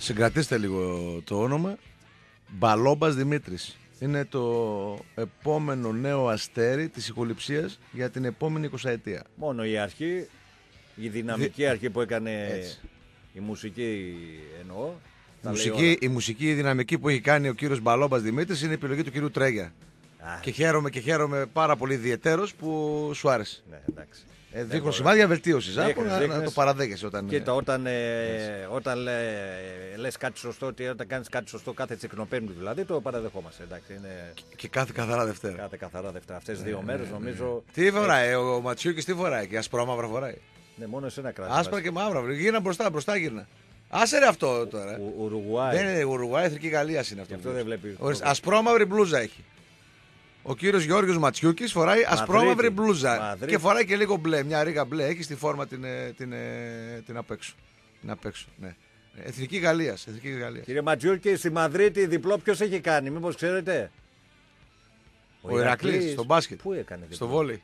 Συγκρατήστε λίγο το όνομα. Μπαλόμπας Δημήτρης. Είναι το επόμενο νέο αστέρι της ηχοληψίας για την επόμενη 20ετία. Μόνο η αρχή, η δυναμική αρχή που έκανε η μουσική εννοώ. Η μουσική δυναμική που έχει κάνει ο κύριος Μπαλόμπας Δημήτρης είναι η επιλογή του κύριου Τρέγια. Και χαίρομαι πάρα πολύ ιδιαιτέρως που σου άρεσε. Ναι, εντάξει. Δείχνω σημάδια βελτίωσης. Να το παραδέχεσαι όταν. Κοίτα, όταν λες κάτι σωστό, όταν κάνεις κάτι σωστό κάθε Τσικνοπέμπτη δηλαδή, το παραδεχόμαστε. Εντάξει, είναι... Και κάθε καθαρά Δευτέρα. Κάθε καθαρά Δευτέρα. Αυτές τις 2 μέρες νομίζω. Τι φοράει, ο Ματσιούκης τι φοράει, και ασπρόμαυρα φοράει. Ναι, μόνο εσένα κράζει. Άσπρα και μαύρα. Γύρνα μπροστά γύρνα. Άσε ρε αυτό τώρα. Ουρουγουάη. Δεν είναι Ουρουγουάη, εθνική Γαλλία είναι αυτό. Αυτό δεν βλέπει. Ασπρόμαυρη μπλούζα έχει. Ο κύριος Γιώργος Ματσιούκης φοράει ασπρόμαυρη μπλούζα. Και φοράει και λίγο μπλε. Μια ρίγα μπλε. Έχει στη φόρμα την απ' έξω. Ναι. Εθνική Γαλλία. Κύριε Ματσιούκη, στη Μαδρίτη διπλό ποιος έχει κάνει, μήπως ξέρετε? Ο Ηρακλής, στο μπάσκετ. Πού έκανε διπλό? Στο βόλεϊ.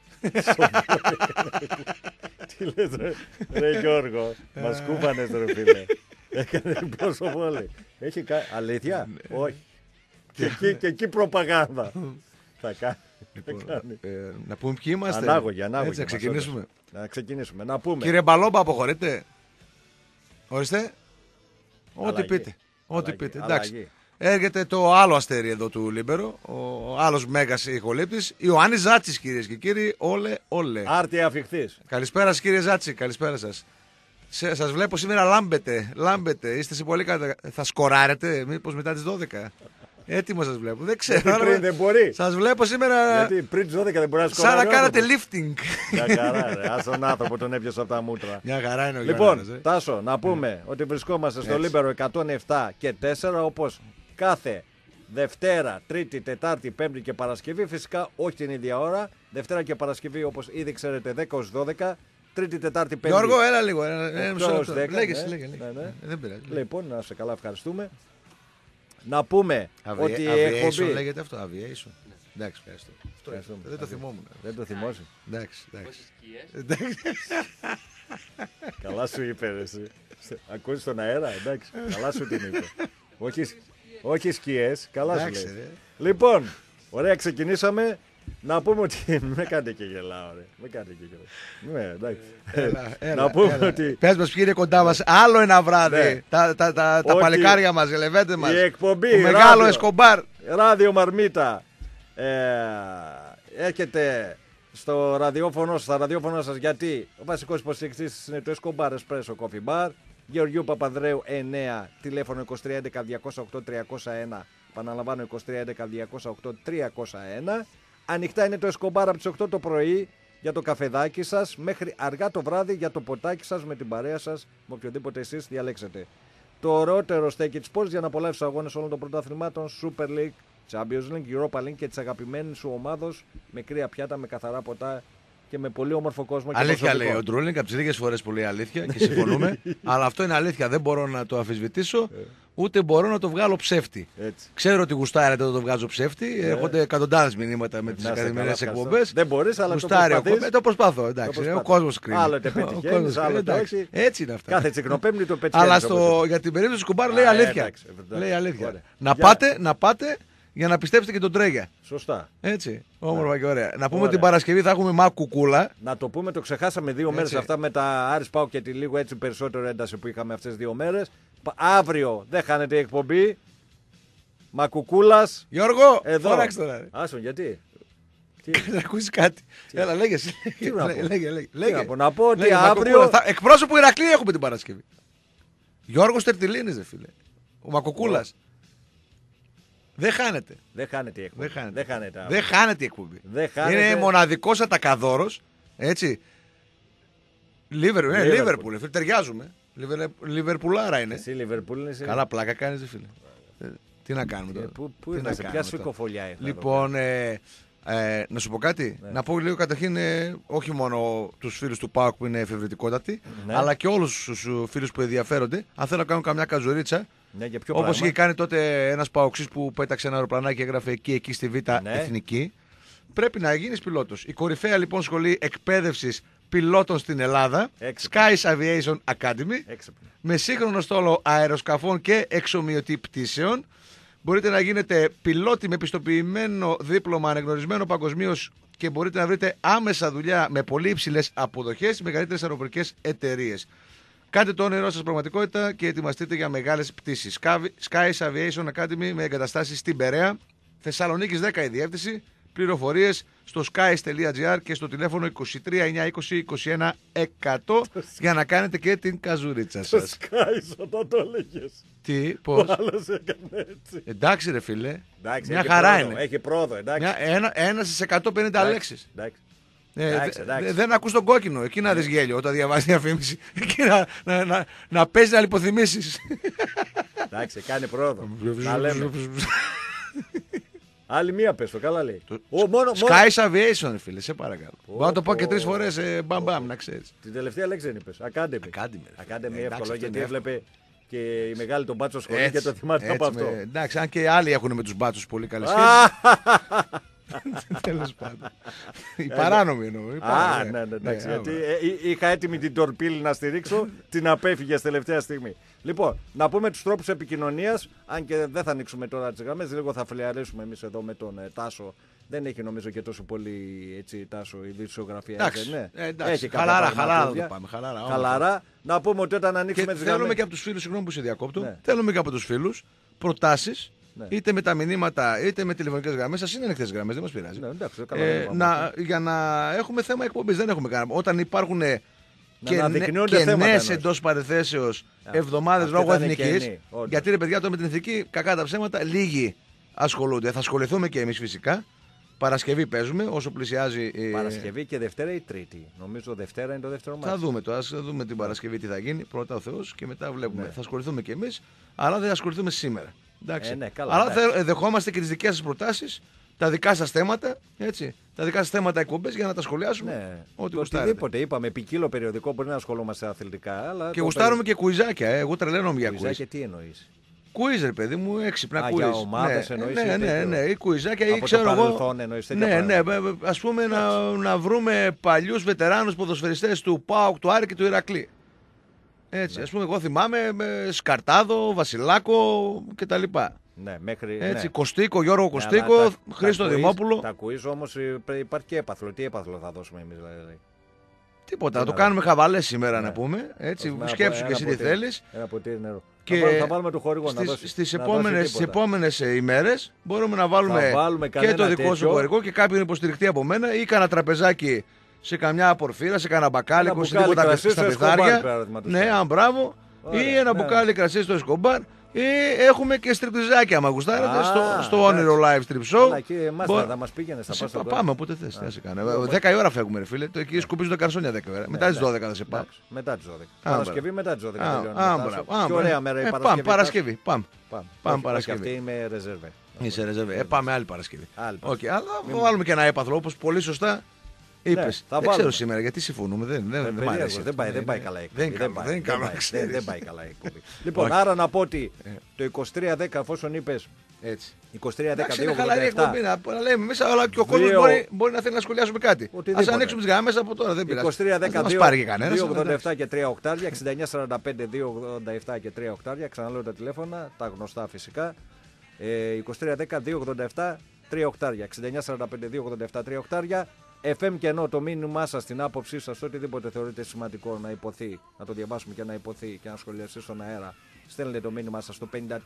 Τι λες ρε Γιώργο, μας κούβανες ρε φίλε. Έκανε διπλό στο βόλεϊ. Έχει κάνει, αλήθεια? Όχι. Και εκεί προπαγάνδα. Θα κάνει. Να πούμε ποιοι είμαστε. Ανάγωγοι. Έτσι, να ξεκινήσουμε. Να πούμε. Κύριε Μπαλόμπα, αποχωρείτε. Ορίστε. Ό,τι πείτε. Εντάξει. Έρχεται το άλλο αστέρι εδώ του Λίμπερο. Ο άλλος μέγας ηχολήπτης. Ιωάννης Ζάτσης, κυρίες και κύριοι. Όλε. Άρτια αφιχθής. Καλησπέρα σας, κύριε Ζάτση. Καλησπέρα σας. Σας βλέπω σήμερα λάμπετε. Είστε σε πολύ καλά. Θα σκοράρετε μήπως μετά τις 12. Έτοιμο σας βλέπω. Δεν ξέρω. Πριν δεν μπορεί. Σας βλέπω σήμερα. Γιατί πριν τις 12 δεν μπορεί να σκοράρει. Σαν να κάνατε lifting. Μια χαρά, ρε. Ας τον άνθρωπο τον έπιασε από τα μούτρα. Μια χαρά είναι ο Λοιπόν, Τάσο, να πούμε ότι βρισκόμαστε στο Λίμπερο 107 και 4, όπως κάθε Δευτέρα, Τρίτη, Τετάρτη, Πέμπτη και Παρασκευή. Φυσικά όχι την ίδια ώρα. Δευτέρα και Παρασκευή, όπως ήδη ξέρετε, 10-12. Τρίτη, Τετάρτη, Πέμπτη. Γιώργο, έλα λίγο. Λέγε. Δεν πειράζει. Λοιπόν, να σε καλά, ευχαριστούμε. Να πούμε ότι η εκπομπή. Λέγεται αυτό, aviation. Εντάξει, ευχαριστώ. Δεν το θυμόμουν. Δεν το θυμόσαι. Εντάξει. Καλά σου είπε εσύ. Ακούσεις τον αέρα, εντάξει. Καλά σου την είπε. Όχι σκιές, καλά σου λέει. Λοιπόν, ωραία, ξεκινήσαμε. Να πούμε ότι. Με κάνετε και γελάω, ρε. Ναι, εντάξει. Να πούμε ότι. Πες μας ποιοι είναι κοντά μας. Άλλο ένα βράδυ. Τα παλικάρια μας, οι λεβέντες μας. Η εκπομπή. Ο μεγάλο Εσκομπάρ. Ράδιο Μαρμίτα. Έρχεται στα ραδιόφωνα σας, γιατί ο βασικός υποστηρικτής είναι το Escobar Espresso Coffee Bar. Γεωργίου Παπανδρέου 9, τηλέφωνο 2311-208-301. Επαναλαμβάνω, 2311-208-301. Ανοιχτά είναι το Escobar από τις 8 το πρωί για το καφεδάκι σας μέχρι αργά το βράδυ για το ποτάκι σας με την παρέα σας, με οποιοδήποτε εσείς διαλέξετε. Το ωραιότερο στέκει της πόλης για να απολαύσεις τους αγώνες όλων των πρωταθλημάτων, Super League, Champions League, Europa League και της αγαπημένης σου ομάδος, με κρύα πιάτα, με καθαρά ποτά και με πολύ όμορφο κόσμο. Αλήθεια λέει ο Ντρούλινγκ, από τις λίγες φορές πολύ αλήθεια και συμφωνούμε. Αλλά αυτό είναι αλήθεια, δεν μπορώ να το αμφισβητήσω, ούτε μπορώ να το βγάλω ψεύτη. Έτσι. Ξέρω ότι γουστάρετε να το βγάζω ψεύτη. Έρχονται εκατοντάδες μηνύματα με τις καθημερινές εκπομπές. Δεν μπορείς, αλλά το προσπαθώ. Εντάξει, ο κόσμος κρίνει. Άλλοτε πετυχαίνεις, άλλοτε όχι. Έτσι είναι αυτά. Κάθε Τσικνοπέμπτη το πετυχαίνεις. Αλλά για την περίπτωση του Κουμπάρ λέει αλήθεια. Λέει αλήθεια. Να πάτε για να πιστέψετε και τον Τρέγια. Σωστά. Έτσι. Όμορφα και ωραία. Να πούμε την Παρασκευή θα έχουμε Μακ Κουκούλα. Να το πούμε, το ξεχάσαμε 2 μέρες αυτά με τα Άρης Πάου και τη λίγο έτσι περισσότερο ένταση που είχαμε αυτές τις 2 μέρες. Αύριο δεν χάνετε η εκπομπή. Μακουκούλας. Γιώργο, εδώ. Φώναξε τώρα. Άσον, γιατί. Να ακούσει κάτι. Έλα, λέγε. Να πω ότι αύριο. Εκπρόσωπο Ηρακλή έχουμε την Παρασκευή. Γιώργος Τερτιλίνης, δε φίλε. Ο Μακουκούλας. Δεν χάνεται. Δεν χάνεται η εκπομπή. Δεν χάνεται η εκπομπή. Είναι μοναδικός ατακαδόρος. Έτσι. Λίβερπουλ. Ταιριάζουμε. Λιβερπουλάρα είναι. Εσύ Λιβερπούλ είναι. Καλά πλάκα κάνεις, φίλε. Τι να κάνουμε τώρα. Πού είναι, σε ποια σφικοφολιά είναι. Λοιπόν, να σου πω κάτι. Ναι. Να πω λίγο καταρχήν όχι μόνο τους φίλους του ΠΑΟΚ που είναι εφευρετικότατοι, ναι, αλλά και όλους τους φίλους που ενδιαφέρονται. Αν θέλω να κάνουν καμιά καζουρίτσα. Ναι, όπως είχε κάνει τότε ένας παοξής που πέταξε ένα αεροπλανάκι και έγραφε εκεί στη Β' Εθνική. Πρέπει να γίνεις πιλότος. Η κορυφαία λοιπόν σχολή εκπαίδευσης πιλότων στην Ελλάδα, Έξυπνο. Skies Aviation Academy, Έξυπνο. με σύγχρονο στόλο αεροσκαφών και εξομοιωτή πτήσεων. Μπορείτε να γίνετε πιλότοι με πιστοποιημένο δίπλωμα αναγνωρισμένο παγκοσμίως και μπορείτε να βρείτε άμεσα δουλειά με πολύ υψηλές αποδοχές στις μεγαλύτερες αεροπορικές εταιρείες. Κάντε το όνειρό σας πραγματικότητα και ετοιμαστείτε για μεγάλες πτήσεις. Skies Aviation Academy με εγκαταστάσεις στην Περαία, Θεσσαλονίκης 10 η διεύθυνση. Πληροφορίες στο skies.gr και στο τηλέφωνο 23 920 21 100 για να κάνετε και την καζουρίτσα Το σας. Skies όταν το έλεγες. Τι, Ο πώς. άλλος έκανε έτσι. Εντάξει ρε φίλε, Εντάξει, μια έχει χαρά πρόοδο, είναι. Έχει πρόοδο, εντάξει. Ένα στις 150 λέξεις. Εντάξει. Εντάξει. Εντάξει. Δεν ακούς τον κόκκινο, εκεί να δεις γέλιο όταν διαβάζει διαφήμιση. Εκεί να παίζει να λιποθυμήσεις. Εντάξει, κάνει πρόοδο. Να λέμε. Άλλη μία πες το, καλά λέει. Μόνο Skies Aviation, φίλε, σε παρακαλώ. Μπορώ να το πω και 3 φορές μπαμπαμ, να ξέρεις. την τελευταία λέξη δεν είπες. Academy. Academy, εύκολο, αυτό γιατί είναι έβλεπε και η μεγάλη τον μπάτσο σχολή και το θυμάται από αυτό. Εντάξει, αν και άλλοι έχουν με τους μπάτσους πολύ καλές σχέσεις. Τέλος πάντων. Η παράνομη εννοώ. Ναι, εντάξει. Γιατί είχα έτοιμη την τορπίλη να στηρίξω, την απέφυγε τελευταία στιγμή. Λοιπόν, να πούμε τους τρόπους επικοινωνίας, αν και δεν θα ανοίξουμε τώρα τις γραμμές, λίγο θα φλιαρίσουμε εμείς εδώ με τον Τάσο. Δεν έχει νομίζω και τόσο πολύ έτσι, Τάσο η δημοσιογραφία. Εντάξει, χαλαρά θα το πάμε. Χαλαρά. Να πούμε ότι όταν ανοίξουμε τις γραμμές. Θέλουμε και από τους φίλους, συγγνώμη που σε διακόπτω, θέλουμε και από τους φίλους προτάσεις. Είτε με τα μηνύματα είτε με τηλεφωνικές γραμμές. Σας είναι ανοιχτές γραμμές, δεν μας πειράζει. Για να έχουμε θέμα εκπομπής. Δεν έχουμε κανένα. Όταν υπάρχουν κενές εντός παρενθέσεως εβδομάδες λόγω εθνικής. Γιατί ρε παιδιά, τώρα με την εθνική, κακά τα ψέματα, λίγοι ασχολούνται. Θα ασχοληθούμε και εμείς φυσικά. Παρασκευή παίζουμε όσο πλησιάζει. Παρασκευή και Δευτέρα ή Τρίτη. Νομίζω Δευτέρα είναι το δεύτερο μάτι. Θα δούμε το. Ας δούμε την Παρασκευή τι θα γίνει. Πρώτα ο Θεός και μετά βλέπουμε. Θα ασχοληθούμε και εμείς, αλλά δεν θα ασχοληθούμε σήμερα. Εντάξει. Αλλά δεχόμαστε και τις δικές σας προτάσεις, τα δικά σας θέματα, έτσι, τα δικά σας θέματα εκπομπές για να τα σχολιάσουμε. Ό,τι οτιδήποτε είπαμε, ποικίλο περιοδικό μπορεί να ασχολούμαστε αθλητικά. Αλλά και γουστάρουμε και κουιζάκια, εγώ τρελαίνομαι για κουιζ. Κουιζάκια τι εννοείς? Κουιζ, ρε παιδί μου, έξυπνα κουιζ. Για ομάδες εννοείς? Ναι, ή κουιζάκια ή από ξέρω το εγώ. παρελθόν εννοείς? Ναι, ας πούμε να βρούμε παλιούς βετεράνους ποδοσφαιριστές του ΠΑΟΚ, του Άρη και του Ηρακλή. Έτσι, ας πούμε, εγώ θυμάμαι Σκαρτάδο, Βασιλάκο κτλ. Ναι, μέχρι. Έτσι, Κωστίκο, Γιώργο Κωστίκο, Χρήστο Δημόπουλο. Τα quiz όμως υπάρχει και έπαθλο. Τι έπαθλο θα δώσουμε εμείς, δηλαδή? Τίποτα, θα το κάνουμε χαβαλές σήμερα να πούμε. Έτσι, σκέψου και εσύ τι θέλεις. Ένα ποτήρι νερό. Και θα βάλουμε το χορηγό να δώσει. Στις επόμενες ημέρες μπορούμε να βάλουμε και το δικό σου χορηγό και κάποιον υποστηρικτή από μένα ή κανένα τραπεζάκι σε καμιά απορφύρα, σε κανένα μπακάλικο, σε τίποτα στα πεθάρια. Ναι, αν μπράβο. Ή ένα μπουκάλι κρασί στο Εσκομπάρ. Ή έχουμε και στριπτιζάκια, άμα γουστάρετε, στο όνειρο live strip show. Αλλά και εμάς θα μας πήγαινε στα πάσα. Πάμε όποτε θες. 10 η ώρα φεύγουμε, ρε φίλε. Εκεί σκουπίζουν τα καρσόνια 10 η ώρα. Μετά τις 12 θα σε πάω. Μετά τις 12. Παρασκευή μετά τις 12. Και ωραία μέρα η Παρασκευή. Πάμε Παρασκευή. Αυτή είμαι ρεζέρβε. Είσαι ρεζέρβε. Πάμε άλλη Παρασκευή. Αλλά θα βάλουμε και ένα έπαθλο, όπως πολύ σωστά είπες. Δεν ξέρω σήμερα γιατί συμφωνούμε. Δεν πάει καλά η εκπομπή. Δεν πάει καλά η εκπομπή. Λοιπόν, άρα να πω ότι το 23-10, εφόσον είπες. Έτσι. 23-10, είναι χαλαρή εκπομπή να λέμε μέσα, αλλά και ο κόσμος μπορεί να θέλει να σχολιάσουμε κάτι. Ας ανοίξουμε τις γραμμές από τώρα, δεν πειράζει. 23-10, 287 και 3 οκτάρια, 69-45, 287 και 3 οκτάρια. Ξαναλέω τα τηλέφωνα, τα γνωστά φυσικά. 23-10, 287, 3 οκτάρια, 69-45, 287, 3 οκτάρια. FM και ενώ το μήνυμά σας, την άποψή σας, οτιδήποτε θεωρείτε σημαντικό να υποθεί, να το διαβάσουμε και να υποθεί και να σχολιαστεί στον αέρα, στέλνετε το μήνυμά σας στο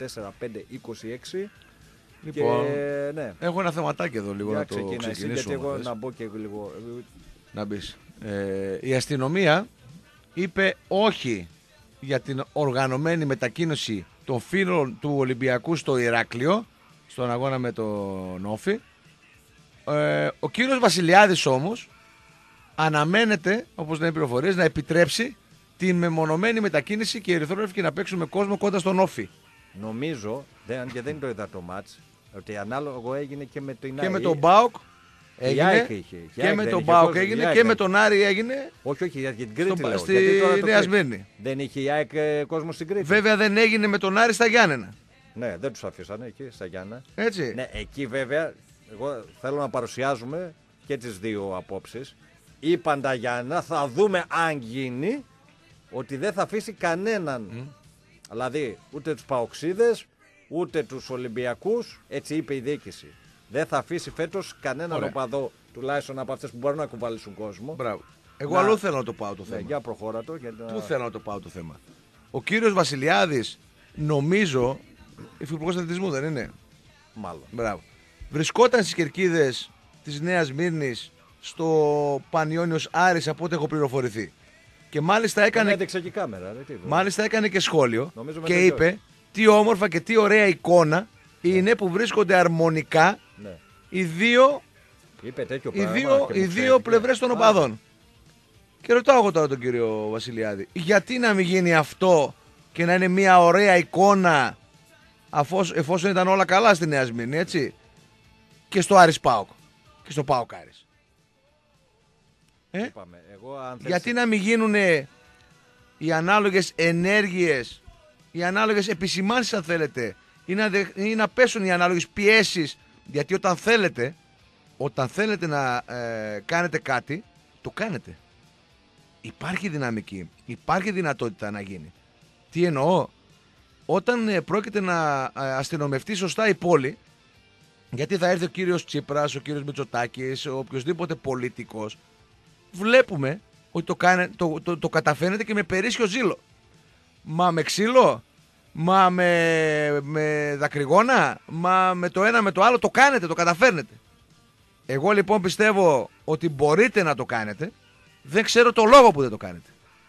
54526. Λοιπόν, και, ναι. Έχω ένα θεματάκι εδώ λίγο να το ξεκινήσουμε. Γιατί εγώ να μπω και λίγο. Να μπεις. Η αστυνομία είπε όχι για την οργανωμένη μετακίνηση των φίλων του Ολυμπιακού στο Ηράκλειο, στον αγώνα με τον Όφη. Ο κύριος Βασιλιάδης όμως αναμένεται, όπως λένε οι πληροφορίες, να επιτρέψει την μεμονωμένη μετακίνηση και οι ερυθρόλευκοι να παίξουν με κόσμο κοντά στον Όφη. Νομίζω, αν και δεν το είδα το μάτς, ότι ανάλογο έγινε και με την και με τον ΠΑΟΚ έγινε, και με τον ΠΑΟΚ έγινε και με τον Άρη έγινε. Όχι, για την Κρήτη λέω. Στη Νέα Σμύρνη. Δεν είχε η ΑΕΚ κόσμο στην Κρήτη. Βέβαια δεν έγινε με τον Άρη στα Γιάννενα. Ναι, δεν τους αφήσανε εκεί στα Γιάννενα. Έτσι. Ναι, εκεί βέβαια, εγώ θέλω να παρουσιάζουμε και τις δύο απόψεις. η Πανταγιάννα θα δούμε αν γίνει ότι δεν θα αφήσει κανέναν. Δηλαδή ούτε τους Παοξίδες ούτε τους Ολυμπιακούς, έτσι είπε η διοίκηση. Δεν θα αφήσει φέτος κανέναν οπαδό, τουλάχιστον από αυτές που μπορούν να κουβαλήσουν κόσμο. Μπράβο. Εγώ αλλού θέλω να το πάω το θέμα. Για προχώρα το. Πού θέλω να το πάω το θέμα. Ο κύριος Βασιλιάδης, νομίζω, υφυπουργός αθλητισμού δεν είναι? Μάλλον. Μπράβο. Βρισκόταν στις κερκίδες της Νέας Μύρνης στο Πανιόνιος Άρης, από ό,τι έχω πληροφορηθεί. Και μάλιστα έκανε και σχόλιο και είπε τι όμορφα και τι ωραία εικόνα είναι που βρίσκονται αρμονικά οι δύο πλευρές των οπαδών. Και ρωτάω εγώ τώρα τον κύριο Βασιλιάδη, γιατί να μην γίνει αυτό και να είναι μια ωραία εικόνα, εφόσον ήταν όλα καλά στη Νέα Σμύρνη, έτσι, και στο Άρης ΠΑΟΚ και στο ΠΑΟΚ Άρης. Γιατί να μην γίνουν οι ανάλογες ενέργειες, οι ανάλογες επισημάνσεις αν θέλετε, ή να πέσουν οι ανάλογες πιέσεις, γιατί όταν θέλετε να κάνετε κάτι, το κάνετε. Υπάρχει δυναμική, υπάρχει δυνατότητα να γίνει. Τι εννοώ? Όταν πρόκειται να αστυνομευτεί σωστά η πόλη, γιατί θα έρθει ο κύριος Τσίπρας, ο κύριος Μητσοτάκης, ο οποιοσδήποτε πολιτικός, βλέπουμε ότι το καταφέρνετε και με περίσσιο ζήλο. Μα με ξύλο, μα με δακρυγόνα, μα με το ένα με το άλλο, το κάνετε, το καταφέρνετε. Εγώ λοιπόν πιστεύω ότι μπορείτε να το κάνετε. Δεν ξέρω το λόγο που δεν το κάνετε.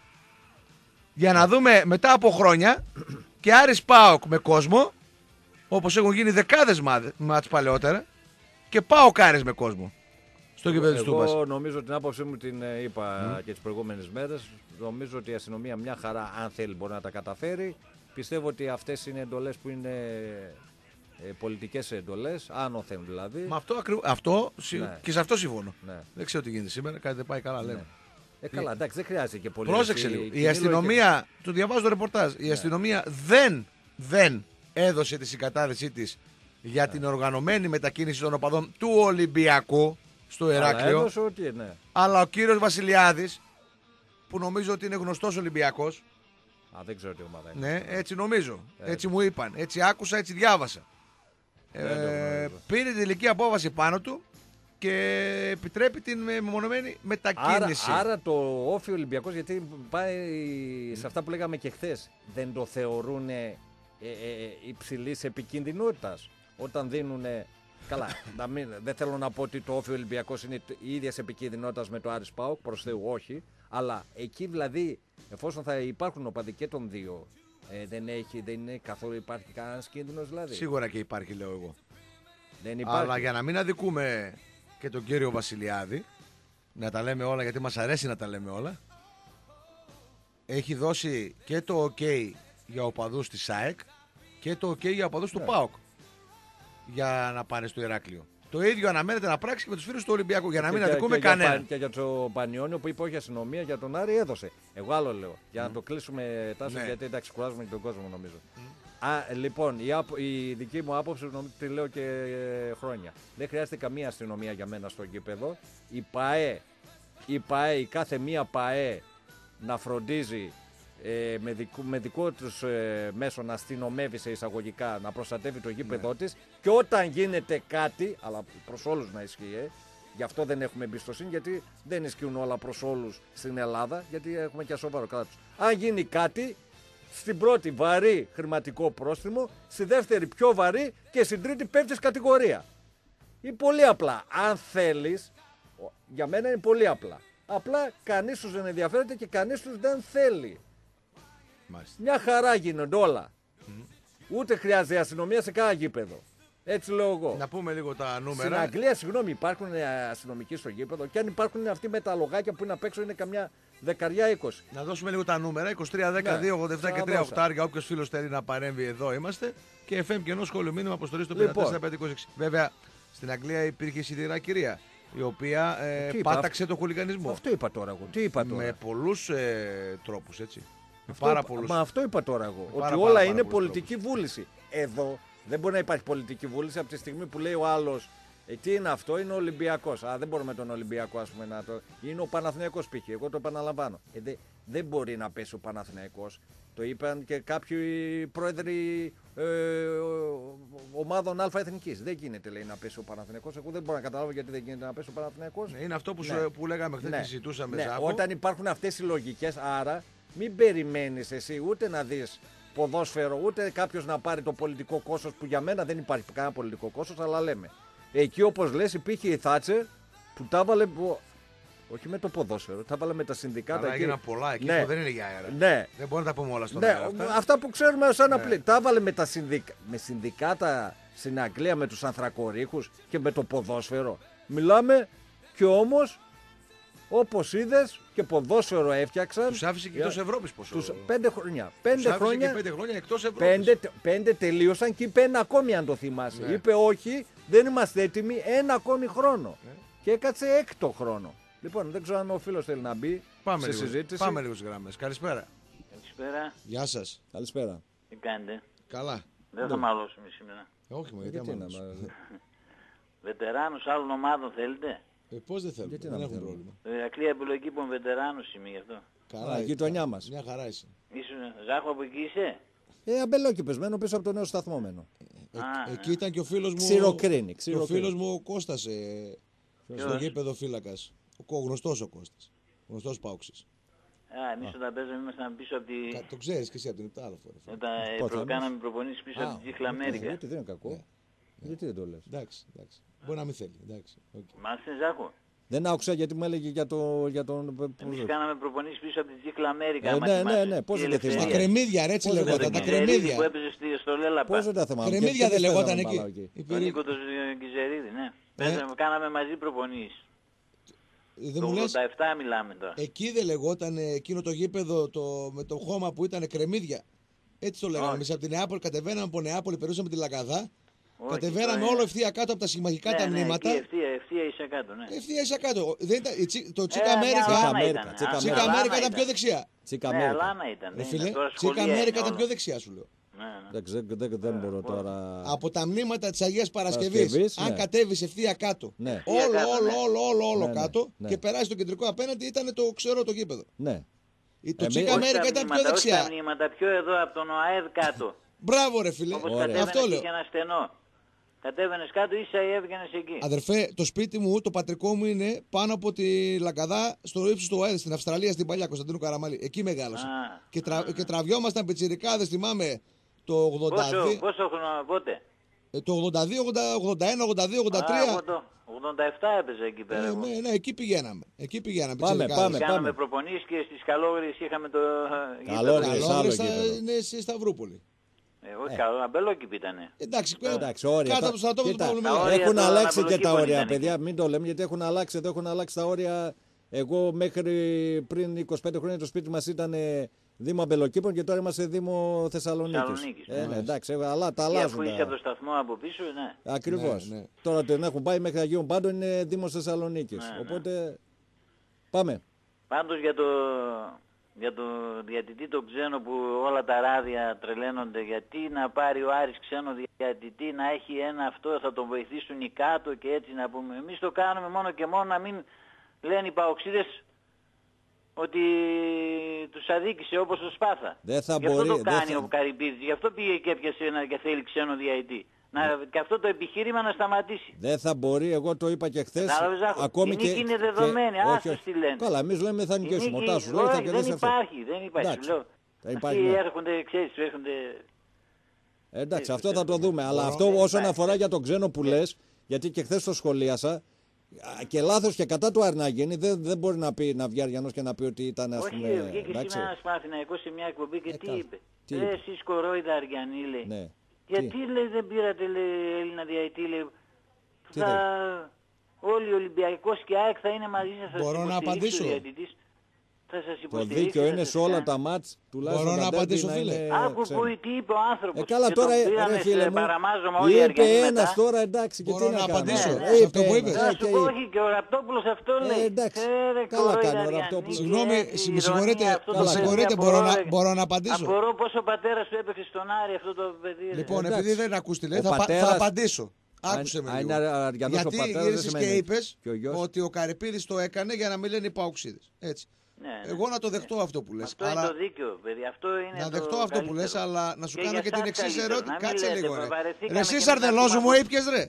Για να δούμε μετά από χρόνια και Άρης ΠΑΟΚ με κόσμο, όπως έχουν γίνει δεκάδες μάτς παλαιότερα, και ΠΑΟΚ Άρης με κόσμο στο γήπεδο της Τούμπας. Εγώ νομίζω την άποψή μου την είπα και τις προηγούμενες μέρες. Νομίζω ότι η αστυνομία μια χαρά, αν θέλει, μπορεί να τα καταφέρει. Πιστεύω ότι αυτές είναι εντολές που είναι πολιτικές εντολές, άνωθεν δηλαδή. Μα αυτό ναι. Και σε αυτό συμφωνώ. Ναι. Δεν ξέρω τι γίνεται σήμερα, κάτι δεν πάει καλά, λέμε. Καλά, εντάξει, δεν χρειάζεται και πολύ. Πρόσεξε λίγο. Η αστυνομία, το διαβάζω το ρεπορτάζ, η αστυνομία δεν έδωσε τη συγκατάθεσή της για την οργανωμένη μετακίνηση των οπαδών του Ολυμπιακού στο Ηράκλειο. Αλλά ο κύριος Βασιλιάδης, που νομίζω ότι είναι γνωστός Ολυμπιακός. Δεν ξέρω τι ομάδα είναι. Ναι, έτσι νομίζω. Έτσι μου είπαν. Έτσι άκουσα, έτσι διάβασα. Πήρε την τελική απόφαση πάνω του και επιτρέπει την μεμονωμένη μετακίνηση. Άρα το όφι Ολυμπιακός, γιατί πάει σε αυτά που λέγαμε και χθες, δεν το θεωρούν υψηλής επικινδυνότητας όταν δίνουν. Καλά, δεν θέλω να πω ότι το όφι Ολυμπιακός είναι η ίδια επικινδυνότητας με το Άρης ΠΑΟΚ, προς Θεού όχι, αλλά εκεί δηλαδή, εφόσον θα υπάρχουν οπαδοί και των δύο, δεν είναι καθόλου, υπάρχει κανένας κίνδυνος δηλαδή. Σίγουρα και υπάρχει, λέω εγώ. Δεν υπάρχει. Αλλά για να μην αδικούμε και τον κύριο Βασιλιάδη, να τα λέμε όλα, γιατί μας αρέσει να τα λέμε όλα, έχει δώσει και το OK για οπαδούς της ΑΕΚ και το OK για οπαδούς του ΠΑΟΚ για να πάνε στο Ηράκλειο. Το ίδιο αναμένεται να πράξει και με τους φίλους του Ολυμπιακού, για να μην αδικούμε κανέναν. Και για το Πανιόνιο που είπε όχι αστυνομία, για τον Άρη έδωσε. Εγώ άλλο λέω. Για να το κλείσουμε, Τάσο, γιατί εντάξει, κουράζουμε και τον κόσμο νομίζω. Λοιπόν, η δική μου άποψη, τη λέω και χρόνια. Δεν χρειάζεται καμία αστυνομία για μένα στο γήπεδο. Η ΠΑΕ, η κάθε μία ΠΑΕ να φροντίζει με δικό τους μέσο να αστυνομεύει σε εισαγωγικά, να προστατεύει το γήπεδό της, και όταν γίνεται κάτι, αλλά προς όλους να ισχύει, γι' αυτό δεν έχουμε εμπιστοσύνη, γιατί δεν ισχύουν όλα προς όλους στην Ελλάδα, γιατί έχουμε και σοβαρό κράτος. Αν γίνει κάτι, στην πρώτη βαρύ χρηματικό πρόστιμο, στη δεύτερη πιο βαρύ και στην τρίτη πέφτεις κατηγορία. Είναι πολύ απλά. Αν θέλεις, για μένα είναι πολύ απλά. Απλά κανείς τους δεν ενδιαφέρεται και κανείς τους δεν θέλει. Μάλιστα. Μια χαρά γίνονται όλα. Ούτε χρειάζεται αστυνομία σε κάνα γήπεδο. Έτσι λέω εγώ. Να πούμε λίγο τα νούμερα. Στην Αγγλία, συγγνώμη, υπάρχουν αστυνομικοί στο γήπεδο, και αν υπάρχουν αυτοί με τα λογάκια που είναι απ' έξω είναι καμιά 10-20. Να δώσουμε λίγο τα νούμερα. 23-10-2-87 και 3 οχτάρια. Όποιος φίλος θέλει να παρέμβει, εδώ είμαστε. Και FM και ενός σχόλιο μήνυμα αποστολή στο 54-526. Βέβαια, στην Αγγλία υπήρχε σιδηρά κυρία, η οποία πάταξε το χουλιγανισμό. Αυτό είπα τώρα εγώ. Τι είπα τώρα? Με πολλούς τρόπους, έτσι. Πάρα πολλούς. Μα αυτό είπα τώρα εγώ. Ότι όλα είναι πολιτική βούληση. Εδώ δεν μπορεί να υπάρχει πολιτική βούληση από τη στιγμή που λέει ο άλλος Τι είναι αυτό, είναι ο Ολυμπιακός. Δεν μπορούμε τον Ολυμπιακό, ας πούμε, να το. Είναι ο Παναθηναϊκός π.χ. Εγώ το επαναλαμβάνω. Δεν μπορεί να πέσει ο Παναθηναϊκός. Το είπαν και κάποιοι πρόεδροι ομάδων Α εθνικής. Δεν γίνεται, λέει, να πέσει ο Παναθηναϊκός. Εγώ δεν μπορώ να καταλάβω γιατί δεν γίνεται να πέσει ο Παναθηναϊκός. Είναι αυτό που λέγαμε χθες και συζητούσαμε. Ναι. Όταν υπάρχουν αυτές οι λογικές, άρα μην περιμένεις εσύ ούτε να δεις ποδόσφαιρο, ούτε κάποιος να πάρει το πολιτικό κόστος, που για μένα δεν υπάρχει κανένα πολιτικό κόστος, αλλά λέμε. Εκεί, όπως λες, υπήρχε η Θάτσερ που τα έβαλε. Όχι με το ποδόσφαιρο, τα έβαλε με τα συνδικάτα. Αλλά έγιναν πολλά εκεί που δεν είναι για αέρα. Ναι. Δεν μπορούμε να τα πούμε όλα στον αέρα. Αυτά που ξέρουμε ως ένα πλήρη. Τα έβαλε με τα συνδικάτα στην Αγγλία, με τους ανθρακορίχους και με το ποδόσφαιρο. Μιλάμε και όμως, όπως είδες, και ποδόσφαιρο έφτιαξαν. Τους άφησε και εκτός Ευρώπης πόσο. 5 χρόνια. 5 χρόνια εκτός Ευρώπης. 5 τελείωσαν και είπε ένα ακόμη, αν το θυμάσαι. Ναι. Είπε όχι, δεν είμαστε έτοιμοι, ένα ακόμη χρόνο. Ναι. Και έκατσε έκτο χρόνο. Λοιπόν, δεν ξέρω αν ο φίλος θέλει να μπει σε συζήτηση. Πάμε λίγο στις γραμμές. Καλησπέρα. Καλησπέρα. Γεια σας. Καλησπέρα. Τι κάνετε? Καλά. Δεν θα μαλώσουμε σήμερα. Όχι, γιατί να Βετεράνους άλλων ομάδων θέλετε? Πώς δεν θέλουμε, δεν έχουμε πρόβλημα. Ακλία επιλογή βετεράνους είμαι γι' αυτό. Καλά, η γειτονιά μας. Μια χαρά είσαι. Ήσουν Ζάχο, από εκεί είσαι? Αμπελόκηπες, μένω πίσω από το νέο σταθμό μένω. Εκεί ήταν και ο φίλος μου. Ξηροκρίνη. Ο φίλος μου ο Κώστας στο γήπεδο φύλακας. Ο γνωστός ο Κώστας. Γνωστός Πάοξης. Εμείς όταν παίζαμε ήμασταν πίσω από τη. Το ξέρεις και εσύ από την Ιτάλο φορά. Όταν κάναμε προπονήσεις πίσω από την Τζίχλα Αμέρικα. Γιατί δεν είναι κακό. Γιατί δεν το λες? Εντάξει. Μπορεί να μην θέλει. Μάλιστα, Ζάχο. Δεν άκουσα γιατί μου έλεγε για τον. Εμείς κάναμε προπονήσεις πίσω από την Τζίχλα Αμέρικα. Ναι. Πώς δεν θες? Τα κρεμμύδια, ρε, έτσι λεγόταν. Τα κρεμμύδια. Που έπαιζε στο Λέλαπα. Πώς δεν τα θυμάμαι? Κρεμμύδια δεν λεγόταν εκεί. Ο Νίκο τον Κιζερίδη, ναι. Κάναμε μαζί προπονήσεις. Το 87 μιλάμε τώρα. Εκεί δεν λεγόταν εκείνο το γήπεδο με το χώμα που ήταν κρεμμύδια? Έτσι το λέγαμε. Εμείς από την Νεάπολη κατεβαίναμε από Νεάπολη, περνούσαμε τη Λακαδά. Κατεβαίναμε όλο ευθεία κάτω από τα συμμαχικά τα μνήματα. Ευθεία ίσα κάτω, ναι. Ευθεία ίσα κάτω. Το Τσίκα Αμέρικα ήταν πιο δεξιά. Τσίκα Αμέρικα ήταν. Τσίκα Αμέρικα ήταν πιο δεξιά, σου λέω. Δεν μπορώ τώρα. Από τα μνήματα της Αγίας Παρασκευής, αν κατέβεις ευθεία κάτω, όλο κάτω και περάσει το κεντρικό απέναντι, ήταν το ξέρω το γήπεδο. Το Τσίκα Αμέρικα ήταν πιο δεξιά. Τα μνήματα πιο εδώ από τον ΟΑΕΔ κάτω. Μπράβο ρε φίλε, αυτό λέω. Και ένα στενό. Κατέβαινες κάτω, ίσα ή έβγαινες εκεί. Αδερφέ, το σπίτι μου, το πατρικό μου είναι πάνω από τη Λακαδά, στο ύψος του ΟΑΕΔ, στην Αυστραλία, στην παλιά Κωνσταντίνου Καραμαλή. Εκεί μεγάλωσα. Και τραβιόμασταν πιτσιρικάδες, θυμάμαι, το 82. Πόσο χρόνο, πότε? Το 82, 81, 82, 83. 87 έπαιζε εκεί πέρα. Ναι, εκεί πηγαίναμε. Πάμε. Κάναμε προπονήσεις και στις Καλόγριες είχαμε το. Καλόγριες είναι στη Σταυρούπολη. Όχι, καλό, αμπελόκηπη ήτανε. Εντάξει, όρια. Κάτω από το στρατόπεδο του έχουν αλλάξει και τα όρια, παιδιά. Μην το λέμε γιατί έχουν αλλάξει. Εδώ έχουν αλλάξει τα όρια. Εγώ μέχρι πριν 25 χρόνια το σπίτι μας ήταν Δήμο Αμπελοκήπων και τώρα είμαστε Δήμο Θεσσαλονίκης. Εντάξει, αλλά τα αλλάζουν. Αφού είσαι από το σταθμό από πίσω, ναι. Ακριβώς. Τώρα τον έχουν πάει μέχρι Αγίων Πάντων είναι Δήμος Θεσσαλονίκης. Οπότε πάμε. Πάντως για το διαιτητή το ξένο που όλα τα ράδια τρελαίνονται, γιατί να πάρει ο Άρης ξένο διαιτητή, να έχει ένα αυτό, θα τον βοηθήσουν οι κάτω και έτσι να πούμε. Εμείς το κάνουμε μόνο και μόνο να μην λένε οι παοξίδες ότι τους αδίκησε όπως το Σπάθα. Δεν θα γι' μπορεί, αυτό το κάνει ο Καρυπίδης, γι' αυτό πήγε και έπιασε ένα και θέλει ξένο διαιτητή. Και αυτό το επιχείρημα να σταματήσει. Δεν θα μπορεί, εγώ το είπα και χθες. Ακόμη η νίκη είναι δεδομένη, άστος τι λένε. Καλά, εμείς λέμε θα νικήσουμε. Δεν υπάρχει. Αυτοί έρχονται, ξέρεις, έρχονται. Εντάξει, αυτό θα το δούμε. Αλλά αυτό όσον αφορά για τον ξένο που λες, γιατί και χθες το σχολίασα, και λάθος και κατά του Αρναγέννη δεν μπορεί να βγει Αριανός και να πει ότι ήταν ας πούμε. Όχι, βγήκε σήμερα ένας Παναθηναϊκός σε μια εκπομπή και τι είπε. Εσείς κορόιδα Αριανή λέει. Γιατί λέει δεν πήρατε Έλληνα διαιτητή, λέει. Όλοι οι Ολυμπιακός και ΑΕΚ θα είναι μαζί σας. Μπορώ να απαντήσω. Το δίκαιο είναι σε όλα τα μάτς, τουλάχιστον. Μπορώ να απαντήσω, φίλε. Άκου που τι είπε ο άνθρωπος. Καλά, τώρα ρε φίλε μου, είπε ένας τώρα, εντάξει, και τι να απαντήσω. Αυτό που είπες. Όχι, και ο Ραπτόπουλος αυτό λέει. Εντάξει, καλά κάνει ο Ραπτόπουλος. Συγγνώμη, με συγχωρείτε, μπορώ να απαντήσω. Απορώ πως ο πατέρας του έπαιξε στον Άρη αυτό το παιδί. Λοιπόν, επειδή δεν ακούς τι λέει, θα απαντήσω. Άκουσε με Αν λίγο. είναι αριανός ο Γιατί πατέρας, δεν γύρισες σημαίνει και είπες και ο γιος. ότι ο Καρυπίδης το έκανε για να μην λένε οι παοξίδες. Έτσι. Ναι, Εγώ να το δεχτώ αυτό που λες. Αυτό είναι το δίκαιο, παιδί. Αυτό είναι Να το δεχτώ αυτό που λες, καλύτερο. αλλά να σου κάνω για και την σας εξής καλύτερο, ερώτηση. να μην Κάτσε λέτε, λίγο, ρε. βαρεθήκαμε Ρε, εσύ και σαρδελός εμείς μου να ήπιες, ρε.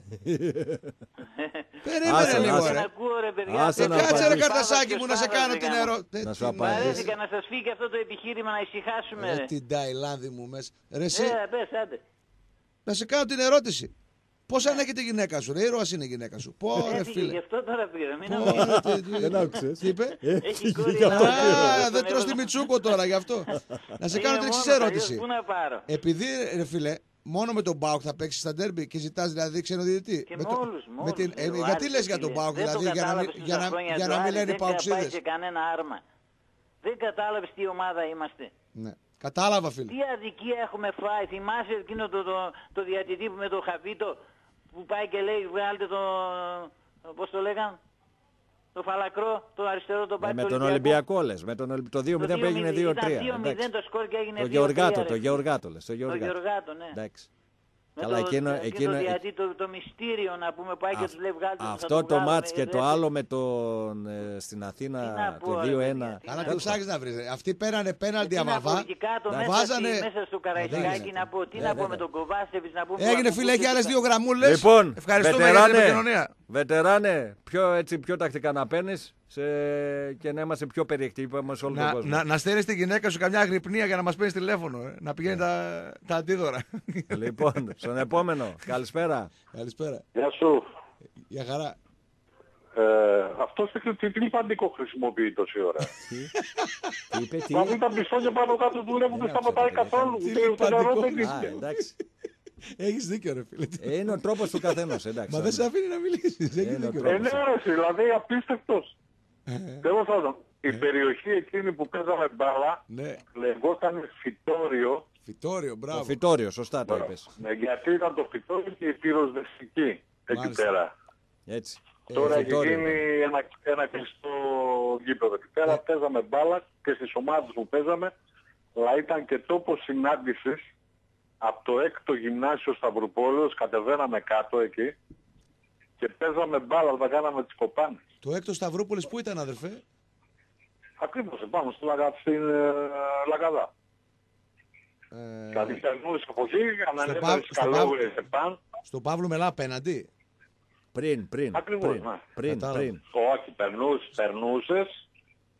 Περίμενε Άσε, λίγο, άσε. ρε. ακούω, ρε, παιδιά. Άσε να Κάτσε, ρε, απαντήσεις. Καρτασάκι μου, να σε κάνω την ερώτηση. Να σου Μ' απαντήσει. αρέσει να σας φύγει αυτό το επιχείρημα να ησυχάσουμε. Ρε, την Ταϊλάνδη μου μέσα. Ρε, εσύ, Πες, άντε. να σε κάνω την ερώτηση. Πώς ανέχεται η γυναίκα σου, ρε, ήρωας είναι η γυναίκα σου. Πω, ρε, Έφυγε, γι' φίλε. αυτό τώρα πήρα. Μην Πω, νομίζεις. ρε, Δεν άκουσες. τι είπε? Έχει κόρη για να αυτό. Α, δεν τρως τη Μιτσούκο τώρα γι' αυτό. Να σε κάνω την εξής ερώτηση. Πού να πάρω. Επειδή, ρε φίλε, μόνο με τον Μπάουκ θα παίξει στα ντέρμπι και ζητάς δηλαδή ξένο διαιτητή. Και Με με το- όλους, με με όλους. την- Ο γιατί Άρης, λες για τον φίλε, Μπάουκ, δεν το δηλαδή κατάλαβες για τόσα χρόνια να του μην Άρη, λένε οι δεν είχα πάει παοξίδες. σε κανένα άρμα. Δεν κατάλαβες τι ομάδα είμαστε. Ναι. Κατάλαβα, φίλε. Τι αδικία έχουμε φάει. Θυμάσαι εκείνο το διατητή που με το Χαβίτο που πάει και λέει βγάλτε το... πώς το λέγαν? Το φαλακρό, το αριστερό, το μπάκι Με του τον Ολυμπιακού. Ολυμπιακό λες. Με το 2-0 που έγινε 2-3. Ήταν 2-0 το σκορ και έγινε 2-3. Το Γεωργάτο, ρε. το Γεωργάτο λες. Το Γεωργάτο, ναι. Εντάξει. Με Καλά, το, εκείνο- και εκείνο- το διατή, το μυστήριο να πούμε πάει και τους λέει βγάλτε θα Αυτό το βγάλουμε, μάτς και το δεν- άλλο με τον στην Τι Αθήνα να πω, το ρε, 2-1. παιδιά, τι Καλά, να τι ψάχνεις να βρεις. ρε. Αυτοί πέρανε πέναλτι Τι να πω, αμαβά. εκεί κάτω μέσα, Βάζανε. μέσα στο Καραϊσκάκι να πω, τι να πω με τον Κοβάσεβιτς να πούμε. Έγινε, φίλε, έχει άλλες 2 γραμμούλες. Λοιπόν, Ευχαριστούμε για την βετεράνε, επικοινωνία. βετεράνε, πιο τακτικά να παίρνεις και να είμαστε πιο περιεκτικοί σε όλο τον κόσμο. Να στέλνεις τη γυναίκα σου καμιά αγρυπνία για να μας παίρνεις τηλέφωνο. Να πηγαίνει τα αντίδωρα. Λοιπόν, στον επόμενο, καλησπέρα. Καλησπέρα. Γεια σου. Για χαρά. Αυτός τι λιπαντικό χρησιμοποιεί τόση ώρα. Τι είπε, τι. Μα μην τα πιστώνια πάνω κάτω δουλεύουν, δεν σταματάει καθόλου. Τι Ούτε λιπαντικό. νερό δεν Α, είναι. εντάξει. Έχεις δίκιο, ρε φίλε. Είναι ο τρόπος του καθενός, εντάξει. Μα δεν σε αφήνει να μιλήσεις. Έχεις Είναι ο δίκιο. τρόπος. Ναι, ρε, δηλαδή απίστευτος. Τέλος πάντων, η περιοχή εκείνη που παίζαμε μπάλα Ναι. λεγόταν Φυτόριο, Φυτόριο, Το μπράβο. φυτόριο, σωστά το είπες. γιατί ήταν το Φυτόριο και η πυροσβεστική εκεί Μάλιστα. πέρα. Έτσι. Τώρα έχει φυτόριο. γίνει ένα κλειστό γήπεδο. Εκεί πέρα παίζαμε μπάλα και στις ομάδες που παίζαμε, αλλά ήταν και τόπος συνάντησης από το 6ο γυμνάσιο Σταυρουπόλεως, κατεβαίναμε κάτω εκεί και παίζαμε μπάλα, τα κάναμε τις κοπάνες. Το έκτο Σταυρούπολης πού ήταν, αδερφέ? Ακριβώς, επάνω στην Λαγκαδά. Δηλαδή περνούσε εποχή, ανανέβαινες καλόγριες επάνω. Στο Παύλο Μελά απέναντι. Πριν. Ακριβώς, ναι. Πριν. Όχι, περνούσες.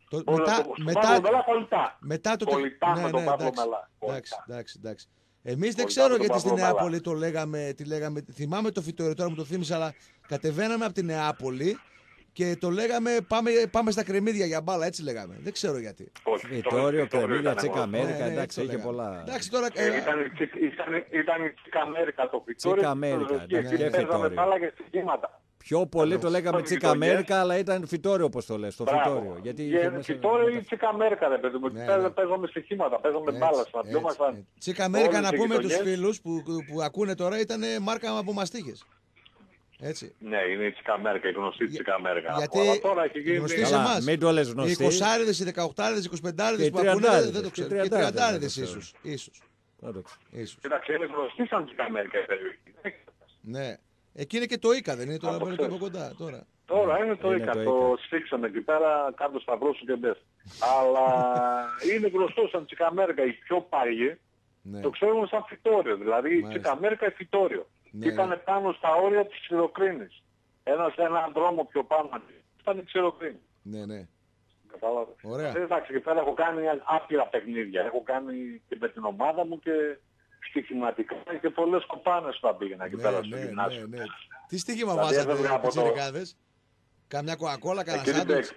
Μετά το Κολλητά με τον Παύλο εντάξει. Μελά. Εντάξει. Εμείς δεν Κολλητά ξέρω με τον γιατί στη Παύλο Μελά. Νεάπολη το λέγαμε, τι λέγαμε. Θυμάμαι το Φυτόριο, τώρα μου το θύμισα, αλλά κατεβαίναμε από τη Νεάπολη και το λέγαμε πάμε στα κρεμμύδια για μπάλα, έτσι λέγαμε. Δεν ξέρω γιατί. Φυτόριο, κρεμμύδια, ήταν Τσίκα εγώ. Αμέρικα, Ναι, εντάξει, έτσι το είχε λέγαμε. πολλά. Εντάξει, τώρα, Ήταν η Τσίκα Αμέρικα το Φυτόριο. Τσίκα Αμέρικα, εντάξει, και Παίζαμε Φυτόριο. μπάλα και στοιχήματα. Πιο πολύ το λέγαμε Τότε Τσίκα γειτονιές. Αμέρικα, αλλά ήταν φυτόριο όπως το λες, το φυτόριο. Γιατί είχε μέσα- Φυτόριο ή Τσίκα Αμέρικα, ρε παιδί μου. Ναι, Εκεί ναι. παίζαμε στοιχήματα, παίζαμε μπάλα, συναντιόμασταν. Τσίκα Αμέρικα, όλες να οι πούμε τους γειτονιές. φίλους που ακούνε τώρα, ήταν μάρκα από μαστίχες. Έτσι. Ναι, είναι η Τσίκα Αμέρικα, η γνωστή Τσίκα Αμέρικα. Γιατί Αλλά τώρα έχει γίνει... γνωστή σε Καλά, εμάς. μην το λες Οι γνωστή. 20άριδες, οι 18άριδες, οι 25άριδες Και που οι ακούνε 30άριδες, δεν το και οι ξέρουν. Και οι 30άριδες 30άριδες δεν το ίσως. Να το ξέρω. Ίσως. Κοίταξε, είναι γνωστή σαν Τσίκα Αμέρικα η περιοχή. Ναι. Εκεί είναι και το Ίκα, δεν είναι το το λαμπερικό από ξέρεις. κοντά τώρα. Τώρα είναι το Είναι ΙΚΑ, το το ΙΚΑ. σφίξαμε εκεί πέρα, κάτω σταυρό σου και μπες. Αλλά είναι γνωστό σαν Τσίκα Αμέρικα, οι πιο παλιοί Ναι. το ξέρουν σαν φυτόριο. Δηλαδή η Μάλιστα. Τσίκα Αμέρικα είναι φυτόριο. Ναι, Και ήταν ναι. πάνω στα όρια της Ξηροκρίνης. Έναν δρόμο πιο πάνω ήταν η Ξηροκρίνη. Ναι. Κατάλαβες. Ωραία. Εντάξει, εκεί πέρα έχω κάνει άπειρα παιχνίδια. Έχω κάνει και με την ομάδα μου και στοιχηματικά και πολλές κοπάνες που πήγαινα εκεί πέρα στο γυμνάσιο. ναι. Τι στοίχημα Δηλαδή, βάζατε έφευγα από από το- πιτσιρικάδες? Καμιά κοκακόλα, κανένα Εκείνη σάντουιτς?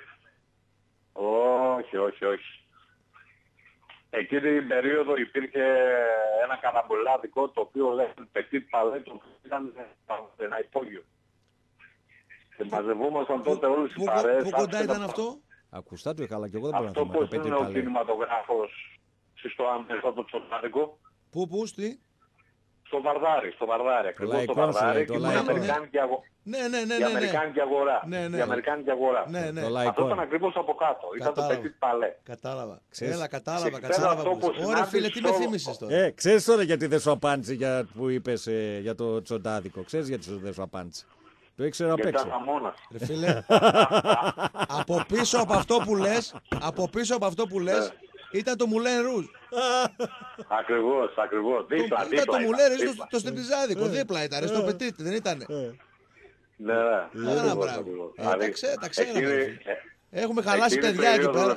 Όχι. Εκείνη την περίοδο υπήρχε ένα καραμπολάδικο το οποίο λέγεται Petit Palais, το οποίο ήταν ένα υπόγειο. Και μαζευόμασταν τότε όλες οι παρέες. Πού κοντά άρχισε ήταν να- αυτό? Ακουστά του είχα, αλλά και εγώ δεν μπορώ να Αυτό θυμάμαι. πώς Το είναι πέντε ο παλέ. κινηματογράφος στο άμεσα το Τσοτάρικο. Πού, στη? Στο Βαρδάρι, ακριβώς στο Βαρδάρι και την Αμερικάνικη αγορά. Ναι. Η Αμερικάνικη αγορά. Ναι. Η Αμερικάνικη αγορά. Ναι. Αυτό ήταν ακριβώς από κάτω. Ήταν το Petit Palais. Κατάλαβα. Κατάλαβα. Ωραία φίλε, τι με θύμισες τώρα. Ξέρεις τώρα γιατί δεν σου απάντησε που είπες για το τσοντάδικο. Ξέρεις γιατί δεν σου απάντησε. Το ήξερα απ' έξω. Ρε φίλε, από πίσω από αυτό που λες, ήταν το Moulin Rouge. Ακριβώς. Δίπλα. Ήταν το Moulin Rouge το στριπτιζάδικο. Δίπλα ήταν, στο Petit, δεν ήτανε. Ναι. Τα ξέραμε. Έχουμε χαλάσει παιδιά εκεί πέρα.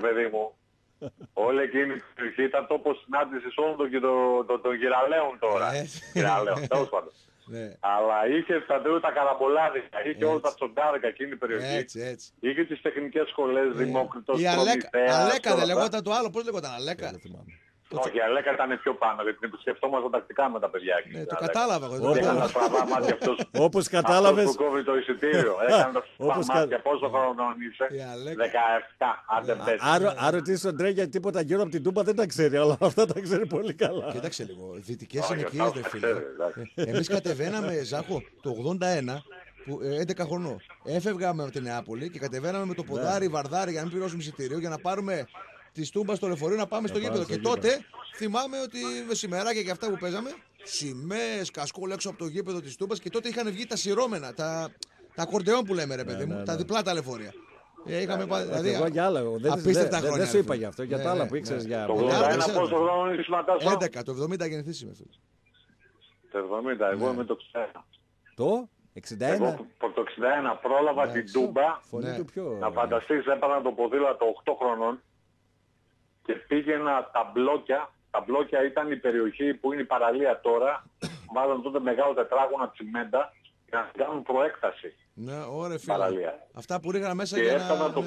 Όλη εκείνη η περιοχή ήταν τόπος συνάντησης όλων των γυραλέων τώρα. Γυραλέων, τέλος πάντων. Αλλά είχε τα καραμπολάδικα, είχε όλα τα τσοντάδικα εκείνη η περιοχή. Έτσι. Είχε τις τεχνικές σχολές, Δημόκριτος, Προμηθέας. Αλέκα δεν λεγόταν το άλλο, πώς λεγόταν Αλέκα. Όχι, η Αλέκα ήταν πιο πάνω, γιατί την επισκεφτόμασταν τακτικά με τα παιδιά. Ναι, το κατάλαβα εγώ. Έκανε τα στραβά μάτια αυτός. Όπως κατάλαβες. Αυτός που κόβει το εισιτήριο. Έκανε τα στραβά μάτια. Πόσο χρόνο είσαι? 17, άντε πες. Αν ρωτήσεις τον Τρέγια τίποτα γύρω από την Τούμπα δεν τα ξέρει, αλλά αυτά τα ξέρει πολύ καλά. Κοίταξε λίγο, δυτικές συνοικίες δεν φίλε. Εμείς κατεβαίναμε, Ζάχο, το 81. 11 χρονών. Έφευγαμε από την Νεάπολη και κατεβαίναμε με το ποδάρι, βαρδάρι για να μην πληρώσουμε εισιτήριο για να πάρουμε τη Τούμπα στο λεωφορείο να πάμε στο γήπεδο. Και τότε θυμάμαι ότι μεσημεράκια και αυτά που παίζαμε, σημαίες, κασκόλ έξω από το γήπεδο της Τούμπας και τότε είχαν βγει τα σειρώμενα, τα ακορντεόν που λέμε ρε παιδί μου, τα διπλά τα λεωφορεία. Είχαμε πάει. Δηλαδή, εγώ για άλλα. Απίστευτα χρόνια. Δεν σου είπα γι' αυτό, για τα άλλα που ήξερες για. Το 81 πόσο χρόνο είναι Νατάσο? 11, το 70 γεννηθείς είμαι. Το 70, εγώ είμαι το 61. Το 61. Εγώ το 61 πρόλαβα την Τούμπα. Να φανταστείς, έπαιρνα το ποδήλατο 8 χρονών και πήγαινα τα μπλόκια. Τα μπλόκια ήταν η περιοχή που είναι η παραλία τώρα. Βάζαν τότε μεγάλο τετράγωνα τσιμέντα για να κάνουν προέκταση. Ναι, ωραία φίλε. Παραλία. Αυτά που ρίχναν μέσα και για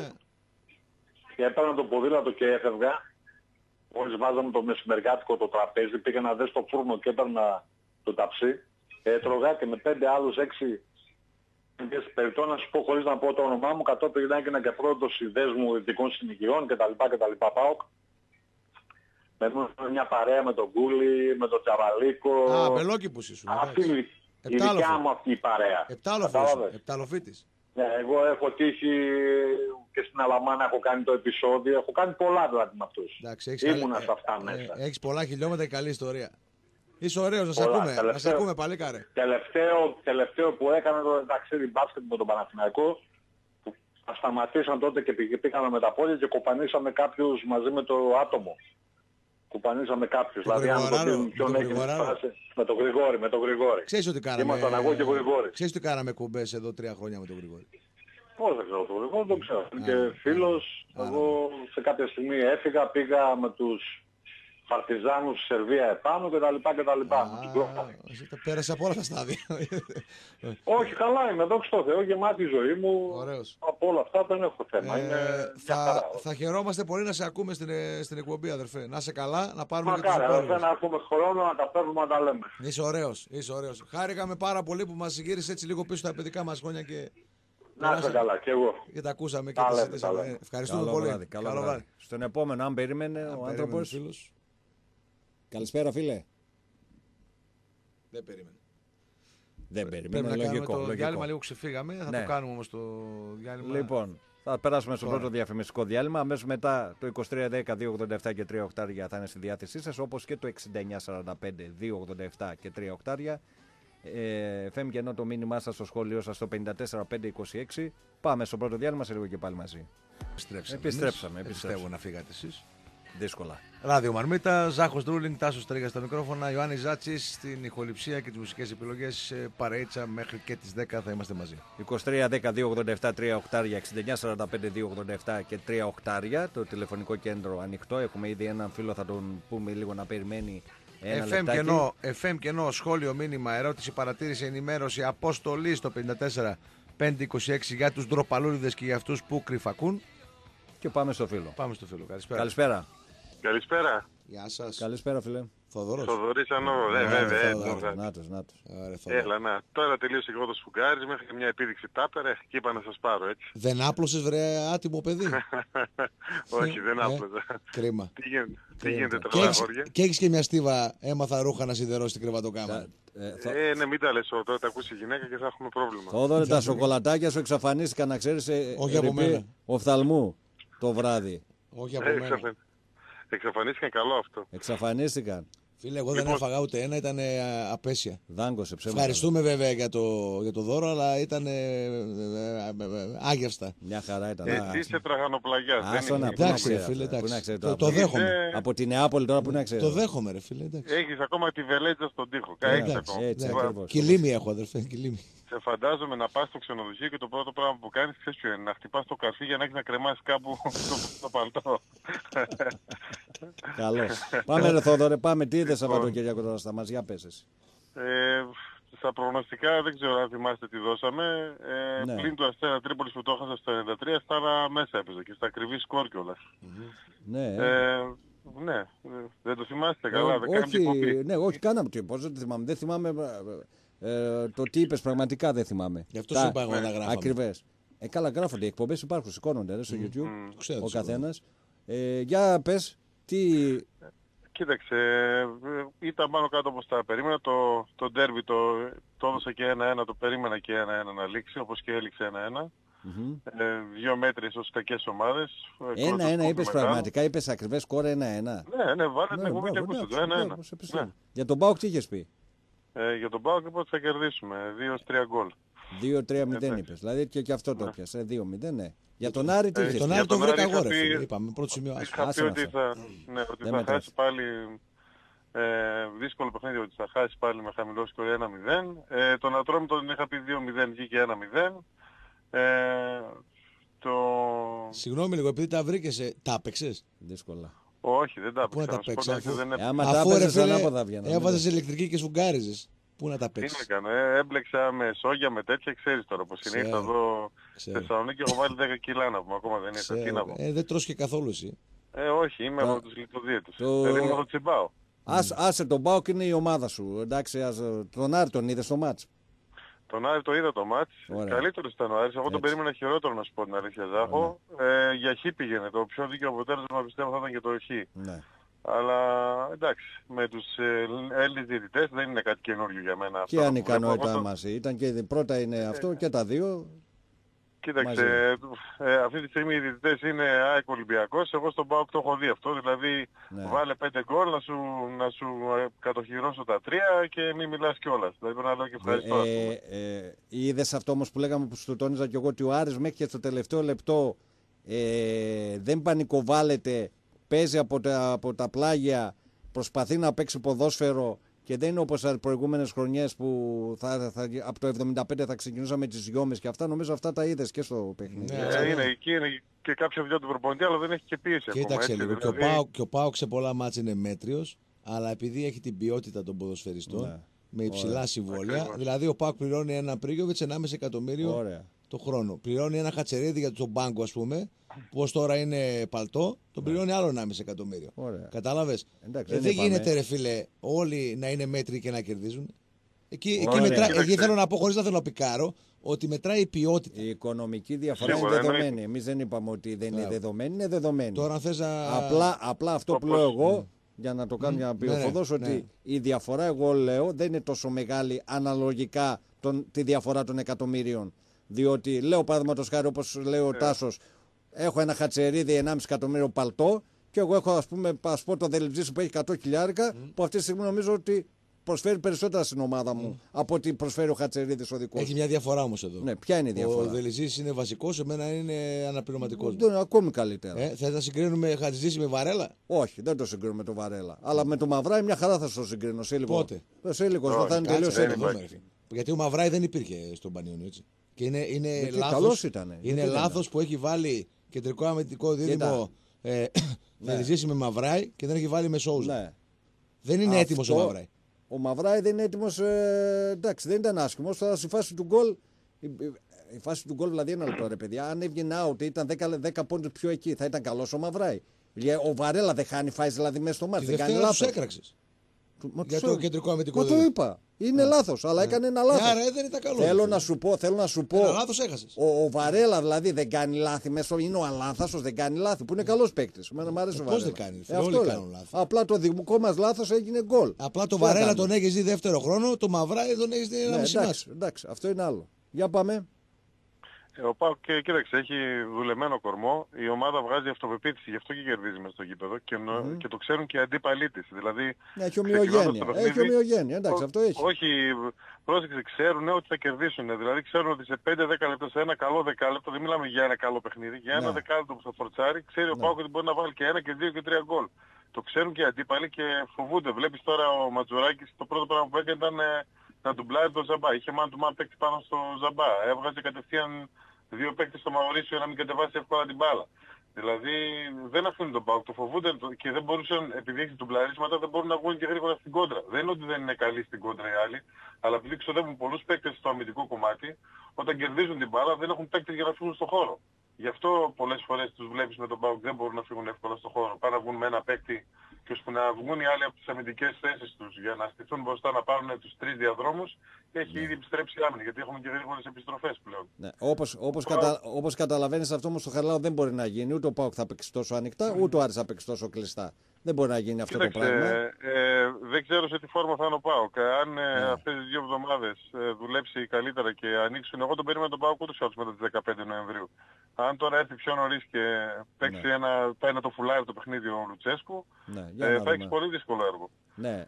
και έπαιρνα το ποδήλατο και έφευγα. Μόλις βάζαμε το μεσημεριάτικο το τραπέζι, πήγαινα δε στο φούρνο και έπαιρνα το ταψί. Έτρωγα και με 5 άλλους 6 περιττώ να σου πω χωρίς να πω το όνομά μου, κατόπιν έγινα και πρώτος συνδέσμου δυτικών συνοικιών κτλ. ΠΑΟΚ. Με μια παρέα με τον Κούλι, με τον Τσαβαλίκο. Α, Μπελόκηπους ήσουν. Αυτή η δικιά μου αυτή η παρέα. Επτάλοφης. Ναι, εγώ έχω τύχει και στην Αλαμάνα έχω κάνει το επεισόδιο. Έχω κάνει πολλά δηλαδή με αυτούς. Ήμουνα σε αυτά μέσα. Έχεις πολλά χιλιόμετρα και καλή ιστορία. Είσαι ωραίος, να σε ακούμε παλίκαρε. Τελευταίο που έκανα το ταξίδι μπάσκετ με τον Παναθηναϊκό, που σταματήσαν τότε και πήγαμε με τα πόδια και κοπανίσαμε κάποιους μαζί με το άτομο. Κουπανίσαμε κάποιους. Δηλαδή αν το δίνουν ποιον έχει φτάσει. Με τον Γρηγόρη. Ξέρεις ότι κάναμε. Ήμασταν εγώ και ο Γρηγόρης. Ξέρεις ότι κάναμε κουμπές εδώ 3 χρόνια με τον Γρηγόρη. Πώς δεν ξέρω τον Γρηγόρη, δεν ξέρω. Είναι και φίλος. Εγώ σε κάποια στιγμή έφυγα, πήγα με τους Παρτιζάνους στη Σερβία επάνω κτλ. Πέρασε από όλα τα στάδια. Όχι, καλά είμαι, δόξα τω Θεώ, γεμάτη η ζωή μου. Ωραίος. Από όλα αυτά δεν έχω θέμα. Θα χαιρόμαστε πολύ να σε ακούμε στην εκπομπή, αδερφέ. Να είσαι καλά, να πάρουμε και τους υπόλοιπους. υπόλοιπους. Να έχουμε χρόνο να τα παίρνουμε να τα λέμε. Είσαι ωραίος. Χάρηκαμε πάρα πολύ που μας γύρισε έτσι λίγο πίσω τα παιδικά μας χρόνια και... Να είσαι καλά, και εγώ. Και τα ακούσαμε και τα συζητήσαμε. Ευχαριστούμε πολύ. Καλό βράδυ. Στον επόμενο, αν περίμενε ο άνθρωπος. Καλησπέρα, φίλε. Δεν περίμενε. Πρέπει να κάνουμε το διάλειμμα, λίγο ξεφύγαμε. Θα το κάνουμε όμως το διάλειμμα. Λοιπόν, θα περάσουμε στο πρώτο διαφημιστικό διάλειμμα. Αμέσως μετά το 2310 287 και 3 οκτάρια θα είναι στη διάθεσή σας, όπως και το 6945 287 και 3 οκτάρια. FM και ενώ το μήνυμά σας στο σχόλιο σας στο 54526. Πάμε στο πρώτο διάλειμμα, σε λίγο και πάλι μαζί. Επιστρέψαμε. Πιστεύω να φύγατε εσείς. Δύσκολα. Ράδιο Μαρμίτα, Ζάχος Ντρούλινγκ, Τάσος Τρίγας στα μικρόφωνα, Ιωάννης Ζάτσης στην ηχοληψία και τις μουσικές επιλογές. Παρείτσα μέχρι και τις 10 θα είμαστε μαζί. 23-10-287-3 οκτάρια, 69-45-287 και 3 οκτάρια. Το τηλεφωνικό κέντρο ανοιχτό. Έχουμε ήδη έναν φίλο, θα τον πούμε λίγο να περιμένει. FM κενό, σχόλιο, μήνυμα, ερώτηση, παρατήρηση, ενημέρωση, αποστολή στο 54-526 για τους ντροπαλούριδες και για αυτούς που κρυφακούν. Και πάμε στο φίλο. Καλησπέρα. Καλησπέρα. Γεια σας. Καλησπέρα, φίλε. Θοδωρής Ανώβο, βέβαια. Νάτος. Έλα, να. Τώρα τελείωσε και εγώ το σφουγγάρις, μέχρι και μια επίδειξη τάπερα και είπα να σας πάρω έτσι. Δεν άπλωσες βρε άτιμο παιδί? Όχι, δεν άπλωσα. Κρίμα. Τι γίνεται τώρα, αγόρια? Και έχεις και μια στίβα, έμαθα ρούχα να σιδερώσει την κρεβατοκάμαρα. Ναι, μην τα λες, τώρα τα ακούσει η γυναίκα και θα έχουμε πρόβλημα. Θόδωρε, τα σοκολατάκια σου εξαφανίστηκαν, να ξέρεις, Όχι από μένα. οφθαλμού το βράδυ. Όχι από μένα. Εξαφανίστηκαν, καλό αυτό. Εξαφανίστηκαν. Φίλε, εγώ δεν έφαγα ούτε ένα, ήταν απέσια. Δάγκωσε ψέματα. Ευχαριστούμε βέβαια για το δώρο, αλλά ήταν άγευστα. Μια χαρά ήταν. Τι είσαι τραγανοπλαγιάς. Εντάξει, φίλε, εντάξει. Το δέχομαι. Από τη Νεάπολη τώρα που να ξέρει. Το δέχομαι, ρε φίλε. Έχεις ακόμα τη βελέτσα στον τοίχο. Έτσι, ακριβώς. Κιλίμι έχω, αδερφέ, κιλίμι. Σε φαντάζομαι να πας στο ξενοδοχείο και το πρώτο πράγμα που κάνεις, ξέρεις ποιο είναι, να χτυπάς το καρφί για να έχεις να κρεμάσεις κάπου το παλτό. Καλό. Πάμε ρε Θόδωρε, πάμε. Τι είδες Σαββατοκύριακο τώρα στα μας, για πες εσύ. Στα προγνωστικά δεν ξέρω αν θυμάστε τι δώσαμε. Ναι. Πλην του Αστέρα Τρίπολης που το έχασα στο 93, στα άλλα μέσα έπαιζε και στα ακριβή σκορ κιόλας. Ναι. Ναι, δεν το θυμάστε καλά, δεν κάνουμε όχι, ναι, όχι, κάναμε το. Πώς δεν το θυμάμαι. Δεν θυμάμαι το τι είπες, πραγματικά δεν θυμάμαι. Γι' αυτό σου είπα εγώ να γράφαμε. Ακριβές. Καλά, γράφονται. Οι εκπομπές υπάρχουν, σηκώνονται στο YouTube. Ξέρω, Ο καθένας. Για πες, τι. Κοίταξε, ήταν πάνω κάτω όπως τα περίμενα. Το ντέρμπι το έδωσα και 1-1, το περίμενα και 1-1 να λήξει, όπως και έληξε 1-1. Δύο μέτρες ως κακές ομάδες. 1-1 είπες πραγματικά, είπες ακριβές σκορ 1-1. Ναι, βάλετε την εκπομπή και ακούστε το 1-1. Για τον ΠΑΟΚ τι είχες πει? Για τον ΠΑΟΚ είπα ότι θα κερδίσουμε, 2-3 γκολ. 2-3-0 είπες, δηλαδή και αυτό το πιάσε, 2-0, ναι. Για τον Άρη τι είχες? Τον Άρη το βρήκα εγώ, ρε φίλε, είπαμε, πρώτο σημείο. Είχα πει ότι θα χάσει πάλι δύσκολο παιχνίδι, ότι θα χάσει πάλι με χαμηλό σκορ 1-0. Τον Ατρόμητο τον είχα πει 2-0, βγήκε 1-0. Συγγνώμη λίγο, επειδή τα βρήκες, τα έπαιξες? Δύσκολα. Όχι, δεν τα έπαιξα. Πού να τα παίξεις, άμα τα έπαιζες ανάποδα βγαίνανε. Έβαζες ηλεκτρική και σφουγγάριζες. Πού να τα παίξεις? Τι να κάνω, έμπλεξα με σόγια, με τέτοια, ξέρεις τώρα πως είναι. Ήρθα εδώ στη Θεσσαλονίκη και έχω βάλει 10 κιλά να πούμε, ακόμα δεν ήρθα. Τι να πω. Δεν τρως και καθόλου εσύ. Όχι, είμαι από τους λιτοδίαιτους. Δηλαδή είμαι από τσιμπάω. Άσε τον ΠΑΟΚ, είναι η ομάδα σου. Εντάξει, τον Άρη τον είδες στο μάτς? Τον Άρη το είδα το μάτς. Καλύτερος ήταν ο Άρης. Εγώ τον περίμενα χειρότερο, να σου πω την αλήθεια, Ζάχο. Για χ πήγαινε. Το πιο δίκαιο αποτέλεσμα πιστεύω θα ήταν και το χ. Ναι. Αλλά εντάξει, με τους Έλληνες διαιτητές δεν είναι κάτι καινούριο για μένα. Και ανικανότητα μας. Ήταν και πρώτα είναι αυτό και τα δύο. Κοίταξε, αυτή τη στιγμή οι διαιτητές είναι ΑΕΚ Ολυμπιακός. Εγώ στον ΠΑΟΚ το έχω δει αυτό. Δηλαδή βάλε 5 γκολ να σου κατοχυρώσω τα 3 και μην μιλάς κιόλας. Δηλαδή πρέπει να λέω και ευχαριστώ. Είδες αυτό όμως που λέγαμε, που σου τόνιζα κι εγώ, ότι ο Άρης μέχρι και στο τελευταίο λεπτό δεν πανικοβάλλεται, παίζει από τα πλάγια, προσπαθεί να παίξει ποδόσφαιρο. Και δεν είναι όπως τις προηγούμενες χρονιές που από το 75 θα ξεκινούσαμε τις γιόμες και αυτά. Νομίζω αυτά τα είδες και στο παιχνίδι. Εκεί είναι και κάποια δουλειά του προπονητή, αλλά δεν έχει και πίεση ακόμα. Κοίταξε λίγο. Δηλαδή... Και ο ΠΑΟΚ σε πολλά μάτς είναι μέτριος, αλλά επειδή έχει την ποιότητα των ποδοσφαιριστών, με υψηλά συμβόλαια. Δηλαδή ο ΠΑΟΚ πληρώνει ένα Πρίγιοβιτς 1,5 εκατομμύριο το χρόνο. Πληρώνει ένα Χατσερίδη για τον πάγκο, ας πούμε, που ως τώρα είναι παλτό, τον πληρώνει άλλο 1,5 εκατομμύριο. Κατάλαβες? Δεν γίνεται, ρε φίλε, όλοι να είναι μέτροι και να κερδίζουν. Εκεί θέλω να πω, χωρίς να θέλω να πικάρω, ότι μετράει η ποιότητα. Η οικονομική διαφορά είναι δεδομένη. Εμείς δεν είπαμε ότι δεν είναι δεδομένη, είναι δεδομένη. Τώρα θες απλά αυτό που λέω εγώ, για να το κάνω για να πει ο Φωδός, ότι η διαφορά, εγώ λέω, δεν είναι τόσο μεγάλη αναλογικά τη διαφορά των εκατομμύριων. Διότι λέω παραδείγματος χάρη, όπως λέει ο Τάσος, έχω ένα Χατσερίδι 1,5 εκατομμύριο παλτό και εγώ έχω, ας πούμε, το Δελιτζή που έχει 100 χιλιάρικα, που αυτή τη στιγμή νομίζω ότι προσφέρει περισσότερα στην ομάδα μου από ότι προσφέρει ο Χατσερίδης ο δικός. Έχει μια διαφορά όμως εδώ. Ναι, ποια είναι η διαφορά? Ο Δελιτζής είναι βασικός, εμένα είναι αναπληρωματικός. Είναι ακόμη καλύτερα. Θες να συγκρίνουμε Χατζηδίση με Βαρέλα? Όχι, δεν το συγκρίνουμε με τον Βαρέλα. Αλλά με τον Μαυράη μια χαρά θα το συγκρίνω. Πότε? Σε λίγο θα είναι τελείως έτοιμο. Γιατί ο Μαυράη δεν υπήρχε στον Πανιόνιο, έτσι. Και είναι λάθος που έχει βάλει κεντρικό αμυντικό δίδυμο Δελιτζή με Μαυράη και δεν έχει βάλει με Σόουζα. Δεν είναι έτοιμος ο Μαυράη. Ο Μαυράη δεν είναι έτοιμος, εντάξει, δεν ήταν άσχημος. Τώρα στη φάση του γκολ, η φάση του γκολ δηλαδή ένα λεπτό, ρε παιδιά. Αν έβγαινε out, ήταν 10 πόντους πιο εκεί, θα ήταν καλός ο Μαυράη. Ο Βαρέλα δεν χάνει φάση δηλαδή μέσα στο μάτι. Τη Δευτέρα τους έκραξες. Για το κεντρικό αμυντικό δίδυμο. Το είπα. Είναι λάθος, αλλά έκανε ένα λάθος. Άρα δεν ήταν καλό. Θέλω να σου πω. Λάθος έχασες. Ο Βαρέλα δηλαδή δεν κάνει λάθη μέσα. Είναι ο αλάνθαστος, δεν κάνει λάθη. Που είναι καλός παίκτης. Μ' αρέσει ο Βαρέλα. Πώς δεν κάνει. Όλοι κάνουν λάθη. Απλά το δικό μας λάθος έγινε γκολ. Απλά το Βαρέλα τον έχεις δει δεύτερο χρόνο, το Μαυράδι τον έχεις δει ένα μισή μάτσο. Εντάξει, αυτό είναι άλλο. Για πάμε. Ο ΠΑΟΚ, κοίταξε, έχει δουλεμένο κορμό. Η ομάδα βγάζει αυτοπεποίθηση, γι' αυτό και κερδίζει μες στο γήπεδο και το ξέρουν και οι αντίπαλοι της. Δηλαδή, έχει ομοιογένεια. Εντάξει, αυτό έχει. Όχι, πρόσεξε, ξέρουν ότι θα κερδίσουν. Δηλαδή, ξέρουν ότι σε 5-10 λεπτά, σε ένα καλό δεκάλεπτο, δεν μιλάμε για ένα καλό παιχνίδι, για ένα δεκάλεπτο που θα φορτσάρει, ξέρει ο ΠΑΟΚ ότι μπορεί να βάλει και 1 και 2 και 3 γκολ. Το ξέρουν και οι αντίπαλοι και φοβούνται. Βλέπεις τώρα ο Ματζουράκης, το πρώτο πράγμα που έκανε ήταν να ντουμπλάρει τον Ζαμπά. Είχε man to man παίκτη πάνω στο Ζαμπά. Έβγαζε κατευθείαν 2 παίκτες στο Μαουρίσιο να μην κατεβάσει εύκολα την μπάλα. Δηλαδή δεν αφήνουν τον ΠΑΟΚ, το φοβούνται και δεν μπορούσαν, επειδή έχει ντουμπλαρίσματα, δεν μπορούν να βγουν και γρήγορα στην κόντρα. Δεν είναι ότι δεν είναι καλοί στην κόντρα οι άλλοι, αλλά επειδή ξοδεύουν πολλούς παίκτες στο αμυντικό κομμάτι, όταν κερδίζουν την μπάλα δεν έχουν παίκτες για να φύγουν στον χώρο. Γι' αυτό πολλές φορές τους βλέπεις με τον ΠΑΟΚ δεν μπορούν να φύγουν εύκολα στον χώρο. Πάνε να βγουν με ένα παίκτη και ώσπου να βγουν οι άλλοι από τις αμυντικές θέσεις τους για να στηθούν μπροστά να πάρουν τους 3 διαδρόμους, έχει ήδη επιστρέψει η άμυνα, γιατί έχουμε και γρήγορες επιστροφές πλέον. Ναι. Όπως καταλαβαίνεις, αυτό όμως στο Χαριλάου δεν μπορεί να γίνει. Ούτε ο ΠΑΟΚ θα παίξει τόσο ανοιχτά, ούτε ο Άρης θα παίξει τόσο κλειστά. Δεν μπορεί να γίνει αυτό το πράγμα. Δεν ξέρω σε τι φόρμα θα είναι ο ΠΑΟΚ. Αν αυτές τις 2 εβδομάδες δουλέψει καλύτερα και ανοίξουν, εγώ τον περίμενα τον ΠΑΟΚ ούτως ή άλλως μετά τις 15 Νοεμβρίου. Αν τώρα έρθει πιο νωρίς και παίξει πάει να το φουλάρει το παιχνίδι ο Λουτσέσκου, θα έχει πολύ δύσκολο έργο. Ναι.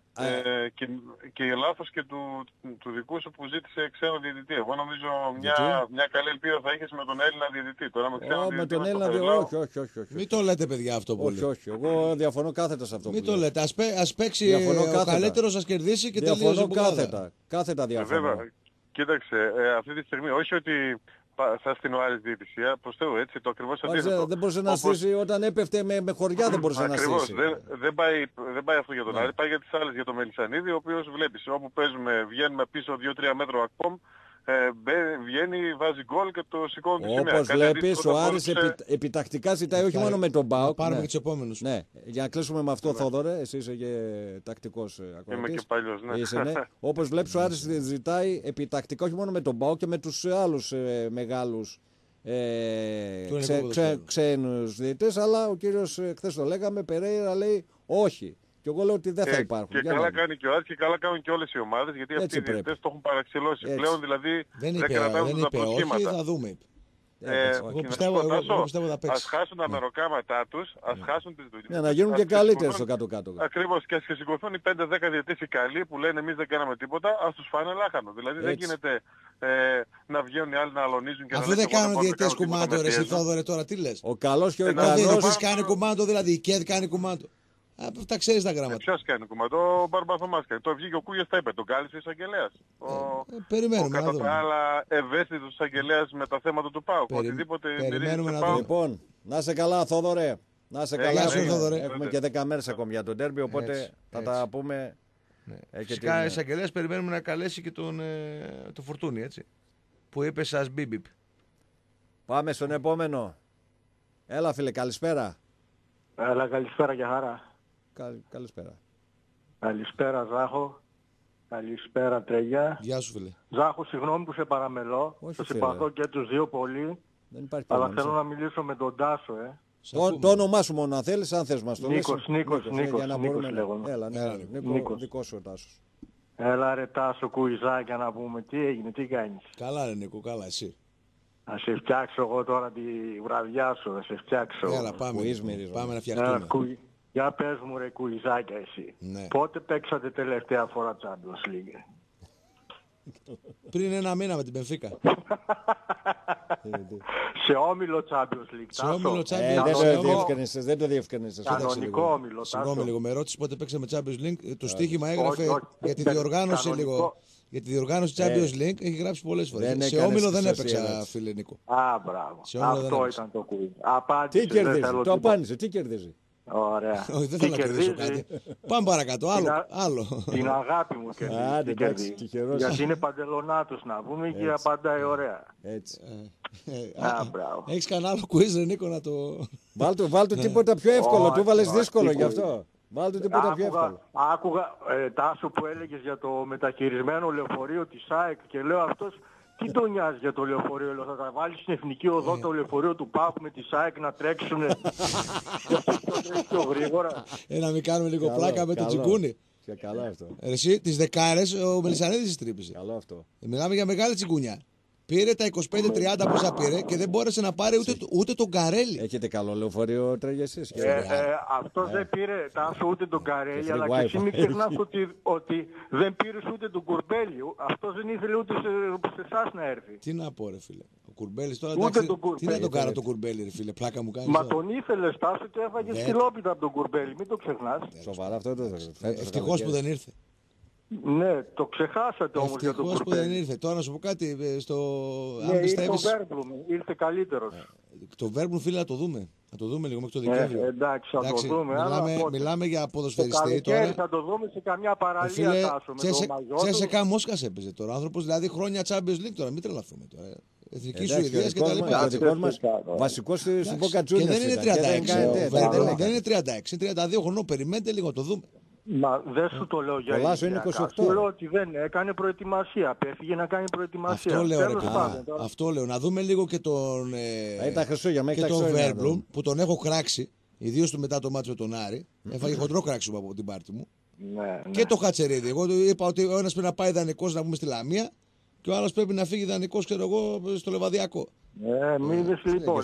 Και λάθος και του δικού σου που ζήτησε ξένο διαιτητή. Εγώ νομίζω μια καλή ελπίδα θα είχες με τον Έλληνα διαιτητή. Τώρα με τον Έλληνα διαιτητή, όχι. Μην το λέτε παιδιά αυτό πολύ. Όχι. Εγώ διαφωνώ κάθετα σε αυτό. Μην το λέτε. Ας παίξει ο καλύτερος, ας κερδίσει και τελείωσε. Κάθετα διαφωνώ. Βέβαια. Κοίταξε, αυτή τη στιγμή όχι ότι θα στην ο Άρης διαιτησία, προς Θεού, έτσι, το ακριβώς αντίθετο. Δεν μπορούσε να στήσει όταν έπεφτε με χωριά, δεν μπορούσε να στήσει. Ακριβώς, δεν πάει αυτό για τον Άρη, πάει για τις άλλες, για τον Μελισσανίδη, ο οποίος βλέπεις, όπου παίζουμε, βγαίνουμε πίσω 2-3 μέτρα ακόμη, βγαίνει, βάζει γκολ και το σηκώνει τη σημαία. Όπως βλέπεις, ο Άρης επιτακτικά ζητάει όχι μόνο με τον ΠΑΟΚ. Πάρουμε και τους επόμενους. Ναι, για να κλείσουμε με αυτό, Θόδωρε, εσύ είσαι και τακτικός ακροατής. Είμαι και παλιός, ναι. Όπως βλέπεις, ο Άρης ζητάει επιτακτικά όχι μόνο με τον ΠΑΟΚ και με τους άλλους μεγάλους ξένους διαιτητές, αλλά ο κύριος, χθες το λέγαμε, Περέιρα λέει όχι. Και εγώ λέω ότι δεν θα υπάρχουν. Και καλά κάνει και ο Άρης και καλά κάνουν και όλες οι ομάδες, γιατί αυτοί οι διαιτητές το έχουν παραξηλώσει. Πλέον δηλαδή δεν κρατάνε τα προσχήματα. Όχι, θα δούμε. Εγώ πιστεύω θα παίξει. Ας χάσουν τα μεροκάματά τους, ας χάσουν τις δουλειές. Ναι, να γίνουν και καλύτεροι στο κάτω-κάτω. Ακριβώς, και ας σηκωθούν οι 5-10 διαιτητές οι καλοί που λένε εμείς δεν κάναμε τίποτα, ας τους φάνε λάχανο. Δηλαδή δεν γίνεται να βγαίνουν οι άλλοι να αλωνίζουν και αφού δεν κάνουν διαιτητές κουμάντο, ρε εσύ Θόδωρε, τώρα τι λες. Ο καλός και ο ικανός. Ο διαιτητής κάνει κουμάντο, δηλαδή η ΚΕΔ κάνει κουμάντο. Τα ξέρεις τα γράμματα. Ποιος κάνει κουμάντο, ο Μπαρμπαθωμάς κάνει. Το βγήκε ο Κούγιας, τα είπε, τον κάλεσε ο εισαγγελέας. Περιμένουμε κατά τα άλλα ευαίσθητος εισαγγελέας με τα θέματα του ΠΑΟΚ. Οτιδήποτε περιμένουμε να δούμε. Λοιπόν, να είσαι καλά Θόδωρε. Να είσαι καλά. Έχουμε και 10 μέρες ακόμη για τον ντέρμπι, οπότε θα τα πούμε. Φυσικά εισαγγελέας περιμένουμε να καλέσει και το Φορτούνι, έτσι. Που είπε σας μπιμπιπ. Πάμε στον επόμενο. Έλα φίλε, καλησπέρα. Έλα, καλησπέρα και χαρά. Καλησπέρα. Καλησπέρα Ζάχο. Καλησπέρα Τρέγια. Γεια σου φίλε. Ζάχο, συγγνώμη που σε παραμελώ. Σε συμπαθώ και τους δύο πολύ. Δεν υπάρχει αλλά θέλω να μιλήσω με τον Τάσο, Το όνομά σου μόνο αν θέλεις, αν θες μας το λες. Νίκος λέγομαι. Έλα, Νίκος ο Τάσος. Έλα ρε Τάσο, κουιζάκια να πούμε. Τι έγινε, τι κάνεις. Καλά ρε Νίκο, καλά εσύ. Να σε φτιάξω εγώ τώρα τη βραδιά σου, να σε φτιάξω. Έλα πάμε να φτιαχτούμε. Για πες μου ρε κουιζάκια εσύ. Ναι. Πότε παίξατε τελευταία φορά Champions League. Πριν ένα μήνα με την Μπενφίκα. Σε όμιλο Champions League. Σε όμιλο Champions League. Δεν το διευκρινίσες. Κανονικό όμιλο. Συγγνώμη λίγο, με ρώτησε πότε παίξαμε Champions League. Το στοίχημα έγραφε για τη διοργάνωση λίγο. Για τη διοργάνωση Champions League έχει γράψει πολλές φορές. Σε όμιλο δεν έπαιξα, φίλε Νίκο. Α, μπράβο. Αυτό ήταν το κουί. Τι κερδίζει, το απάντησε, τι κερδίζει. Ωραία. Όχι, δεν θέλω να κερδίσω κάτι. Πάμε παρακάτω, άλλο. Την αγάπη μου κερδίζει. Γιατί είναι παντελονάτος να πούμε και απαντάει ωραία. Έτσι. Μπράβο. Έχεις κανένα άλλο quiz, ρε Νίκο, να το... Βάλ' το τίποτα πιο εύκολο, του βάλες δύσκολο γι' αυτό. Βάλτε τίποτα πιο εύκολο. Άκουγα Τάσο που έλεγες για το μεταχειρισμένο λεωφορείο της ΑΕΚ και λέω αυτός τι τον νοιάζει για το λεωφορείο. Λέω, θα τα βάλει στην εθνική οδό το λεωφορείο του ΠΑΟΚ με τη ΑΕΚ να τρέξουν πιο γρήγορα. Να μην κάνουμε λίγο πλάκα με το τσιγκούνι. Καλό αυτό. Εσύ, τις δεκάρες ο Μελισσανίδης τρύπησε. Καλό αυτό. Μιλάμε για μεγάλη τσιγκούνια. Πήρε τα 25-30 πόσα πήρε και δεν μπόρεσε να πάρει ούτε τον Καρέλη. Έχετε καλό λεωφορείο, τρέχει εσείς. Αυτός δεν πήρε Τάσο ούτε τον Καρέλη, αλλά και εσύ μην ξεχνάς ότι δεν πήρες ούτε τον Κουρμπέλη. Αυτός δεν ήθελε ούτε σε εσάς να έρθει. Τι να πω, ρε φίλε. Ο Κουρμπέλης τώρα εντάξει. Τι να τον κάνω τον Κουρμπέλη, ρε φίλε. Πλάκα μου κάνει. Μα τον ήθελε Τάσο και έφαγε σκυλόπιτα από τον Κουρμπέλη. Μην το ξεχνάς. Σοβαρά αυτό το ευτυχώς που δεν ήρθε. Ναι, το ξεχάσατε όμως για τον Κουρμπέλη. Που δεν ήρθε. Τώρα να σου πω κάτι. Ναι, ήρθε ο Βέρμπλουμ, ήρθε καλύτερος. Το Βέρμπλουμ, φίλε, να το δούμε. Να το δούμε λίγο μέχρι το Δεκέμβριο. Εντάξει, θα το δούμε. Μιλάμε για ποδοσφαιριστή τώρα. Θα το δούμε σε καμιά παραλία, Τάσο. Τσέσεκα Μόσχας έπαιζε τώρα. Ο άνθρωπος δηλαδή χρόνια Champions League τώρα. Μην τρελαθούμε τώρα. Εθνική Σουηδία και τα λοιπά. Βασικός στην Μποκατσούνια. Και δεν είναι 36. Δεν είναι 36. Είναι 32 χρονών. Περιμένετε λίγο, το δούμε. Μα δεν σου το λέω για ηλικιακά. Σου λέω ότι δεν έκανε προετοιμασία. Πέφυγε να κάνει προετοιμασία. Αυτό λέω, αυτό λέω. Να δούμε λίγο και τον Βέρμπλουμ που τον έχω κράξει. Ιδίως του μετά το μάτσο με τον Άρη. Έφαγε χοντρό κράξιμο από την πάρτη μου. Και το Χατσερίδη. Εγώ είπα ότι ο ένας πρέπει να πάει δανεικός να πούμε στη Λαμία και ο άλλος πρέπει να φύγει δανεικός, ξέρω εγώ, στο Λεβαδιακό. Μήνες λοιπόν.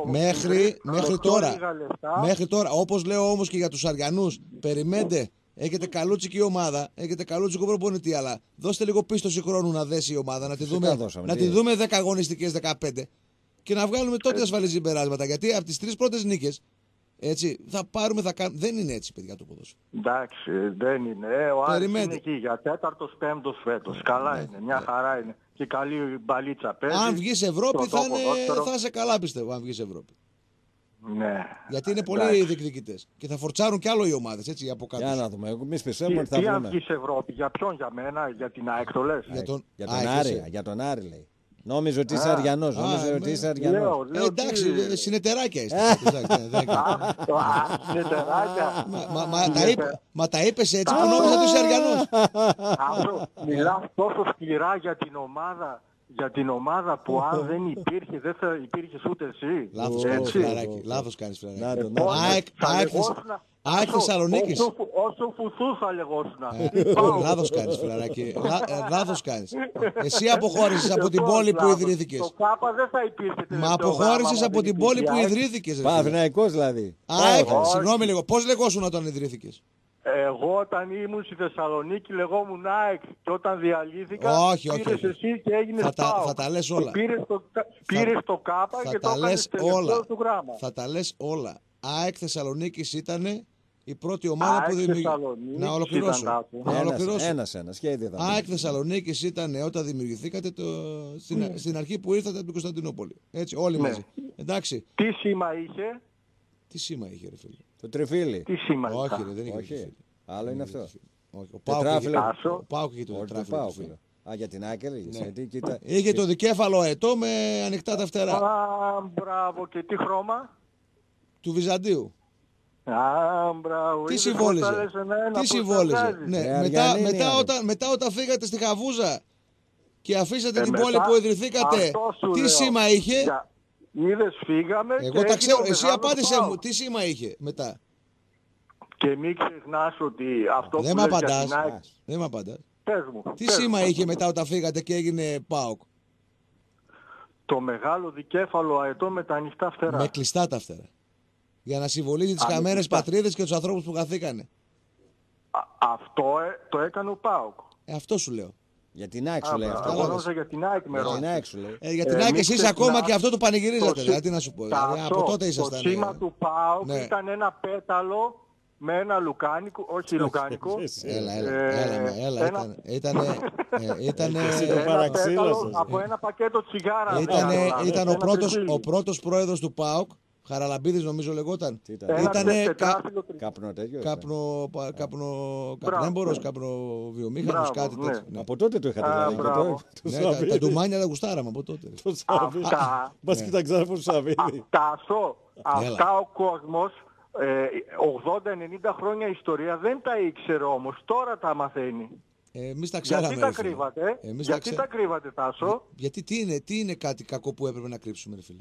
Μέχρι τώρα, όπως λέω όμως και για τους Αριανούς, περιμένετε. Έχετε καλούτσικη ομάδα, έχετε καλούτσικο προπονητή, αλλά δώστε λίγο πίστοση χρόνου να δέσει η ομάδα, να τη δούμε 10 αγωνιστικές, 15 και να βγάλουμε τότε ασφαλή συμπεράσματα. Γιατί από τις 3 πρώτες νίκες, έτσι, θα πάρουμε, θα κάνουμε. Δεν είναι έτσι, παιδιά, το ποδόσφαιρο. Εντάξει, δεν είναι. Ο Άρης είναι εκεί για 4ος, 5ος φέτος. Καλά είναι, μια χαρά είναι. Και καλή μπαλίτσα παίζει. Αν βγεις Ευρώπη, θα είσαι καλά, πιστεύω, αν βγεις Ευρώπη. Ναι. Γιατί είναι πολύ διεκδικητές. Και θα φορτσάρουν κι άλλο οι ομάδες, έτσι, από κάτω. Για να δούμε. Εμείς πιστεύουμε ότι θα βγούμε. Τι αν βγεις Ευρώπη, για ποιον, για μένα, για την ΑΕΚ το λες. Για τον Άρη λέει. Νόμιζε ότι είσαι Αριανός. Εντάξει, συνεταιράκια είστε. Συνεταιράκια. Μα τα είπες έτσι που νόμιζα ότι είσαι Αριανός. Μιλάς τόσο σκληρά για την ομάδα. Για την ομάδα που αν δεν υπήρχε, δεν θα υπήρχες ούτε εσύ. Λάθος κάνεις, φιλαράκι. ΑΕΚ Θεσσαλονίκης. Όσο φουθού θα λεγόσουνα. Λάθος κάνεις, φιλαράκι. Λάθος κάνεις. Εσύ αποχώρησες από την πόλη που ιδρύθηκες. Το ΚΑΠΑ δεν θα υπήρχε. Μα αποχώρησες από την πόλη που ιδρύθηκες. Παναθηναϊκός δηλαδή. ΑΕΚ, συγγνώμη λίγο, πώς λεγόσουν όταν ιδρύθηκες? Εγώ όταν ήμουν στη Θεσσαλονίκη λεγόμουν ΑΕΚ και όταν διαλύθηκα πήρες εσύ και έγινες ΠΑΟΚ. Θα τα λες όλα. Πήρες το ΚΑΠΑ και το έκανες τελευταίο του γράμμα. Θα τα λες όλα. ΑΕΚ Θεσσαλονίκης ήταν η πρώτη ομάδα που δημιουργήθηκε. Να ολοκληρώσω. Ένας και ήδη ΑΕΚ Θεσσαλονίκης ήταν όταν δημιουργηθήκατε στην αρχή που ήρθατε από την Κωνσταντινούπολη. Έτσι, όλοι μαζί. Εντάξει. Τι σήμα είχε? Τι σήμα είχε, ρε φίλε? Το τριφύλι. Τι σήμα είχε? Όχι, ρε, δεν είχε. Άλλο είναι αυτό. Ο Πάοκ είχε το τετράφυλλο. Για την Άκελ. Είχε το δικέφαλο ετώ με ανοιχτά τα φτερά. Μπράβο. Και τι χρώμα? Του Βυζαντίου. Μπράβο. Τι συμβόλιζε? Μετά όταν φύγατε στη Χαβούζα και αφήσατε την πόλη που ιδρυθήκατε, τι σήμα είχε? Είδες, φύγαμε. Εγώ τα ξέρω. Εσύ απάντησε μου. Τι σήμα είχε μετά? Και μην ξεχνάς ότι αυτό που δεν λες δεν μ' απαντάς. Πες μου. Τι σήμα είχε μετά όταν φύγατε και έγινε ΠΑΟΚ? Το μεγάλο δικέφαλο αετό με τα ανοιχτά φτερά. Με κλειστά τα φτερά. Για να συμβολίζει τις χαμένες πατρίδες και τους ανθρώπους που χαθήκανε. Αυτό το έκανε ο ΠΑΟΚ. Αυτό σου λέω. Για την ΑΕΚ σου λέει αυτό. Εγώ νόμιζα για την ΑΕΚ με ρώτησε. Για την ΑΕΚ εσείς ακόμα και αυτό το πανηγυρίζατε. Δηλαδή, να σου πω. Από τότε ήσασταν. Το σήμα του ΠΑΟΚ ήταν ένα πέταλο με ένα λουκάνικο, όχι λουκάνικο. Έλα. Ήταν από ένα πακέτο τσιγάρα. Ήταν ο πρώτος πρόεδρος του ΠΑΟΚ. Χαραλαμπίδης νομίζω λεγόταν. Ήτανε καπνέμπορος, καπνοβιομήχανος, κάτι τέτοιο. Από τότε το είχατε δηλαδή. Τα ντουμάνια τα γουστάραμε από τότε. Μας κοίταξαν από το Σαββίδι. Αυτά ο κόσμος 80-90 χρόνια ιστορία δεν τα ήξερε όμως. Τώρα τα μαθαίνει. Εμείς τα ξέραμε. Γιατί τα κρύβατε, γιατί τα κρύβατε, Τάσο? Γιατί τι είναι κάτι κακό που έπρεπε να κρύψουμε, ρε φίλε?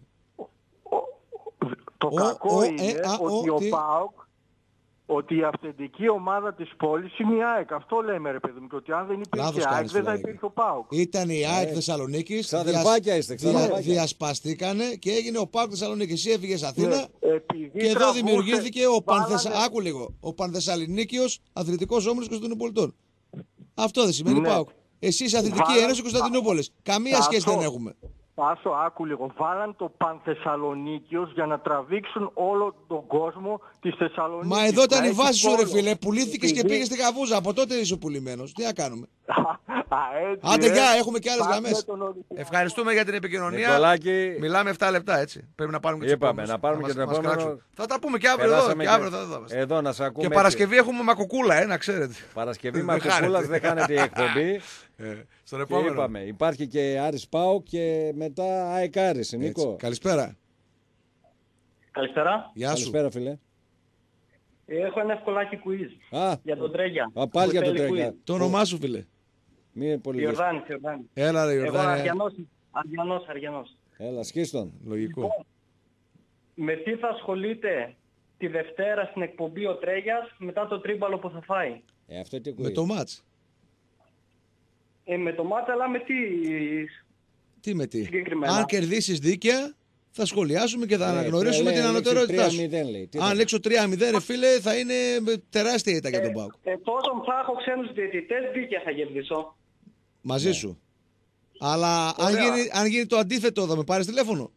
Το κακό είναι ότι ο ΠΑΟΚ, ότι η αυθεντική ομάδα της πόλης είναι η ΑΕΚ. Αυτό λέμε, ρε παιδί μου, και ότι αν δεν υπήρχε η ΑΕΚ δεν θα υπήρχε ο ΠΑΟΚ. Ήταν η ΑΕΚ Θεσσαλονίκης, διασπαστήκανε και έγινε ο ΠΑΟΚ Θεσσαλονίκης. Εσύ έφυγες Αθήνα και εδώ δημιουργήθηκε ο Πανθεσσαλονίκιος Αθλητικός Όμιλος Κωνσταντινούπολης. Αυτό δεν σημαίνει ΠΑΟΚ. Εσύ είσαι Αθλητική Ένωση Κωνσταντινούπολης. Καμία σχέση δεν έχουμε. Πάσο, άκου λίγο. Βάλαν το Πανθεσσαλονίκιος για να τραβήξουν όλο τον κόσμο της Θεσσαλονίκης. Μα εδώ ήταν η βάση σου, ρε φίλε. Πουλήθηκες και πήγες στη Καβούζα. Από τότε είσαι πουλημένος. Τι να κάνουμε? Άντε, γεια, έχουμε και άλλες γραμμές. Ευχαριστούμε για την επικοινωνία. Νικολάκη... Μιλάμε 7 λεπτά, έτσι. Πρέπει να πάρουμε και να πάρουμε και το επόμενο. Θα τα πούμε και αύριο εδώ. Εδώ να σε ακούμε. Και Παρασκευή έχουμε μακουκούλα, να ξέρετε. Παρασκευή μακουκούλα δεν χάνεται η εκπομπή. Στον επόμενο. Είπαμε, υπάρχει και Άρης ΠΑΟΚ και μετά ΑΕΚ Άρης. Νίκο. Καλησπέρα. Καλησπέρα. Γεια σου. Καλησπέρα, φίλε. Έχω ένα ευκολάκι quiz για τον Τρέγια. Πάλι για τον Τρέγια. Το όνομά σου, φίλε? Ιορδάνης. Έλα, ρε Ιορδάνη. Εγώ Αριανός. Έλα, σκίστον. Λογικό. Λοιπόν, με τι θα ασχολείται τη Δευτέρα στην εκπομπή ο Τρέγιας μετά το τρίμπαλο που θα φάει? Αυτό τι με το μάτς. Με το μάτς, αλλά με τι? Τι με τι? Αν κερδίσεις δίκαια, θα σχολιάσουμε και θα αναγνωρίσουμε την ανωτερότητά σου. Αν λέξω 3-0, ρε φίλε, θα είναι τεράστια ήττα για τον ΠΑΟΚ. Εφόσον θα έχω ξένους διαιτητές, δίκαια θα κερδίσω. Μαζί σου. Αλλά αν γίνει το αντίθετο, θα με πάρεις τηλέφωνο?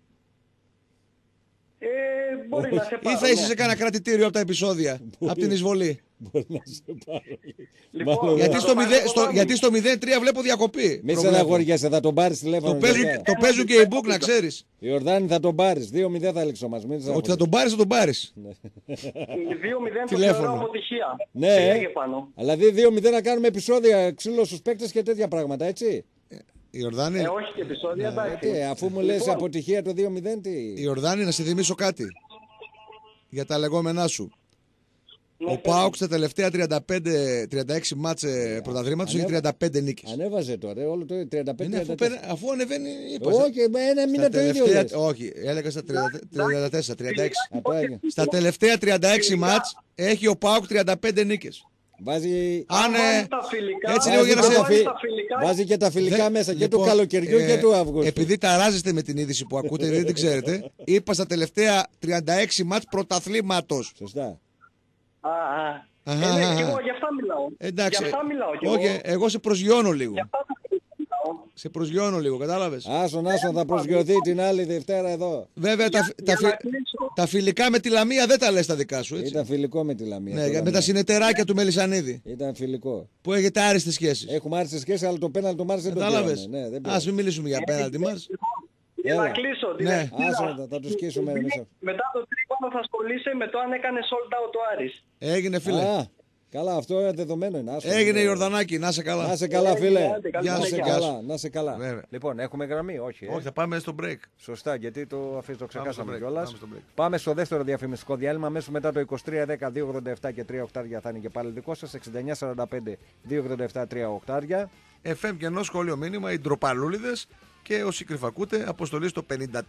Μπορεί να σε πάρω. Ή θα είσαι σε κανένα κρατητήριο από τα επεισόδια, από την εισβολή? Μπορεί να σε πάρω. Λοιπόν, γιατί στο 0-3 βλέπω διακοπή. Μη σε αγοριάσαι, θα τον πάρεις τηλέφωνο. Το παίζουν και οι book, να ξέρεις. Ιορδάνη, θα τον πάρεις. 2-0 θα έλεξω μας. Ότι θα τον πάρεις, θα τον πάρεις. 2-0 το θεωρώ αποτυχία. Ναι, αλλά 2-0 να κάνουμε επεισόδια, ξύλο στους παίκτες και τέτοια πράγματα, έτσι. Ιορδάνη. Όχι και επεισόδια, εντάξει. Αφού μου λες αποτυχία το 2-0, τι. Ιορδάνη, να σε θυμίσω κάτι για τα λεγόμενά σου. Ο ΠΑΟΚ στα τελευταία 35-36 μάτς πρωταθλήματος έχει 35 νίκες. Ανέβαζε τώρα, όλο το 35-36. Αφού ανεβαίνει, όχι, ένα μήνα το ίδιο λες. Όχι, έλεγα στα 34-36. Στα τελευταία 36 μάτς έχει ο ΠΑΟΚ 35 νίκες. Βάζει... έτσι λίγο για να σε... Βάζει και τα φιλικά μέσα, και του καλοκαιριού και του Αυγούστου. Επειδή ταράζεστε με την είδηση που ακούτε, δεν την ξέρετε, είπα στα τελευταία 36 μάτς πρωταθλήματος. Σωστά. Και εγώ γι' αυτά μιλάω. Εντάξει. Γι' αυτά μιλάω κι εγώ. Εγώ σε προσγειώνω λίγο. Σε προσγειώνω λίγο, κατάλαβες. Άσον, θα προσγειωθεί την άλλη Δευτέρα εδώ. Βέβαια τα φιλικά με τη Λαμία δεν τα λες τα δικά σου, έτσι. Ήταν φιλικό με τη Λαμία. Ναι, με τα συνεταιράκια του Μελισσανίδη. Ήταν φιλικό. Που έχετε άριστες σχέσεις. Έχουμε άριστες σχέσεις, αλλά το πέναλτι του Μάρς δεν το πήραμε. Ας μην μιλήσουμε για πέναλτι μας. Θα κλείσω. Ναι. Θα τους σκίσουμε εμείς. Μετά το τρίπονο θα ασχολείσαι με το αν έκανε sold out το Άρης. Έγινε, φίλε. Καλά, αυτό δεδομένο είναι. Έγινε, Ιορδανάκη, να σε καλά. Να σε καλά, φίλε. Να σε καλά. Λοιπόν, έχουμε γραμμή, όχι. Όχι, θα πάμε στο break. Σωστά, γιατί το ξεχάσαμε κιόλας. Πάμε στο δεύτερο διαφημιστικό διάλειμμα. Αμέσως μετά το 2310-287 και 3 οκτάρια θα είναι και πάλι δικό σας. 6945-287 3 οκτάρια. FM και ενό σχόλιο μήνυμα, οι ντροπαλούλιδες και όσοι κρυφακούτε, αποστολή στο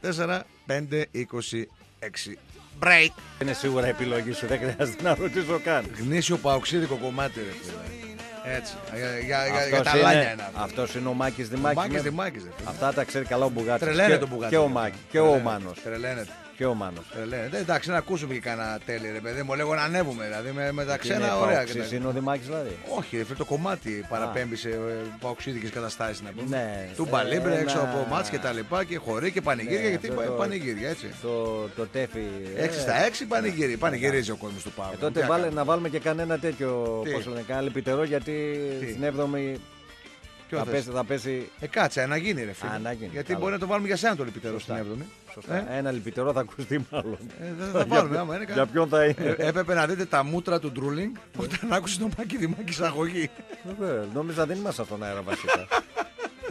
54526. Break. Είναι σίγουρα επιλογή σου, δεν χρειάζεται να ρωτήσω καν. Γνήσιο παοξίδικο κομμάτι, ρε φίλε. Έτσι. Για τα λάνια είναι αυτό. Αυτός είναι ο Μάκης Δημάκης. Ο Μάκης Δημάκης. Αυτά τα ξέρει καλά ο Μπουγάτης. Τρελαίνεται ο Μπουγάτης. Και ο Μάκης. Και ο Μάνος. Τρελαίνεται. Και ο Μάνος. Εντάξει, να ακούσουμε και κανένα τέλει, ρε παιδί μου. Λέγω να ανέβουμε, δηλαδή με τα ξένα ωραία. Είναι ο Δημάκης, δηλαδή. Όχι, ρε φίλε, το κομμάτι παραπέμπει σε παοξίδικες καταστάσεις, να πούμε. Ναι. Του μπαλίμπρε έξω από μάτς και τα λοιπά και χωρί και πανηγύρια. Γιατί πανηγύρια, έτσι. Το τέφι. 6 στα 6 πανηγύρι. Πανηγυρίζει ο κόσμος του ΠΑΟΚ. Τότε να βάλουμε και κανένα τέτοιο, πώς λένε, κανένα λυπητερό, γιατί στην 7η. Θα πέσει. Κάτσε, να γίνει, ρε φίλε. Γιατί μπορεί να το βάλουμε για σένα το λυπητερό στην 7η. Σωστά. Ένα λυπητερό θα ακουστεί μάλλον. Δεν θα βάλουμε, άμα είναι. Για ποιον θα είναι. Έπρεπε να δείτε τα μούτρα του Ντρούλινγκ όταν άκουσε τον Μάκη Δημάκη εισαγωγή. Νόμιζα δεν ήμασταν στον αέρα βασικά.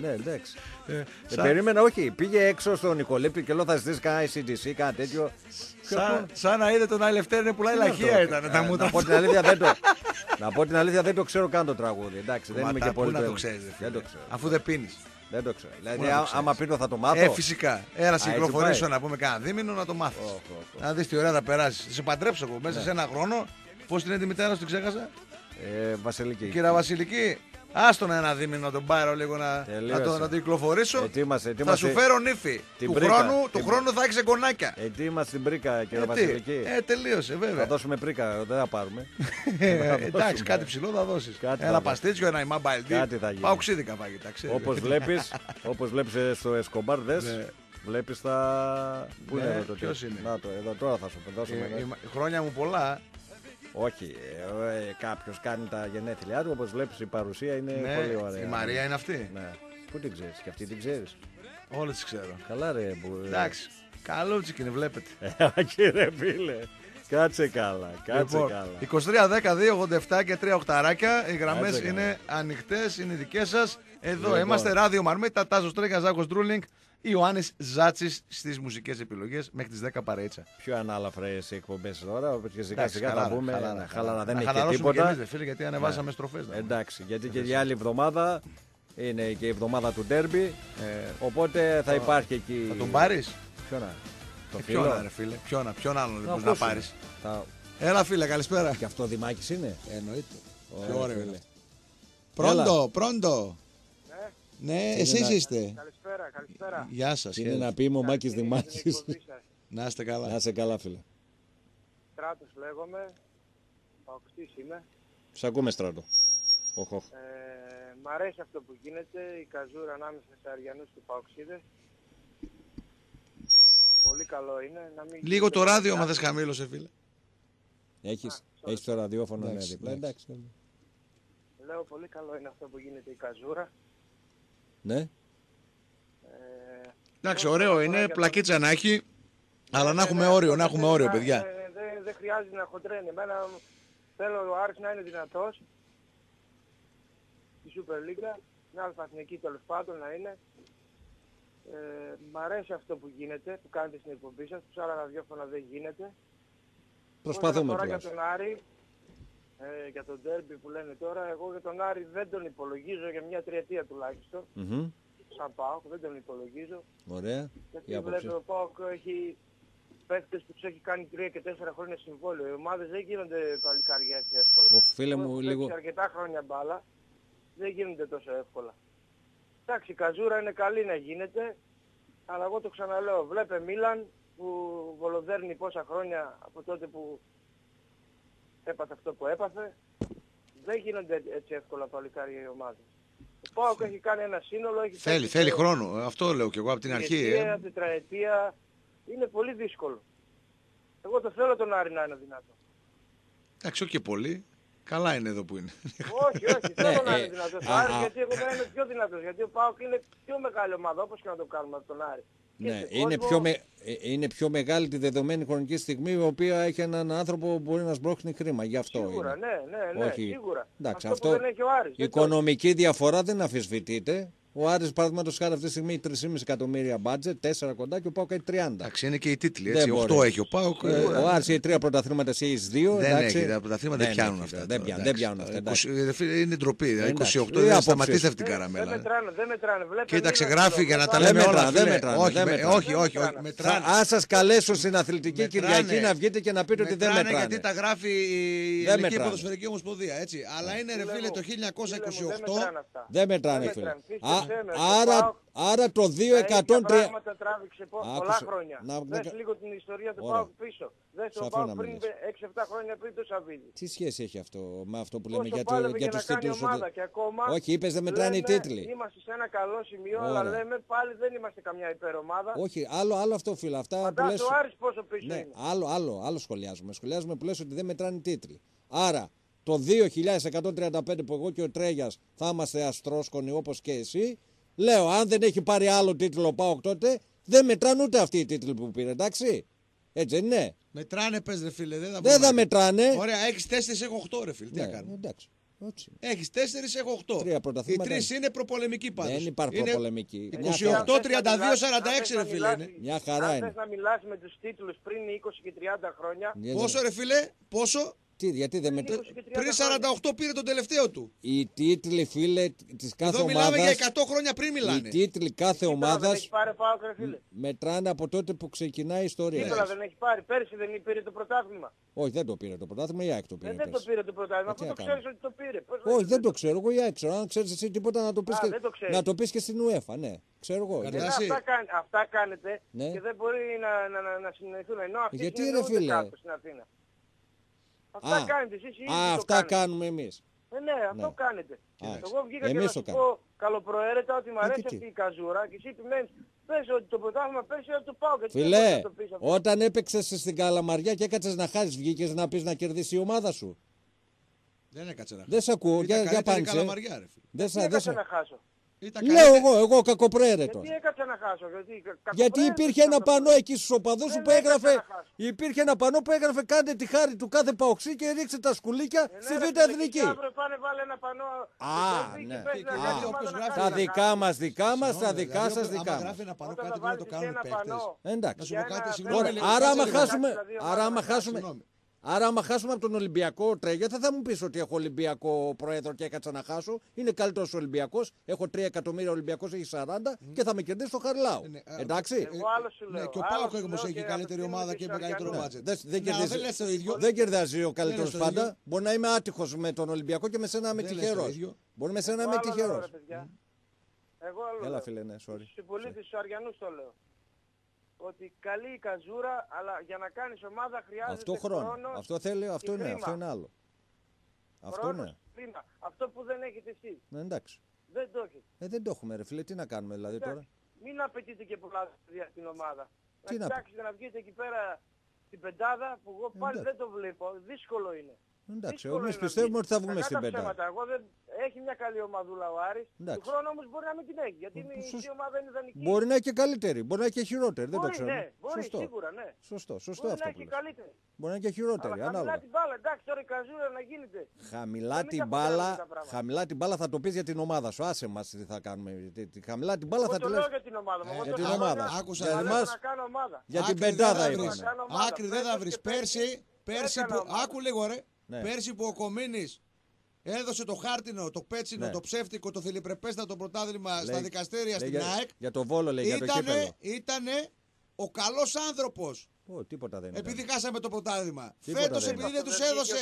Ναι, εντάξει. Περίμενα, όχι. Πήγε έξω στον Νικολέπτη και λέω θα ζητήσει κανένα ICDC, κάτι τέτοιο. Σαν να είδε τον Αιλευτέρη να πουλάει λαχεία ήταν τα μούτρα. Να πω την αλήθεια, δεν το ξέρω καν το τραγούδι. Εντάξει, δεν είμαι και πολύ. Πού να το ξέρεις, αφού δεν πίνεις. Δεν το ξέρω. Δηλαδή, άμα πίνω θα το μάθω. Φυσικά. Έλα, κυκλοφορήσω να πούμε κανένα δίμηνο να το μάθεις. Να δεις τι ωραία θα περάσεις. Σε παντρέψω εγώ μέσα σε ένα χρόνο. Πώς είναι τη μητέρα σου, την ξέχασα. Βασιλική. Κύριε Βασιλική. Άστον ένα δίμηνο να τον πάρω λίγο να το κυκλοφορήσω. Ετοίμασε. Θα σου φέρω νύφη. Του χρόνου θα έχεις εγγονάκια. Ετοίμασε την πρίκα, κύριε Βασιλική. Τελείωσε, βέβαια. Θα δώσουμε πρίκα, δεν θα πάρουμε. Εντάξει, κάτι ψηλό θα δώσεις. Ένα παστίτσιο, ένα ημάμπα κάτι θα γίνει. Πάω ξύδικα φαγητά. Όπως βλέπεις στο Εσκομπάρ, βλέπεις τα. Πού είναι το ποιος είναι. Να το, εδώ τώρα θα σου δώσουμε. Χρόνια μου πολλά. Όχι, κάποιος κάνει τα γενέθλιά του, όπως βλέπεις η παρουσία είναι πολύ ωραία. Η Μαρία είναι αυτή. Ναι. Πού την ξέρεις, και αυτή την ξέρεις. Όλες τις ξέρω. Καλά ρε. Εντάξει, καλούτσικη είναι, βλέπετε. Κύριε φίλε, κάτσε καλά. 23-10-2-87 και 3 οχταράκια. Οι γραμμές είναι ανοιχτές, είναι δικές σας. Εδώ είμαστε, Ράδιο Μαρμίτα, Τάσος Τρέγκα, Ζάκος Ντρούλινγκ. Ιωάννης Ζάτσης στις μουσικές επιλογές μέχρι τις 10 παρέτσα. Πιο ανάλαφρες οι εκπομπές τώρα, και σιγά σιγά θα πούμε. Χαλαρά, δεν έχει και τίποτα. Και εμείς, φίλε, γιατί ανεβάσαμε στροφές. Εντάξει, γιατί και η άλλη εβδομάδα είναι και η εβδομάδα του ντέρμπι. Οπότε θα υπάρχει εκεί. Θα τον πάρεις? Ποιον ρε φίλε, ποιον άλλον να πάρεις? Έλα φίλε, καλησπέρα. Και αυτό Δημάκης είναι? Εννοείται. Πιο ωραίο είναι. Πρόντο. Ναι, εσείς είστε. Καλησπέρα. Γεια σας. Είναι να πει ο Μάκης Δημάκης. Να είστε καλά. Να είστε καλά, φίλε. Στράτος λέγομαι. Παοκτής είμαι. Σ' ακούμε, Στράτο. Μ' αρέσει αυτό που γίνεται, η καζούρα ανάμεσα σε Αριανούς και Παοξίδες. Πολύ καλό είναι. Λίγο το ράδιο, μα θες χαμήλωσε, φίλε. Έχεις το ραδιόφωνο δίπλα. Εντάξει. Λέω πολύ καλό είναι αυτό που γίνεται η καζούρα. Ναι. Εντάξει, ωραίο είναι, πλακίτσα να έχει, αλλά να έχουμε όριο, παιδιά. Δεν χρειάζεται να χοντρένει. Εμένα θέλω ο Άρης να είναι δυνατός. Στη Super League, μια αλφαθνική τέλος πάντων να είναι. Μ' αρέσει αυτό που γίνεται, που κάνετε στην εκπομπή σας, τους άλλα ραδιόφωνα δεν γίνεται. Προσπαθούμε τώρα για τον Άρη, για τον ντέρμπι που λένε τώρα, εγώ για τον Άρη δεν τον υπολογίζω για μια τριετία τουλάχιστον. Σαν ΠΑΟΚ, δεν τον υπολογίζω. Ωραία. Γιατί βλέπω ο ΠΑΟΚ έχει παίκτες που τους έχει κάνει 3 και 4 χρόνια συμβόλαιο. Οι ομάδες δεν γίνονται παλικάρια έτσι εύκολα. Φίλε μου, λίγο. Αρκετά χρόνια μπάλα, δεν γίνονται τόσο εύκολα. Εντάξει, η καζούρα είναι καλή να γίνεται, αλλά εγώ το ξαναλέω. Βλέπε Μίλαν που βολοδέρνει πόσα χρόνια από τότε που έπαθε αυτό που έπαθε. Δεν γίνονται έτσι εύκολα παλικάρια οι ομάδες. Ο ΠΑΟΚ έχει κάνει ένα σύνολο. Θέλει χρόνο. Αυτό λέω και εγώ από την αρχή. Τετραετία. Είναι πολύ δύσκολο. Εγώ το θέλω τον Άρη να είναι δυνατό. Εντάξει, όχι και πολύ. Καλά είναι εδώ που είναι. Όχι, θέλω να είναι δυνατός. Γιατί εγώ δεν είμαι πιο δυνατός. Γιατί ο ΠΑΟΚ είναι πιο μεγάλη ομάδα, όπως και να το κάνουμε από τον Άρη. Ναι, είναι πιο μεγάλη τη δεδομένη χρονική στιγμή, η οποία έχει έναν άνθρωπο που μπορεί να σμπρώχνει χρήμα. Γι' αυτό σίγουρα, είναι. Ναι, σίγουρα. Εντάξει, αυτό που δεν έχει ο Άρης. Η οικονομική διαφορά δεν αμφισβητείται. Ο Άρης, παραδείγματος χάρη, αυτή τη στιγμή 3,5 εκατομμύρια μπάτζετ, 4 κοντά και ο ΠΑΟΚ έχει 30. Εντάξει, είναι και οι τίτλοι. Έτσι, 8 έχει ο ΠΑΟΚ. Ο Άρης έχει 3 πρωταθλήματα, εσύ έχει 2. Δεν έχει, τα πρωταθλήματα δεν πιάνουν αυτά. Δεν πιάνουν αυτά. Είναι ντροπή. 28 δεν σταματήστε αυτή την καραμέλα. Δεν μετράνε. Κοίταξε, γράφει για να τα λέμε όλα. Όχι. Αν σας καλέσω στην Αθλητική Κυριακή να βγείτε και να πείτε ότι δεν μετράνε. Γιατί τα γράφει η Ελληνική Ποδοσφαιρική Ομοσπονδία. Αλλά είναι ρε φίλε το 1928. Δεν μετράνε, φίλε. Άρα το 2.103. Πράγματα τράβηξε πολλά χρόνια. Δες λίγο την ιστορία του ΠΑΟΚ πίσω. Δες τον ΠΑΟΚ πριν 6-7 χρόνια πριν το Σαββίδι. Τι σχέση έχει αυτό με αυτό που λέμε για τους τίτλους? Όχι, είπες δεν μετράνε οι τίτλοι. Είμαστε σε ένα καλό σημείο, αλλά λέμε πάλι δεν είμαστε καμιά υπερομάδα. Όχι, άλλο αυτό, φίλε. Φαντάζομαι ο Άρης πόσο πίσω είναι. Άλλο σχολιάζουμε. Σχολιάζουμε που λες ότι δεν μετράνε οι τίτλοι. Άρα το 2.135 που εγώ και ο Τρέγιας θα είμαστε αστρόσκονοι όπως και εσύ. Λέω, αν δεν έχει πάρει άλλο τίτλο ΠΑΟΚ τότε, δεν μετράνε ούτε αυτοί οι τίτλοι που πήρε, εντάξει. Έτσι δεν είναι? Μετράνε, πες ρε φίλε. Δεν θα μετράνε. Ωραία, έχεις 4, έχω 8 ρε φίλε. Τι να κάνουμε. Εντάξει. Έχεις 4, έχω 8. Οι 3 είναι προπολεμικοί πάντως. Δεν υπάρχει προπολεμική. 28-32-46 ρε φίλε είναι. Μια χαρά είναι. Αν θες να μιλάς με τους τίτλους πριν 20 και 30 χρόνια. Πόσο ρε φίλε, πόσο? Γιατί δεν μετράει. Πριν 48 πήρε τον τελευταίο του. Οι τίτλοι, φίλε, της κάθε ομάδας. Εδώ μιλάμε για 100 χρόνια πριν μιλάνε. Οι τίτλοι κάθε ομάδας δεν έχει πάρει ΠΑΟΚ, ρε φίλε. μετράνε από τότε που ξεκινάει η ιστορία. Τίτλα δεν έχει πάρει. Πέρσι δεν πήρε το πρωτάθλημα. Όχι, δεν το πήρε το πρωτάθλημα, η ΑΕΚ το πήρε. Δεν το πήρε το πρωτάθλημα, αφού το ξέρεις ότι το πήρε. Όχι, δεν το ξέρω, εγώ η ΑΕΚ ξέρω. Αν ξέρεις εσύ τίποτα να το πεις και στην UEFA, ναι. Ξέρω εγώ. Αυτά κάνετε και δεν μπορεί να συνεννοηθούν. Ενώ αυτοί συνεννοούνται κάτω στην Αθήνα. Αυτά κάνετε εσείς οι ίδιοι. Αυτά κάνουμε εμείς. Ναι, αυτό κάνετε. Εγώ βγήκα και να σου πω καλοπροαίρετα ότι μου αρέσει αυτή η καζούρα και εσύ επιμένεις. Πες ότι το πρωτάθλημα πέρσι θα το πάω. Φίλε, όταν έπαιξες στην Καλαμαριά και έκατσες να χάσεις, βγήκες να πεις να κερδίσει η ομάδα σου. Δεν έκατσε να χάσει. Δεν σε ακούω, για πάνησε. Δεν έκατσε να χάσω. Λέω εγώ κακοπροαίρετος. Γιατί έκατσα να χάσω. Γιατί υπήρχε ένα πανό εκεί στους οπαδούς σου που έγραφε. Υπήρχε ένα πανό που έγραφε κάντε τη χάρη του κάθε παοξή και ρίξτε τα σκουλίκια στη Β' Εθνική. Τα δικά μας, τα δικά σας, δικά μας. Γράφει ένα πανό κάτι να το κάνουν παίκτες. Εντάξει. Άρα άμα χάσουμε από τον Ολυμπιακό Τρέγια, θα μου πεις ότι έχω Ολυμπιακό πρόεδρο και έκατσα να χάσω. Είναι καλύτερος ο Ολυμπιακός. Έχω 3 εκατομμύρια, ο Ολυμπιακός έχει 40 και θα με κερδίσει το Χαρλάου. Εντάξει. Εγώ άλλο σου λέω. Ναι, και ο ΠΑΟΚ όμως έχει καλύτερη ομάδα και με καλύτερο μπάτζετ. Δεν κερδίζει ο καλύτερος πάντα. Μπορεί να είμαι άτυχος με τον Ολυμπιακό και με σένα είμαι τυχερός. Μπορεί με σένα να είμαι τυχερός. Εγώ άλλο. Έλα φίλε, ναι, sorry. Στους πολίτες, στους Αριανούς το λέω. Ότι καλή η καζούρα, αλλά για να κάνεις ομάδα χρειάζεται χρόνο. Αυτό θέλει, αυτό είναι άλλο. Αυτό ναι. Αυτό που δεν έχετε εσείς. Ναι, εντάξει. Δεν το έχετε. Δεν το έχουμε ρε φίλε, τι να κάνουμε δηλαδή τώρα. Μην απαιτείτε και πολλά για την ομάδα. Να κοιτάξετε να βγείτε εκεί πέρα στην πεντάδα που εγώ πάλι δεν το βλέπω. Δύσκολο είναι. Εντάξει, εμείς πιστεύουμε ότι θα βγούμε στην πεντάδα. Έχει μια καλή ομαδούλα ο Άρης. Του χρόνου όμως μπορεί να μην την έχει. Γιατί η ομάδα είναι ιδανική. Μπορεί να έχει και καλύτερη, μπορεί να έχει και χειρότερη. Δεν το ξέρω. Ναι, μπορεί σίγουρα, ναι. Σωστό μπορεί αυτό. Να έχει καλύτερη. Μπορεί να έχει και χειρότερη. Χαμηλά την μπάλα, εντάξει, τώρα η καζούρα να γίνεται. Χαμηλά την μπάλα θα το πεις για την ομάδα σου. Άσε μας τι θα κάνουμε. Χαμηλά την μπάλα θα τη λες. Για την ομάδα μου. Για την ομάδα. Για την πεντάδα είπαμε. Άκρη δεν θα βρεις. Πέρσι που. Άκου λίγο ρε. Πέρσι που ο Κομίνης έδωσε το χάρτινο, το πέτσινο, το ψεύτικο, το θηλυπρεπέστατο πρωτάθλημα στα δικαστήρια στην ΑΕΚ. Για το Βόλο λέει, για το κύπελλο. Ήτανε ο καλός άνθρωπος. Τίποτα δεν επειδή χάσαμε το πρωτάθλημα. Φέτος επειδή δεν τους έδωσε.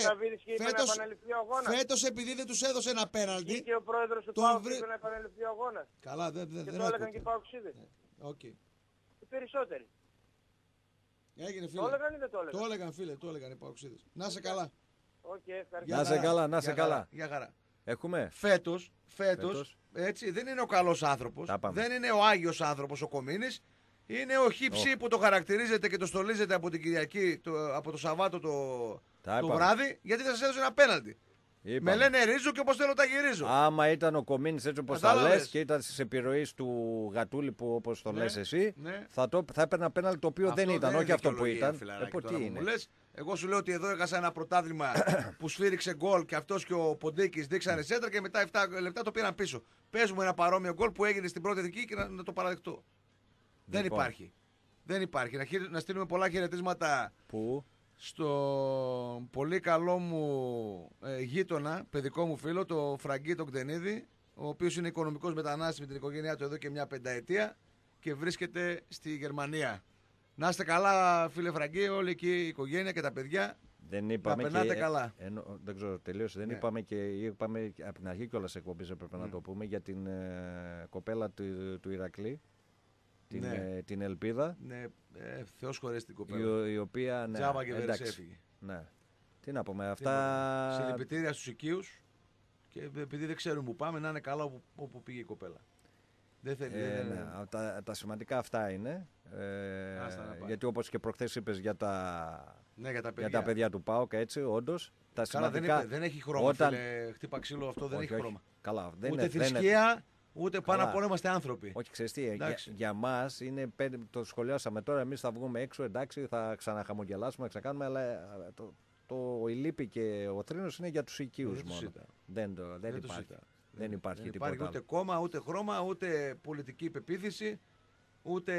Φέτος επειδή δεν τους έδωσε ένα πέναλτι. Και ο πρόεδρος του ΠΑΟΚ είπε να επαναληφθεί ο αγώνας. Καλά, δεν και το έλεγαν και οι ΠΑΟΚσίδες. Οι περισσότεροι. Έγινε φίλε. Το έλεγαν ή δεν το έλεγαν? Το έλεγαν φίλε, το έλεγαν οι ΠΑΟΚσίδες. Να σε καλά. Να σε καλά. Για χαρά. Έχουμε. Φέτος, έτσι, δεν είναι ο καλός άνθρωπος, δεν είναι ο άγιος άνθρωπος ο Κομίνης, είναι ο χύψη που το χαρακτηρίζεται και το στολίζεται από την Κυριακή, από το Σαββάτο το βράδυ, γιατί θα σας έδωσε ένα πέναλτι. Με λένε ρίζο και όπως θέλω τα γυρίζω. Άμα ήταν ο Κομίνης έτσι όπως τα λες και ήταν στις επιρροές του Γατούλη που όπως το λες εσύ, θα έπαιρνα πέναλτι το οποίο δεν ήταν, όχι αυτό που ήταν. Τι είναι. Εγώ σου λέω ότι εδώ έχασα ένα πρωτάθλημα που σφύριξε γκολ και αυτός και ο Ποντίκης δείξανε σέντρα και μετά 7 λεπτά το πήραν πίσω. Πες μου ένα παρόμοιο γκολ που έγινε στην πρώτη εθνική και να το παραδεχτώ. Δεν υπάρχει. Δεν υπάρχει. Να στείλουμε πολλά χαιρετίσματα. Πού? Στο πολύ καλό μου γείτονα, παιδικό μου φίλο, το Φραγκί τον Κτενίδη, ο οποίος είναι οικονομικός μετανάστης με την οικογένειά του εδώ και μια πενταετία και βρίσκεται στη Γερμανία. Να είστε καλά φίλε Φραγκί, όλη εκεί η οικογένεια και τα παιδιά. Δεν είπαμε να περνάτε καλά. Δεν ξέρω, τελείωσε. Δεν είπαμε από την αρχή κιόλας εκπομπής έπρεπε να το πούμε για την κοπέλα του Ηρακλή. Την Ελπίδα. Ναι, Θεός χωρέσει την κοπέλα. Η οποία. Ναι, Τζάμα και Βέρες έφυγε. Ναι. Τι να πούμε, αυτά. Συλληπιτήρια στους οικείους και επειδή δεν ξέρουν που πάμε, να είναι καλά όπου πήγε η κοπέλα. Δεν θέλει. Τα σημαντικά αυτά είναι. Γιατί όπως και προχθές είπες για τα παιδιά του ΠΑΟΚ, έτσι, όντως. Τα σημαντικά. Δεν έχει χρώμα. Φίλε, χτύπα ξύλο αυτό, δεν έχει χρώμα. Καλά, ούτε θρησκεία. Ούτε πάνω απ' όλα είμαστε άνθρωποι. Όχι, ξέρεις τι, για μας είναι το σχολιάσαμε τώρα. Εμείς θα βγούμε έξω, εντάξει, θα ξαναχαμογελάσουμε, θα ξανακάνουμε, αλλά το η λύπη και ο θρήνος είναι για τους οικείους μόνο. Δεν υπάρχει τίποτα. Υπάρχει ούτε κόμμα, ούτε χρώμα, ούτε πολιτική υπεποίθηση, ούτε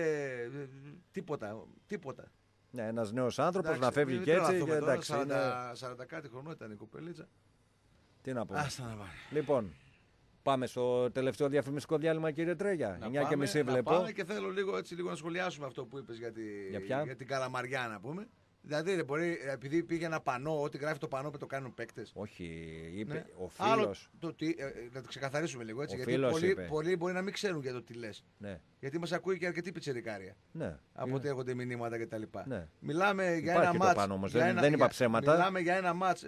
τίποτα. Ναι, ένας νέος άνθρωπος να φεύγει και έτσι. Και, εντάξει, 40 κάτι χρονών ήταν η κοπελίτσα. Τι να πω. Λοιπόν, πάμε στο τελευταίο διαφημιστικό διάλειμμα, κύριε Τρέγια. 9:30 βλέπω. Πάμε και θέλω λίγο να σχολιάσουμε αυτό που είπες για την Καλαμαριά, να πούμε. Δηλαδή δεν μπορεί, επειδή πήγε ένα πανό, ό,τι γράφει το πανό το κάνουν παίκτες. Όχι, είπε ο φίλος. Να το ξεκαθαρίσουμε λίγο έτσι. Γιατί πολλοί μπορεί να μην ξέρουν για το τι λες. Ναι. Γιατί μας ακούει και αρκετή πιτσιρικάρια. Ναι. Από ότι έχονται μηνύματα κτλ. Ναι. Μιλάμε για ένα μάτς. Δεν είπα ψέματα. Μιλάμε για ένα μάτς.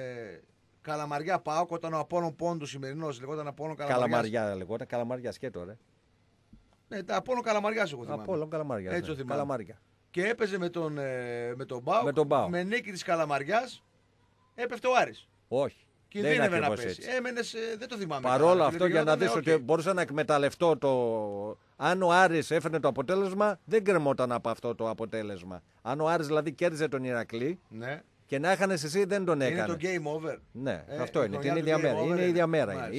Καλαμαριά ΠΑΟΚ, όταν ο Απόλλων Πόντου σημερινός λεγόταν Απόλλων Καλαμαριάς. Καλαμαριά λεγόταν, Καλαμαριά σκέτο, ρε. Ναι, Απόλλων Καλαμαριάς εγώ θυμάμαι. Απόλλων Καλαμαριάς. Έτσι το θυμάμαι. Καλαμαριά. Και έπαιζε με τον ΠΑΟΚ. Με νίκη της Καλαμαριάς έπεφτε ο Άρης. Όχι. Κινδύνευε να πέσει. Έμενες, δεν το θυμάμαι. Παρόλο αυτό, για να δεις ότι μπορούσα να εκμεταλλευτώ το. Αν ο Άρης έφερνε το αποτέλεσμα, δεν κρεμόταν από αυτό το αποτέλεσμα. Αν ο Άρης δηλαδή κέρδιζε τον Ηρακλή. Ναι. Και να έχανες εσύ δεν τον έκανε. Είναι το game over. Ναι, αυτό είναι. Είναι η ίδια μέρα. Είναι η ίδια μέρα.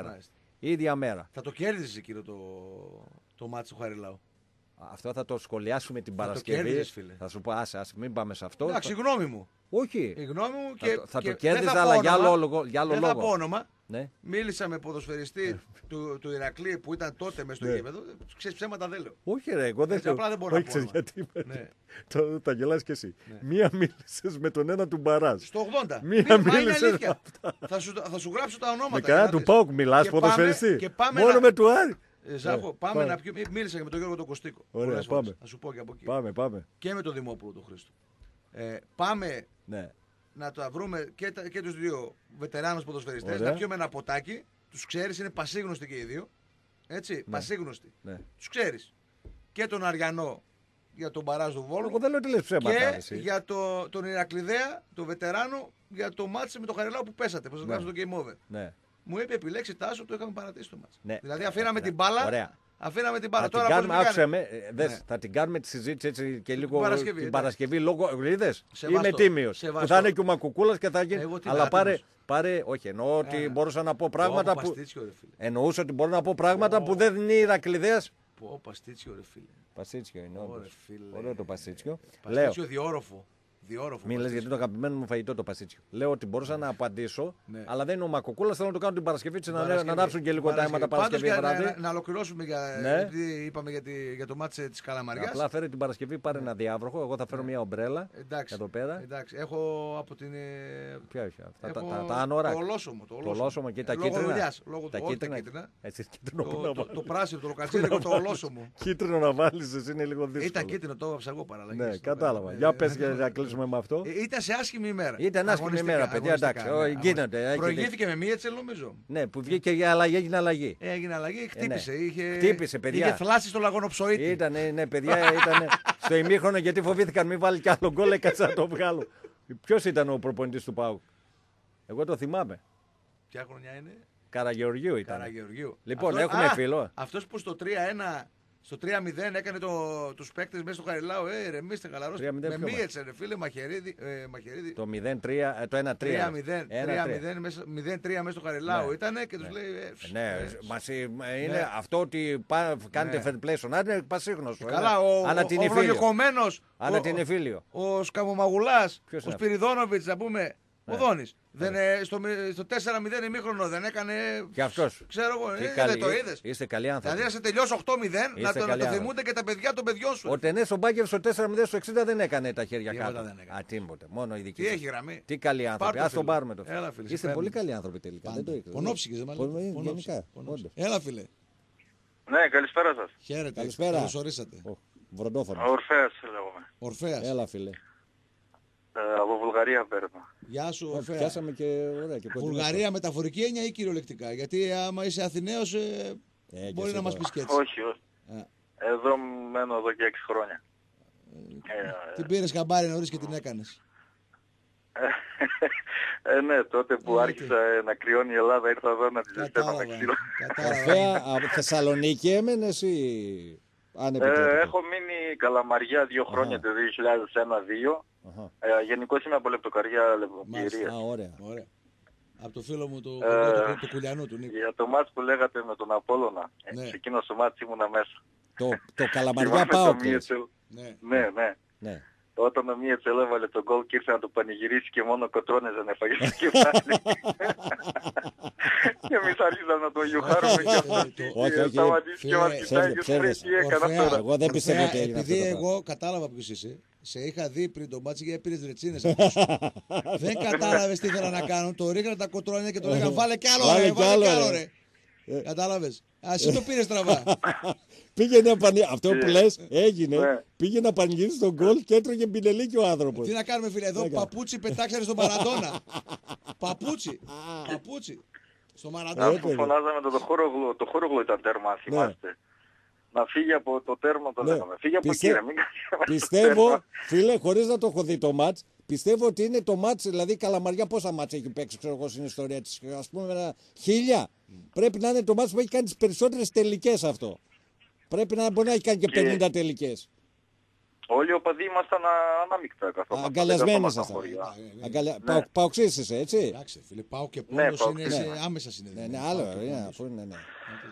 Η ίδια μέρα. Θα το κέρδιζες εκείνο το μάτσο του Χαριλάου. Αυτό θα το σχολιάσουμε την Παρασκευή. Θα σου πω, άσε, μην πάμε σε αυτό. Εντάξει, η γνώμη μου. Όχι. Η γνώμη μου θα το κέρδιζα, αλλά για άλλο λόγο. Δεν θα πω όνομα. Ναι. Μίλησα με ποδοσφαιριστή του Ηρακλή που ήταν τότε μες στο γήπεδο. Ξέρεις, ψέματα δεν λέω. Όχι, ρε, εγώ δεν θέλω. Απλά δεν μπορώ να πω. Γιατί τα γελάς κι εσύ. Μία μίλησες με τον ένα του Μπαράζ. Στο 80. Μία μίλησες. Θα σου γράψω τα ονόματα. Με κανένα του ΠΑΟΚ μιλάς, ποδοσφαιριστή. Μόνο με του Άρη. Ζάχο, πάμε να πιούμε. Μίλησα και με τον Γιώργο τον Κωστίκο. Ωραία, πάμε. Θα σου πω και από εκεί. Πάμε. Και με τον Δημόπουλο τον Χρήστο. Πάμε να τα βρούμε και τους δύο βετεράνους ποδοσφαιριστές. Να πιούμε ένα ποτάκι. Τους ξέρεις, είναι πασίγνωστοι και οι δύο. Έτσι, πασίγνωστοι. Τους ξέρεις. Και τον Αριανό για τον Μπαράζ του Βόλου. Εγώ δεν λέω τι λες ψέματα. Και για τον Ηρακλιδέα, τον βετεράνο, για το μάτσο με τον Χαριλάου που πέσατε. Πώς γράψατε το game over. Ναι. Μου είπε επιλέξει τάσο, το είχαμε παρατήσει το μάτς. Ναι. Δηλαδή αφήναμε την μπάλα. Ωραία. Αφήναμε την μπάλα. Τώρα θα την κάνουμε τη συζήτηση έτσι και λίγο την Παρασκευή λόγω. Είδες, είμαι τίμιος. Που θα είναι και ο Μακουκούλας και θα γίνει. Αλλά πάρε. Όχι, εννοώ ότι μπορούσα να πω πράγματα που. Εννοούσα ότι μπορώ να πω πράγματα που δεν είναι Ηρακλιδέας. Πω παστίτσιο, ρε φίλε. Παστίτσιο είναι. Ωραίο το παστίτσιο. Παστίτσιο διόροφο. Μην λες γιατί το αγαπημένο μου φαγητό το πασίτσιο. Λέω ότι μπορούσα να απαντήσω, αλλά δεν είναι ο Μακοκούλας. Θέλω να το κάνω την Παρασκευή, να ανάψουν και λίγο τα αίματα Παρασκευή βράδυ. Να ολοκληρώσουμε γιατί είπαμε για το μάτσε της Καλαμαριάς. Απλά φέρε την Παρασκευή, πάρε ένα διάβροχο. Εγώ θα φέρω μια ομπρέλα εδώ πέρα. Εντάξει, έχω από την. Ποια έχει αυτά, τα άνορα. Το ολόσωμο και τα κίτρινα. Τα κίτρινα. Το πράσινο, το λοκατσίδικο, το ολόσωμο. Κίτρινο να βάλεις εσύ είναι λίγο δύσκολο. Ήταν κίτρινο, το έβαψα εγώ παραλλαγή. Ναι, κατάλαβα. Για πες για να κλείσουμε. Με αυτό. Ήταν σε άσχημη ημέρα. Ήταν άσχημη ημέρα, παιδιά. Εντάξει. Γίνεται. Προηγήθηκε με μία έτσι, νομίζω. Ναι, που βγήκε για αλλαγή, έγινε αλλαγή. Έγινε αλλαγή, χτύπησε. Χτύπησε, παιδιά. Είχε θλάσει στο λαγονοψοίτη. Ήταν, ναι, παιδιά, ήταν στο ημίχρονο γιατί φοβήθηκαν μην βάλει κι άλλο γκολ, έκατσα να το βγάλω. Ποιος ήταν ο προπονητής του ΠΑΟΚ? Εγώ το θυμάμαι. Ποια χρονιά είναι? Καραγεωργίου ήταν. Καραγεωργίου. Λοιπόν, έχουμε φίλο. Αυτός που στο 3-1. Στο 3-0 έκανε τους παίκτες μέσα στο Χαριλάου. Ρεμίστε χαλαρός. Με μίetse ρε φίλε, Μαχαιρίδη. Το 0-3, το 1-3. 0-3 μέσα στο Χαριλάου ήτανε και τους λέει. Ναι, είναι αυτό ότι κάνετε fair play στον Άρη είναι πασίγνωστο. Καλά, ο βλογικομένος. Ανατινεφίλιο. Ο Σκαμομαγουλάς, ο Σπυριδόνοβιτς, να πούμε. Ο Δόνης. Στο 4-0 ημίχρονο δεν έκανε. Και αυτός. Ξέρω εγώ, δεν το είδες. Είστε καλοί άνθρωποι. Δηλαδή, να σε τελειώσει 8-0, να το θυμούνται και τα παιδιά των παιδιών σου. Ο Τενές ο Μπάκεβ στο 4-0 στο 60 δεν έκανε τα χέρια κάτω. Τίποτε. Μόνο η δική. Τι έχει γραμμή. Τι καλοί άνθρωποι. Ας τον πάρουμε το φίλο. Είστε πολύ καλοί άνθρωποι τελικά. Πονόψυχες, γενικά. Έλα, φίλε. Ναι, καλησπέρα σας. Χαίρετε. Καλώς ορίσατε. Βροντόφωνο. Ορφέας λέγομαι. Ορφέας. Έλα, φίλε. Από Βουλγαρία παίρνω. Γεια σου, Ορφέα. Πιάσαμε και ωραία. Βουλγαρία μεταφορική έννοια ή κυριολεκτικά? Γιατί άμα είσαι Αθηναίος μπορεί να μας πεις και έτσι. Όχι. Εδώ μένω εδώ και 6 χρόνια. Την πήρες χαμπάρι νωρίς και την έκανες? Ναι, τότε που άρχισα να κρυώνει η Ελλάδα ήρθα εδώ να τη ζεσταίνω με ξύλο. Ορφέα, από Θεσσαλονίκη έμενες ή? Έχω μείνει Καλαμαριά 2 χρόνια, το 2001-2. Γενικώς είμαι από Λεπτοκαριά Λεπτοκυρίας. Ωραία. Από το φίλο μου το Κουλιανού του Νίκου. Για το μάτς που λέγατε με τον Απόλλωνα, σε εκείνο το μάτς ήμουνα μέσα. Το Καλαμαριά ΠΑΟΚ. Ναι. Όταν ο Μίετσελ έβαλε τον γκολ και ήρθε να το πανηγυρίσει και μόνο κοτρώνες δεν έφαγε στο κεφάλι. Και εμείς αρχίσαμε να τον γιουχάρουμε και αυτό. Όχι. Σταματήσει και μας κοιτάει και σου τι έκανα τώρα. Εγώ δεν πιστεύω ότι έγινε αυτό. Επειδή εγώ κατάλαβα ποιος είσαι, σε είχα δει πριν το μάτσι και πήρες ρετσίνες. Δεν κατάλαβες τι ήθελα να κάνω. Το ρίχναν τα κοτρώνια και το λέγαν βάλε κι άλλο ρε. Κατάλαβες. Εσύ το πήρες στραβά. Αυτό που λες έγινε. Πήγε να πανηγυρίσει τον γκολ και έτρωγε μπινελίκι ο άνθρωπος. Τι να κάνουμε, φίλε, εδώ παπούτσι πετάξανε στον Μαραντόνα. Παπούτσι. Στο Μαραντόνα. Που φωνάζαμε το χώρογλο ήταν τέρμα, θυμάστε. Να φύγει από το τέρμα το λέγαμε. Φύγει από εκεί, μην κάνει. Πιστεύω, φίλε, χωρίς να το έχω δει το μάτς, πιστεύω ότι είναι το μάτς, δηλαδή η Καλαμαριά πόσα μάτς έχει παίξει, ξέρω εγώ, στην ιστορία της, ας πούμε 1000. Πρέπει να είναι το μάτς που έχει κάνει τις περισσότερες τελικές αυτό. Πρέπει να μπορεί να έχει κάνει και 50 τελικές. Όλοι οι οπαδοί ήμασταν ανάμεικτα καθόλου. Αγκαλιασμένοι ήσασταν. Παοξής είσαι, έτσι. Εντάξει, φίλε, Πάω και Πόλος είναι άμεσα συνδεδεμένοι. Ναι, άλλο είναι, αφού είναι, ναι.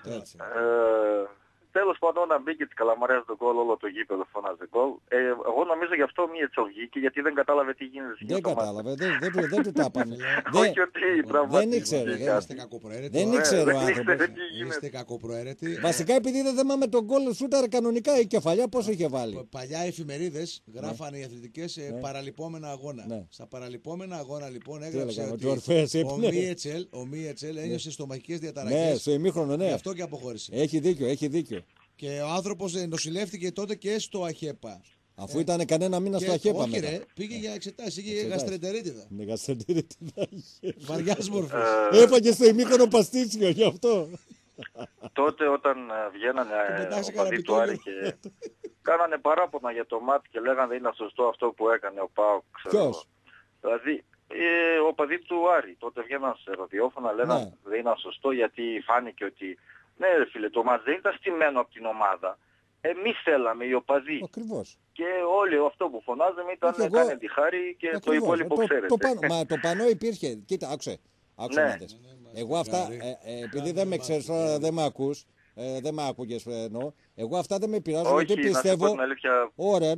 Τέλος πάντων, όταν μπήκε της Καλαμαρίας το γκολ, όλο το γήπεδο φωνάζει γκολ. Εγώ νομίζω γι' αυτό Μίετσελ βγήκε, γιατί δεν κατάλαβε τι γίνεται. Δεν κατάλαβε, δεν του τα πάνε. Όχι ότι δεν ήξερε. Δεν ήξερε ο άνθρωπος. Είστε κακοπροαίρετοι. Βασικά επειδή δεν θυμάμαι τον γκολ σούταρε κανονικά η κεφαλιά, πόσο είχε βάλει. Παλιά εφημερίδες γράφανε οι αθλητικές παραλυπόμενα αγώνα. Στα παραλυπόμενα αγώνα λοιπόν έγραψε ότι ο Μίετσελ ένιωσε στομαχικές διαταραχές. Ναι, στο ημίχρονο, ναι. Γι' αυτό και αποχώρησε. Έχει δίκιο. Και ο άνθρωπος νοσηλεύτηκε τότε και στο ΑΧΕΠΑ. Αφού ήταν κανένα μήνα στο ΑΧΕΠΑ. Όχι, ρε, πήγε για εξετάσεις, είχε γαστρεντερίτιδα. Ναι, γαστρεντερίτιδα. Βαριάς μορφής. Έφαγε στο ημίχρονο παστίτσιο γι' αυτό. Τότε όταν βγαίνανε οπαδοί του Άρη και κάνανε παράπονα για το μάτι και λέγανε δεν είναι σωστό αυτό που έκανε ο ΠΑΟΚ. Ποιος? Δηλαδή, ο οπαδοί του Άρη τότε βγαίναν σε ραδιόφωνα, λέγανε δεν είναι σωστό γιατί φάνηκε ότι ναι ρε φίλε, το μάτς δεν ήταν στημένο από την ομάδα. Εμείς θέλαμε, οι οπαδοί. Ακριβώς. Και όλοι αυτό που φωνάζαμε ήταν κάνε τη χάρη και ακριβώς. Το υπόλοιπο ξέρετε. Μα το πανό υπήρχε. Κοίτα, άκουσε να δεις. Εγώ αυτά, επειδή δεν με ξέρεις, δεν με ακούς, δεν με άκουγες εννοώ. Εγώ αυτά δεν με πειράζουν γιατί πιστεύω... Ωραία,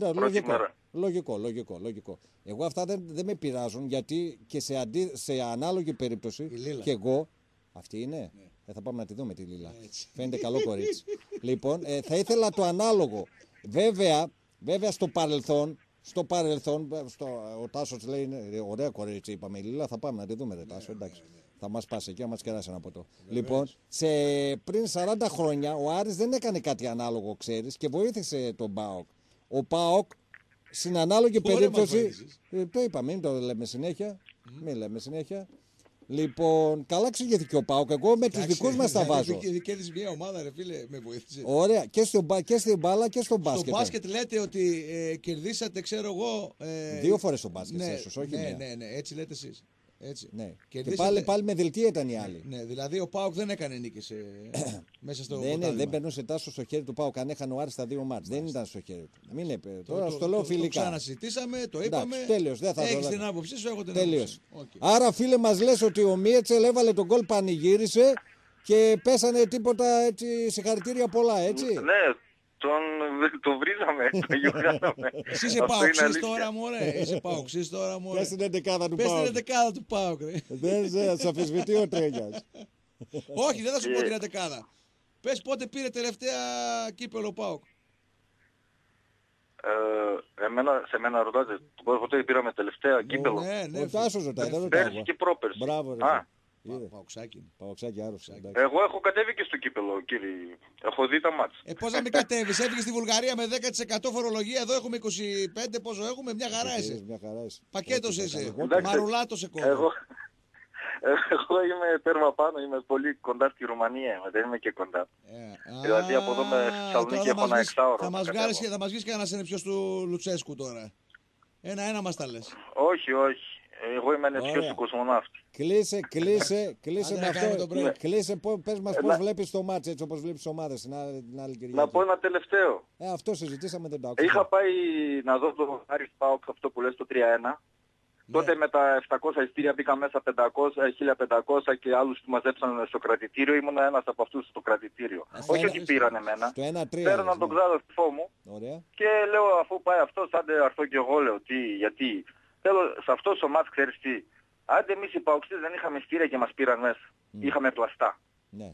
λογικό. Εγώ αυτά δεν με πειράζουν γιατί και σε ανάλογη περίπτωση και εγώ, αυτή είναι... Θα πάμε να τη δούμε τη Λίλα. Φαίνεται καλό κορίτσι. Λοιπόν, θα ήθελα το ανάλογο. Βέβαια στο παρελθόν, ο Τάσος λέει, είναι ωραία κορίτσι, είπαμε η Λίλα, θα πάμε να τη δούμε, Τάσο, εντάξει. Θα μας πάσει εκεί, να μας κεράσει ένα ποτό. Λοιπόν, πριν 40 χρόνια ο Άρης δεν έκανε κάτι ανάλογο, ξέρεις, και βοήθησε τον ΠΑΟΚ. Ο ΠΑΟΚ, στην ανάλογη περίπτωση, το είπαμε, μην το λέμε συνέχεια. Λοιπόν, καλά εξηγήθηκε ο ΠΑΟΚ. Εγώ με τους δικούς μας τα βάζω. Κέρδισε μια ομάδα, ρε φίλε, με βοήθησε. Ωραία, και στην μπάλα και στο μπάσκετ. Στο μπάσκετ λέτε ότι κερδίσατε, ξέρω εγώ. 2 φορές στο μπάσκετ, όχι μία. Ναι, έτσι λέτε εσείς. Έτσι. Ναι. Και πάλι με δελτία ήταν οι άλλοι. Ναι, δηλαδή ο ΠΑΟΚ δεν έκανε νίκες μέσα στο δεν περνούσε Τάσο στο χέρι του ΠΑΟΚ. Αν έχανε ο Άρης τα 2 μάτς. Δεν ήταν στο χέρι του. Μην είπε. Τώρα στο λέω φιλικά. Το ξανασυζητήσαμε, το είπαμε. Τέλειος. Έχεις την άποψή σου, έχω την άποψή σου. Άρα, φίλε, μας λες ότι ο Μίετσελ έβαλε τον γκολ, πανηγύρισε και πέσανε τίποτα έτσι, συγχαρητήρια πολλά, έτσι. Ναι. Το βρίζαμε, το γιογάναμε. Εσύ είσαι παοξής τώρα, μωρέ. Είσαι παοξής τώρα, μωρέ. Πες την 11 του ΠΑΟΚ. Πες την 11 του ΠΑΟΚ, ρε. Δεν σε αφισβητεί ο Τρέγιας. Όχι, δεν θα σου πω την 11. Πες πότε πήρε τελευταία κύπελο ΠΑΟΚ. Σε μένα ρωτάτε, πότε πήραμε τελευταία κύπελο. Ναι, ο Τάσος ρωτάει, δεν ρωτάω. Πέρσι και πρόπερσι. Μπράβο, ρε. Παοξάκι άρρωσε. Εγώ έχω κατέβει και στο κύπελο, κύριε. Έχω δει τα μάτς. Πώς να μην κατέβεις, έφυγε στη Βουλγαρία με 10% φορολογία, εδώ έχουμε 25, πόσο έχουμε, μια χαρά είσαι. Πακέτος είσαι, μαρουλάτο σε κόμμα. Εγώ είμαι τέρμα πάνω, είμαι πολύ κοντά στη Ρουμανία, δεν είμαι και κοντά. Δηλαδή από εδώ με Θεσσαλονίκη έχω ένα εξάωρο. Θα μας βγεις κανένας ενεψιός του Λουτσέσκου τώρα. Ένα μας τα λες. Όχι. Εγώ είμαι νησιός του κοσμοναύτη. Κλείσε με αυτό. Κλείσε, πες μας πώς βλέπεις το μάτς, έτσι όπως βλέπεις τις ομάδες την άλλη Κυριακή. Να πω ένα τελευταίο. Αυτό συζητήσαμε, δεν το άκουσα. Είχα πάει να δω το Άρης ΠΑΟΚ, αυτό που λες, το 3-1. Τότε με τα 700 ειστήρια μπήκα μέσα 1500 και άλλους που μαζέψαν στο κρατητήριο. Ήμουν ένας από αυτούς στο κρατητήριο. Όχι ότι πήραν εμένα. Παίρναν τον ξάδερφό μου. Ωραία. Και λέω, αφού πάει αυτός, άντε αρθώ και εγώ, λέω, γιατί. Θέλω, σε αυτό το μάτς, ξέρεις τι. Άντε εμείς οι παοξίδες δεν είχαμε ειστήρια και μας πήραν μέσα. Είχαμε πλαστά. Ναι.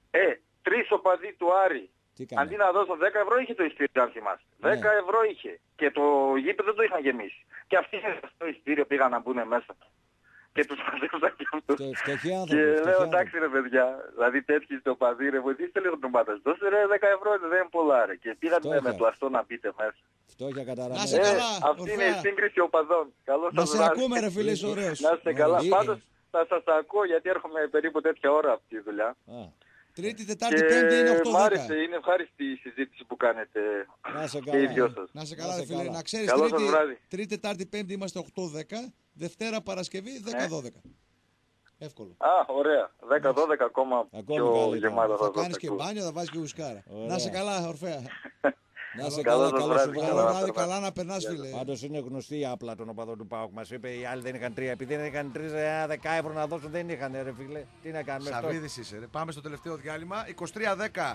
3 οπαδοί του Άρη. Αντί να δώσω 10 ευρώ είχε το ειστήριο, αν θυμάστε. 10 ευρώ είχε. Και το γήπεδο δεν το είχαν γεμίσει. Και αυτοί στο ειστήριο πήγαν να μπουν μέσα. Και τους μαζέψαν και αυτούς. Και λέω, εντάξει ρε παιδιά, δηλαδή τέτοιοι στο παδί, ρε, βοηθήστε λίγο τον πάντα. Δώστε ρε 10 ευρώ, δεν είναι πολλά ρε. Και πήγαν με πλαστό να μπείτε μέσα. Φτώχεια καταραμένη. Να σε καλά, αυτή είναι η σύγκριση οπαδών. Καλό να σας σε βράδυ. ακούμε ρε φίλε, είσαι ωραίος. Να είστε καλά. Πάντως θα σας ακούω γιατί έρχομαι περίπου τέτοια ώρα από τη δουλειά. Τρίτη, Τετάρτη, Πέμπτη είναι 8-10. Μ' άρεσε, είναι ευχάριστη η συζήτηση που κάνετε και οι δυο σας. Να σε καλά, ρε φίλε. Να ξέρεις, Τρίτη, Τετάρτη, Πέμπτη είμαστε 8-10. Δευτέρα, Παρασκευή, 10-12. Εύκολο. Α, ωραία. 10-12 ακόμα πιο γεμάτα θα κάνεις και μπάνιο, θα βάζεις και ουσκάρα. Να σε καλά, Ορφέα. Να σε καλά, καλά να περνάς, φίλε. Πάντως είναι γνωστή η άπλα των οπαδών του ΠΑΟΚ. Μας είπε οι άλλοι δεν είχαν 3. Επειδή δεν είχαν 3, 10 ευρώ να δώσουν δεν είχαν, ρε φίλε. Τι να κάνουμε. Σαββίδης είσαι, ρε. Πάμε στο τελευταίο διάλειμμα. 2310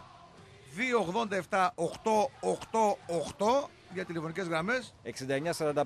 287 888 για τηλεφωνικές γραμμές. 6945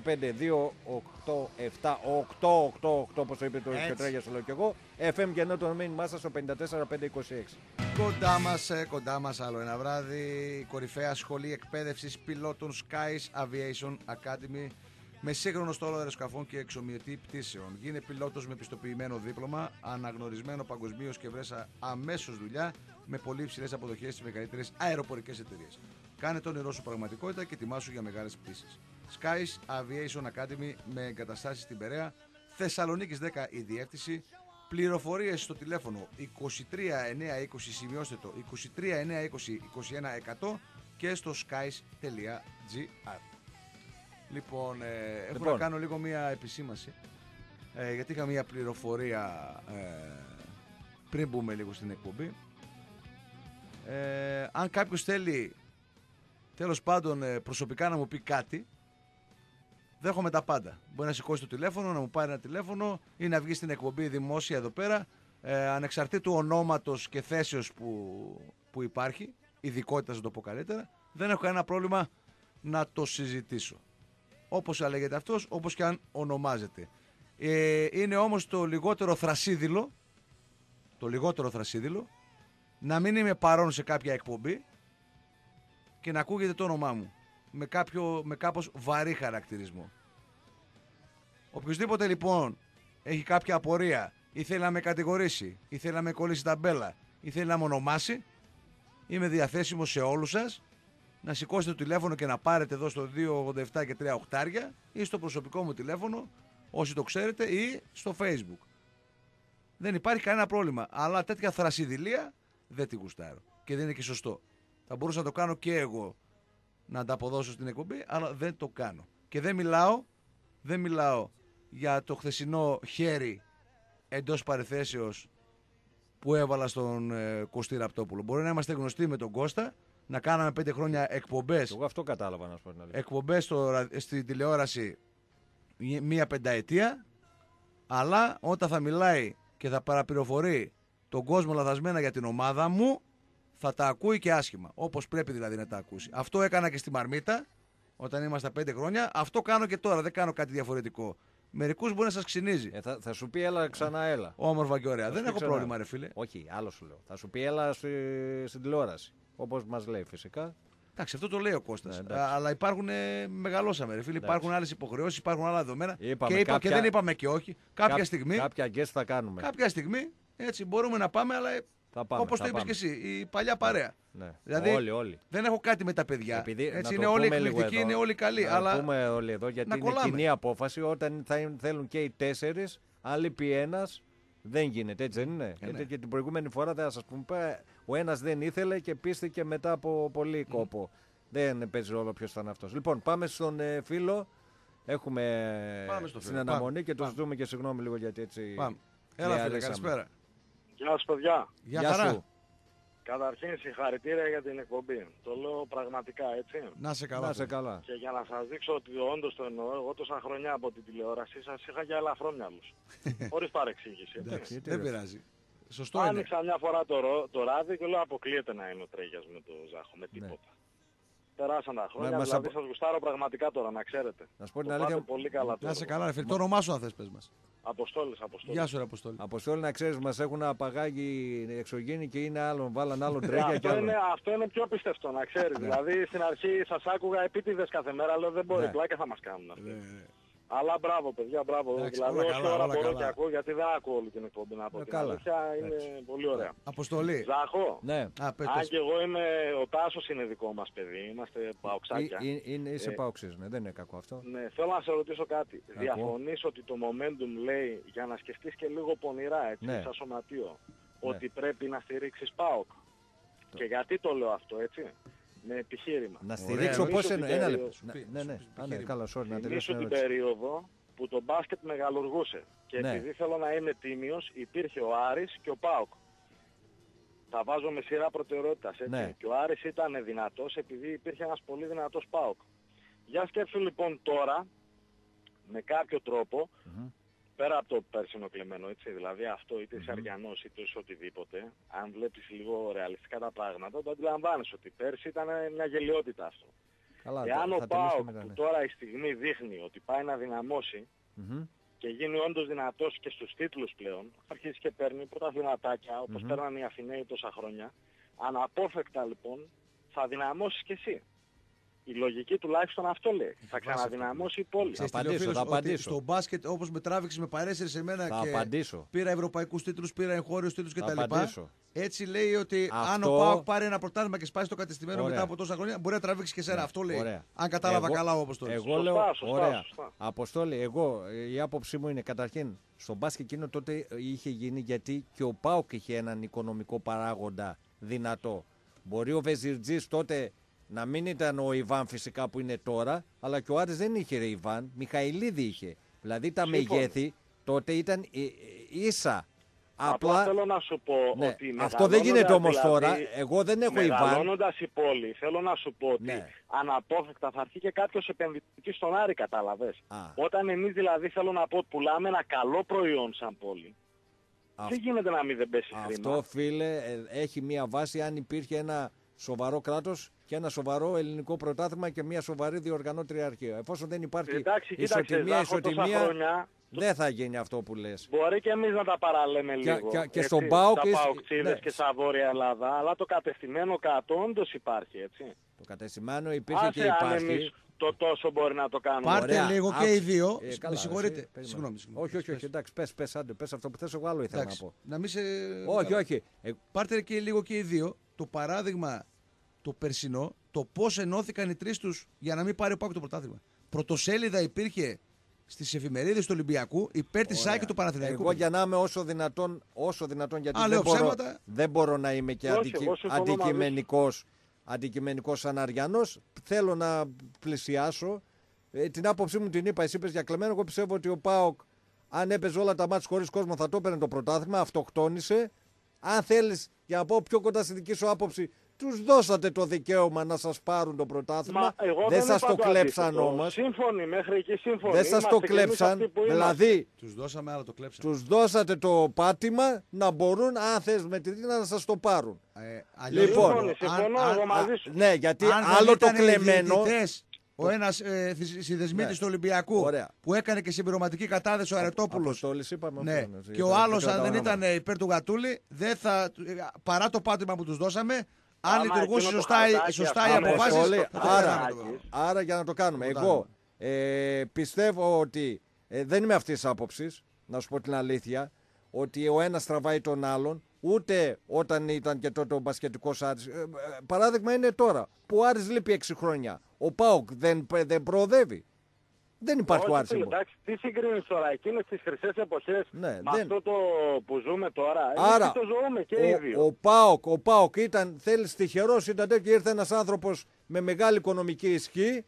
287 888 όπως το είπε το Τρέγια, σου λέω κι εγώ. FM και ενώ το μήνυμά σας στο 54526. Κοντά μας άλλο ένα βράδυ, η κορυφαία σχολή εκπαίδευσης πιλότων Skies Aviation Academy με σύγχρονο στόλο αεροσκαφών και εξομοιωτή πτήσεων. Γίνε πιλότος με πιστοποιημένο δίπλωμα, αναγνωρισμένο παγκοσμίως και βρέσα αμέσως δουλειά με πολύ υψηλές αποδοχές στις μεγαλύτερες αεροπορικές εταιρείες. Κάνε το όνειρό σου πραγματικότητα και ετοιμάσου για μεγάλες πτήσεις. Skies Aviation Academy με εγκαταστάσεις στην Περαία, Θεσσαλονίκης 10 η διεύθυνση. Πληροφορίες στο τηλέφωνο 23 920, σημειώστε το 23 920 21 100 και στο skies.gr. Λοιπόν, έχω να κάνω λίγο μία επισήμαση γιατί είχα μία πληροφορία πριν μπούμε λίγο στην εκπομπή. Αν κάποιος θέλει τέλος πάντων προσωπικά να μου πει κάτι, δέχομαι τα πάντα. Μπορεί να σηκώσει το τηλέφωνο, να μου πάρει ένα τηλέφωνο ή να βγει στην εκπομπή δημόσια εδώ πέρα, ανεξαρτήτου ονόματος και θέσεως που υπάρχει, ειδικότητας να το πω καλύτερα, δεν έχω κανένα πρόβλημα να το συζητήσω. Όπως λέγεται αυτός, όπως και αν ονομάζεται. Είναι όμως το λιγότερο θρασίδηλο, να μην είμαι παρόν σε κάποια εκπομπή και να ακούγεται το όνομά μου με κάπως βαρύ χαρακτηρισμό. Οποιοςδήποτε λοιπόν έχει κάποια απορία ή θέλει να με κατηγορήσει ή θέλει να με κολλήσει ταμπέλα ή θέλει να με ονομάσει, είμαι διαθέσιμος σε όλους σας να σηκώσετε το τηλέφωνο και να πάρετε εδώ στο 287 και 3 οχτάρια ή στο προσωπικό μου τηλέφωνο όσοι το ξέρετε ή στο Facebook. Δεν υπάρχει κανένα πρόβλημα, αλλά τέτοια θρασιδηλία δεν τη γουστάρω και δεν είναι και σωστό. Θα μπορούσα να το κάνω και εγώ να τα αποδώσω στην εκπομπή, αλλά δεν το κάνω. Και δεν μιλάω για το χθεσινό χέρι εντός παρεθέσεως που έβαλα στον Κωστή Ραπτόπουλο. Μπορεί να είμαστε γνωστοί με τον Κώστα, να κάναμε 5 χρόνια εκπομπές. Εγώ αυτό κατάλαβα να σου πω. Εκπομπές στην τηλεόραση μία πενταετία, αλλά όταν θα μιλάει και θα παραπληροφορεί τον κόσμο λαθασμένα για την ομάδα μου, θα τα ακούει και άσχημα. Όπως πρέπει δηλαδή να τα ακούσει. Αυτό έκανα και στη Μαρμίτα όταν ήμασταν 5 χρόνια. Αυτό κάνω και τώρα. Δεν κάνω κάτι διαφορετικό. Μερικούς μπορεί να σας ξυνίζει. Θα σου πει έλα ξανά έλα. Όμορφα και ωραία. Δεν έχω πρόβλημα, ρε φίλε. Όχι, άλλο σου λέω. Θα σου πει έλα στην τηλεόραση. Όπως μας λέει φυσικά. Εντάξει, αυτό το λέει ο Κώστας. Αλλά υπάρχουν. Μεγαλώσαμε, ρε φίλε. Υπάρχουν άλλες υποχρεώσεις, υπάρχουν άλλα δεδομένα. Και δεν είπαμε και όχι. Κάποια στιγμή. Κάποια guest θα κάνουμε. Κάποια στιγμή έτσι μπορούμε να πάμε, αλλά. Όπως το είπες και εσύ, η παλιά παρέα. Ναι. Δηλαδή, όλοι. Δεν έχω κάτι με τα παιδιά. Επειδή, έτσι, είναι όλοι εκπληκτικοί, είναι όλοι καλοί. Να πούμε όλοι εδώ, γιατί είναι κοινή απόφαση. Όταν θα θέλουν και οι 4, αν λείπει ένας, δεν γίνεται. Έτσι δεν είναι. Γιατί και την προηγούμενη φορά θα σας πούμε, ο ένας δεν ήθελε και πίστηκε μετά από πολύ κόπο. Δεν παίζει ρόλο ποιος ήταν αυτός. Λοιπόν, πάμε στον φίλο. έχουμε στην αναμονή και το ζητούμε και συγγνώμη λίγο γιατί έτσι. Πάμε. Έλα, φίλε, καλησπέρα. Γεια σας, παιδιά. Γεια χαρά. Καταρχήν συγχαρητήρια για την εκπομπή. Το λέω πραγματικά, έτσι. Να σε καλά. Να σε καλά. Και για να σας δείξω ότι όντως το εννοώ, εγώ τόσα χρόνια από την τηλεόραση σας είχα για ελαφρόμυαλους. Χωρίς παρεξήγηση. Εντάξει, δεν πειράζει. Σωστό Άνοιξα είναι. μια φορά το ράδι και λέω αποκλείεται να είναι ο Τρέγιας με το Ζάχο, με τίποτα. Περάσαν τα χρόνια, δηλαδή σας γουστάρω πραγματικά τώρα, να ξέρετε. Να σου πω την αλήθεια. Πολύ καλά. Να σε καλά, φίλε. Το όνομά σου αν θες, πες μας. Αποστόλης. Γεια σου, ρε Αποστόλη. Αποστόλη, να ξέρεις, μας έχουν απαγάγει εξωγήινη και είναι άλλον, βάλαν άλλο Τρέγια και άλλο. Αυτό είναι πιο πιστευτό, να ξέρεις. Δηλαδή στην αρχή σας άκουγα επίτηδες κάθε μέρα, λέω δεν μπορεί, πλάκα θα μας κάνουν αυτοί. Αλλά μπράβο, παιδιά, μπράβο. Δηλαδή, όση ώρα μπορώ και ακούω, γιατί δεν ακούω όλη την εκπομπή να πω. Την αλήθεια είναι πολύ ωραία. Αποστολή. Ζάχο. Ναι. Αν και εγώ είμαι, ο Τάσος είναι δικό μας παιδί, είμαστε παοξάκια. Είσαι παοξής, ναι, δεν είναι κακό αυτό. Ναι, θέλω να σε ρωτήσω κάτι. Διαφωνείς ότι το momentum λέει, για να σκεφτείς και λίγο πονηρά, έτσι, σαν σωματείο, ότι πρέπει να στηρίξεις ΠΑΟΚ. Και γιατί το λέω αυτό, έτσι. Με επιχείρημα. Να στηρίξω πώς εννοεί. Ένα λεπτό. Ναι, καλά, να τελειώσω την περίοδο που το μπάσκετ μεγαλουργούσε. Και επειδή θέλω να είμαι τίμιος, υπήρχε ο Άρης και ο ΠΑΟΚ. Τα βάζω με σειρά προτεραιότητας, έτσι. Ναι. Και ο Άρης ήταν δυνατός επειδή υπήρχε ένας πολύ δυνατός ΠΑΟΚ. Για σκέψου λοιπόν τώρα, με κάποιο τρόπο, πέρα από το περσινό κλεμμένο, έτσι, δηλαδή αυτό είτε είσαι Αριανός είτε είσαι οτιδήποτε, αν βλέπεις λίγο ρεαλιστικά τα πράγματα, το αντιλαμβάνεσαι ότι πέρσι ήταν μια γελοιότητα αυτό. Καλά, εάν ο ΠΑΟΚ που τώρα η στιγμή δείχνει ότι πάει να δυναμώσει και γίνει όντως δυνατός και στους τίτλους πλέον, αρχίζει και παίρνει πρώτα δυνατάκια όπως παίρναν οι Αθηναίοι τόσα χρόνια, αναπόφευκτα λοιπόν θα δυναμώσεις και εσύ. Η λογική τουλάχιστον αυτό λέει. Θα ξαναδυναμώσει η πόλη. Θα απαντήσω. Στο μπάσκετ όπως με τράβηξε με παρέσυρε σε μένα και πήρα ευρωπαϊκούς τίτλους, πήρα εγχώριους τίτλους κτλ. Έτσι λέει ότι αν ο ΠΑΟΚ πάρει ένα πρωτάθλημα και σπάσει το κατεστημένο μετά από τόσα χρόνια, μπορεί να τραβήξει και σένα. Αυτό λέει. Ωραία. Αν κατάλαβα καλά όπως το λέει. Εγώ λέω, ωραία. Αποστόλη, η άποψή μου είναι καταρχήν στο μπάσκετ εκείνο τότε είχε γίνει γιατί και ο ΠΑΟΚ είχε έναν οικονομικό παράγοντα δυνατό. Μπορεί ο Βεζιρτζής τότε να μην ήταν ο Ιβάν φυσικά που είναι τώρα, αλλά και ο Άρης δεν είχε Ιβάν, Μιχαηλίδη είχε. Δηλαδή τα μεγέθη τότε ήταν ίσα. Απλά θέλω να σου πω ότι αυτό δεν γίνεται όμως τώρα. Εγώ δεν έχω Ιβάν. Μεγαλώνοντας η πόλη, θέλω να σου πω ότι αναπόφευκτα θα έρθει και κάποιος επενδυτής στον Άρη, κατάλαβες. Όταν εμείς δηλαδή θέλω να πω πουλάμε ένα καλό προϊόν σαν πόλη. Δεν γίνεται να μην δεν πέσει χρήμα. Αυτό φίλε έχει μία βάση αν υπήρχε ένα σοβαρό κράτος και ένα σοβαρό ελληνικό πρωτάθλημα και μια σοβαρή διοργανώτρια αρχεία. Εφόσον δεν υπάρχει ισοτιμία, δεν θα γίνει αυτό που λες. Μπορεί και εμείς να τα παραλέμε λίγο. Και στον ΠΑΟΚ τα παοξίδες και στα Βόρεια Ελλάδα, αλλά το κατεστημένο κάτω όντως υπάρχει, έτσι. Το κατεστημένο υπήρχε και υπάρχει. Το τόσο μπορεί να το κάνουμε. Πάρτε λίγο και οι δύο. Με συγχωρείτε. Συγγνώμη. Όχι, εντάξει, πες αυτό που θες, εγώ άλλο ήθελα να πω. Να μην σε... Όχι. Πάρτε και λίγο και οι δύο. Το παράδειγμα το περσινό, το πώς ενώθηκαν οι τρεις τους για να μην πάρει ο ΠΑΟΚ το πρωτάθλημα. Πρωτοσέλιδα υπήρχε στις εφημερίδες του Ολυμπιακού υπέρ της ΣΑΕΚ και του Παναθηναϊκού. Εγώ για να είμαι όσο δυνατόν γιατί δεν μπορώ να είμαι και αντικειμενικός σαν Αριανός. Θέλω να πλησιάσω. Την άποψή μου την είπα, εσύ είπες για κλεμμένο. Εγώ πιστεύω ότι ο ΠΑΟΚ αν έπαιζε όλα τα μάτς χωρίς κόσμο θα το έπαιρνε το πρωτάθλημα, αυτοκτόνησε. Αν θέλεις, για να πω πιο κοντά στη δική σου άποψη, τους δώσατε το δικαίωμα να σας πάρουν το πρωτάθλημα. Δεν σας το κλέψαν όμως. Σύμφωνοι, μέχρι εκεί σύμφωνοι. Δεν σας το κλέψαν. Δηλαδή, τους δώσαμε, αλλά το κλέψαν. Τους δώσατε το πάτημα να μπορούν, αν θες με τη δύναμη, να σας το πάρουν. Λοιπόν, ναι, γιατί άλλο το κλεμμένο. Ο ένας συνδεσμίτης του Ολυμπιακού που έκανε και συμπληρωματική κατάθεση ο Αρετόπουλος. Και ο άλλος, αν δεν ήταν υπέρ του Γατούλη, παρά το πάτημα που τους δώσαμε, αν λειτουργούσε σωστά οι αποφάσεις. Άρα για να το κάνουμε. Εγώ πιστεύω ότι δεν είμαι αυτής της άποψης, να σου πω την αλήθεια, ότι ο ένας τραβάει τον άλλον. Ούτε όταν ήταν και τότε ο μπασκετικός Άρης. Παράδειγμα είναι τώρα που ο Άρης λείπει 6 χρόνια. Ο ΠΑΟΚ δεν προοδεύει. Δεν υπάρχει ο Άρης. Εντάξει, τι συγκρίνεις τώρα, εκείνες τις χρυσές εποχές με αυτό το που ζούμε τώρα. Άρα το ζούμε και οι δύο. Ο ΠΑΟΚ ήταν, θέλεις τυχερός, ήταν τέτοιο, ήρθε ένας άνθρωπος με μεγάλη οικονομική ισχύ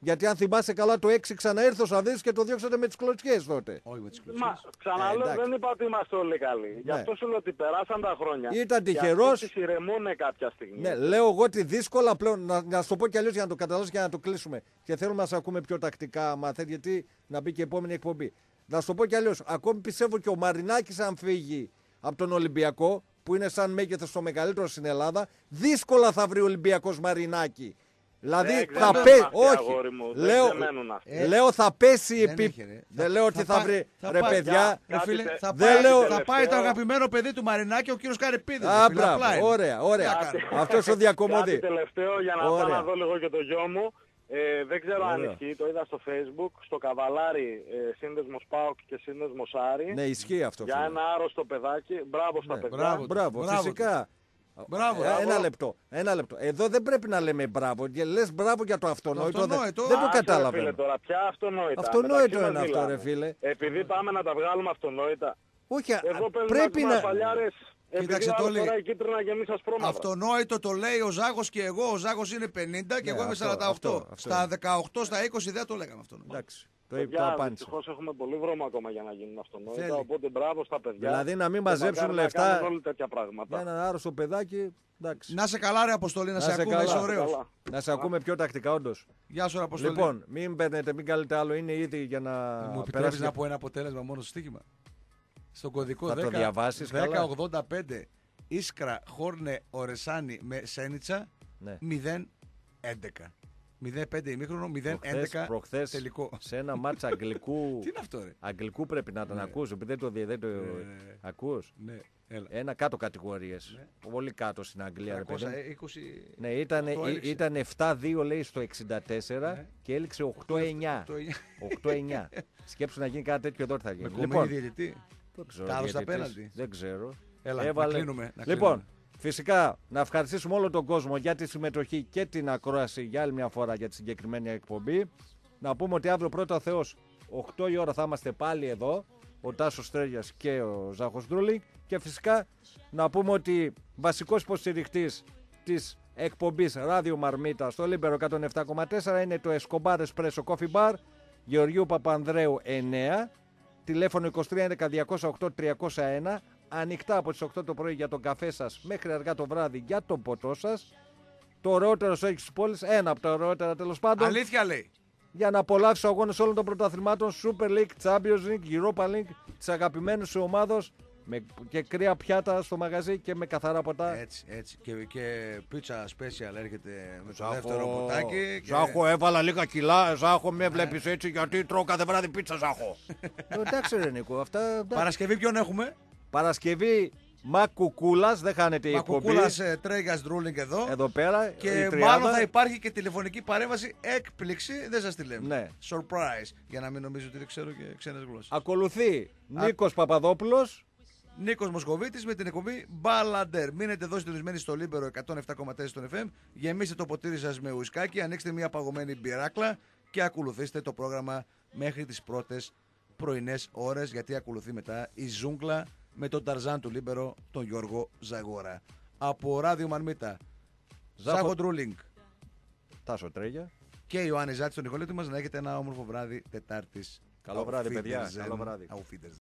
Γιατί αν θυμάσαι καλά το 6 ξαναήρθε ο Σαββίδης και το διώξατε με τις κλωτσιές τότε. Όχι με τις κλωτσιές. Ξαναλέω, δεν είπα ότι είμαστε όλοι καλοί. Γι' αυτό σου λέω ότι περάσαν τα χρόνια. Ήταν τυχερός. Και ηρεμούνε κάποια στιγμή. Ναι, λέω εγώ ότι δύσκολα πλέον, να σου το πω κι αλλιώς για να το καταλάβεις και να το κλείσουμε. Και θέλουμε να σε ακούμε πιο τακτικά, μαθαίνει, γιατί να μπει και η επόμενη εκπομπή. Να σου το πω κι αλλιώς, ακόμη πιστεύω και ο Μαρινάκης αν φύγει από τον Ολυμπιακό, που είναι σαν μέγεθος το μεγαλύτερο στην Ελλάδα, δύσκολα θα βρει ο Ολυμπιακός Μαρινάκη. Δηλαδή θα πέσει. Όχι. Λέω θα πέσει η επίπεδο. Δεν λέω ότι θα βρει. Ρε παιδιά. Θα πάει το αγαπημένο παιδί του Μαρινάκη, ο κύριος Καρυπίδης. Ωραία. Αυτός ο διακομωδή. Κάτι τελευταίο για να πάω να δω λίγο και το γιο μου. Δεν ξέρω αν ισχύει, το είδα στο Facebook, στο Καβαλάρι, σύνδεσμος ΠΑΟΚ και σύνδεσμος Άρη. Ναι, ισχύει αυτό. Για ένα άρρωστο παιδάκι. Μπράβο στα παιδιά. Μπράβο, φυσικά. Ένα λεπτό. Εδώ δεν πρέπει να λέμε μπράβο. Λες μπράβο για το αυτονόητο. Δεν το κατάλαβα. Τώρα, πια αυτονόητα. Αυτονόητο είναι αυτό, ρε φίλε. Επειδή πάμε να τα βγάλουμε αυτονόητα. Όχι, εδώ πρέπει να. Κοίταξε το λέει. Αυτονόητο το λέει ο Ζάχος και εγώ. Ο Ζάχος είναι 50 και εγώ είμαι 48. Στα 18, στα 20 δεν το λέγαμε αυτό. Εντάξει. Δυστυχώς έχουμε πολύ δρόμο ακόμα για να γίνουν αυτονόητα. Οπότε μπράβο στα παιδιά. Δηλαδή να μην μαζέψουν λεφτά. Όλοι τέτοια πράγματα. Για ένα άρρωστο παιδάκι. Εντάξει. Να σε καλά, ρε Αποστολή, να σε ακούμε. Είσαι ωραίος. Να σε ακούμε πιο τακτικά, όντως. Γεια σου, Αποστολή. Λοιπόν, μην παίρνετε, μην κάνετε άλλο. Είναι ήδη για να. Μου επιτρέπεις να πω ένα αποτέλεσμα μόνο στο στοίχημα. Στον κωδικό 1085 Ίσκρα Χόρνε Ορεσάνη με Σένιτσα 0-11. 0-5 ημίχρονο, 0-11 τελικό. Σε ένα μάτς αγγλικού. Τι είναι αυτό, ρε? Αγγλικού πρέπει να τον ακούς, επειδή δεν το ακούς. Ναι, ένα κάτω κατηγορίες. Πολύ κάτω στην Αγγλία, ρε παιδί. 20... Ναι, ήταν 7-2 λέει στο 64 και έληξε 8-9. 8-9. Σκέψου να γίνει κάτι τέτοιο εδώ θα γίνει. Λοιπόν, διαιτητή. Δεν ξέρω. Να κλείνουμε. Λοιπόν, φυσικά να ευχαριστήσουμε όλο τον κόσμο για τη συμμετοχή και την ακρόαση για άλλη μια φορά για τη συγκεκριμένη εκπομπή. Να πούμε ότι αύριο πρώτα Θεός 8 η ώρα θα είμαστε πάλι εδώ, ο Τάσος Τρέγιας και ο Ζάχος Ντρούλινγκ. Και φυσικά να πούμε ότι βασικός υποστηριχτής της εκπομπής Ράδιο Μαρμίτα στο Λίμπερο 107,4 είναι το Escobar Espresso Coffee Bar Γεωργίου Παπανδρέου 9, τηλέφωνο 2311-208-301, ανοιχτά από τις 8 το πρωί για τον καφέ σας μέχρι αργά το βράδυ για τον ποτό σας. Το ωραιότερο στέκι της πόλης, ένα από τα ωραιότερα τέλος πάντων. Αλήθεια λέει. Για να απολαύσεις αγώνες όλων των πρωταθλημάτων, Super League, Champions League, Europa League, της αγαπημένης σου ομάδος, και κρύα πιάτα στο μαγαζί και με καθαρά ποτά. Έτσι. Και πίτσα special έρχεται με το δεύτερο ποτάκι. Ζάχο, έβαλα λίγα κιλά. Ζάχο, με βλέπεις έτσι γιατί τρώω κάθε βράδυ πίτσα, Ζάχο. Εντάξει, ρε Νίκο, αυτά. Παρασκευή ποιον έχουμε? Παρασκευή Μακουκούλας, δεν χάνετε η εκπομπή. Μακουκούλας, Τρέγιας, Ντρούλινγκ εδώ πέρα. Και μάλλον θα υπάρχει και τηλεφωνική παρέμβαση έκπληξη, δεν σας τη λέμε. Ναι. Surprise, για να μην νομίζω ότι δεν ξέρω και ξένες γλώσσες. Ακολουθεί Νίκος Παπαδόπουλος. Νίκος Μοσχοβίτης με την εκπομπή Μπαλαντέρ. Μείνετε εδώ συντονισμένοι στο Λίμπερο 107,4 στον FM. Γεμίστε το ποτήρι σας με ουισκάκι, ανοίξτε μια παγωμένη μπειράκλα και ακολουθήστε το πρόγραμμα μέχρι τις πρώτες πρωινές ώρες, γιατί ακολουθεί μετά η ζούγκλα με τον Ταρζάν του Λίμπερο, τον Γιώργο Ζαγόρα. Από Ράδιο Μαρμίτα, Ζάχο Ντρούλινγκ, Τάσο Τρέγια και Ιωάννη Ζάτη στον Νικολέτη μας. Να έχετε ένα όμορφο βράδυ Τετάρτης. Καλό βράδυ, παιδιά. Καλό βράδυ.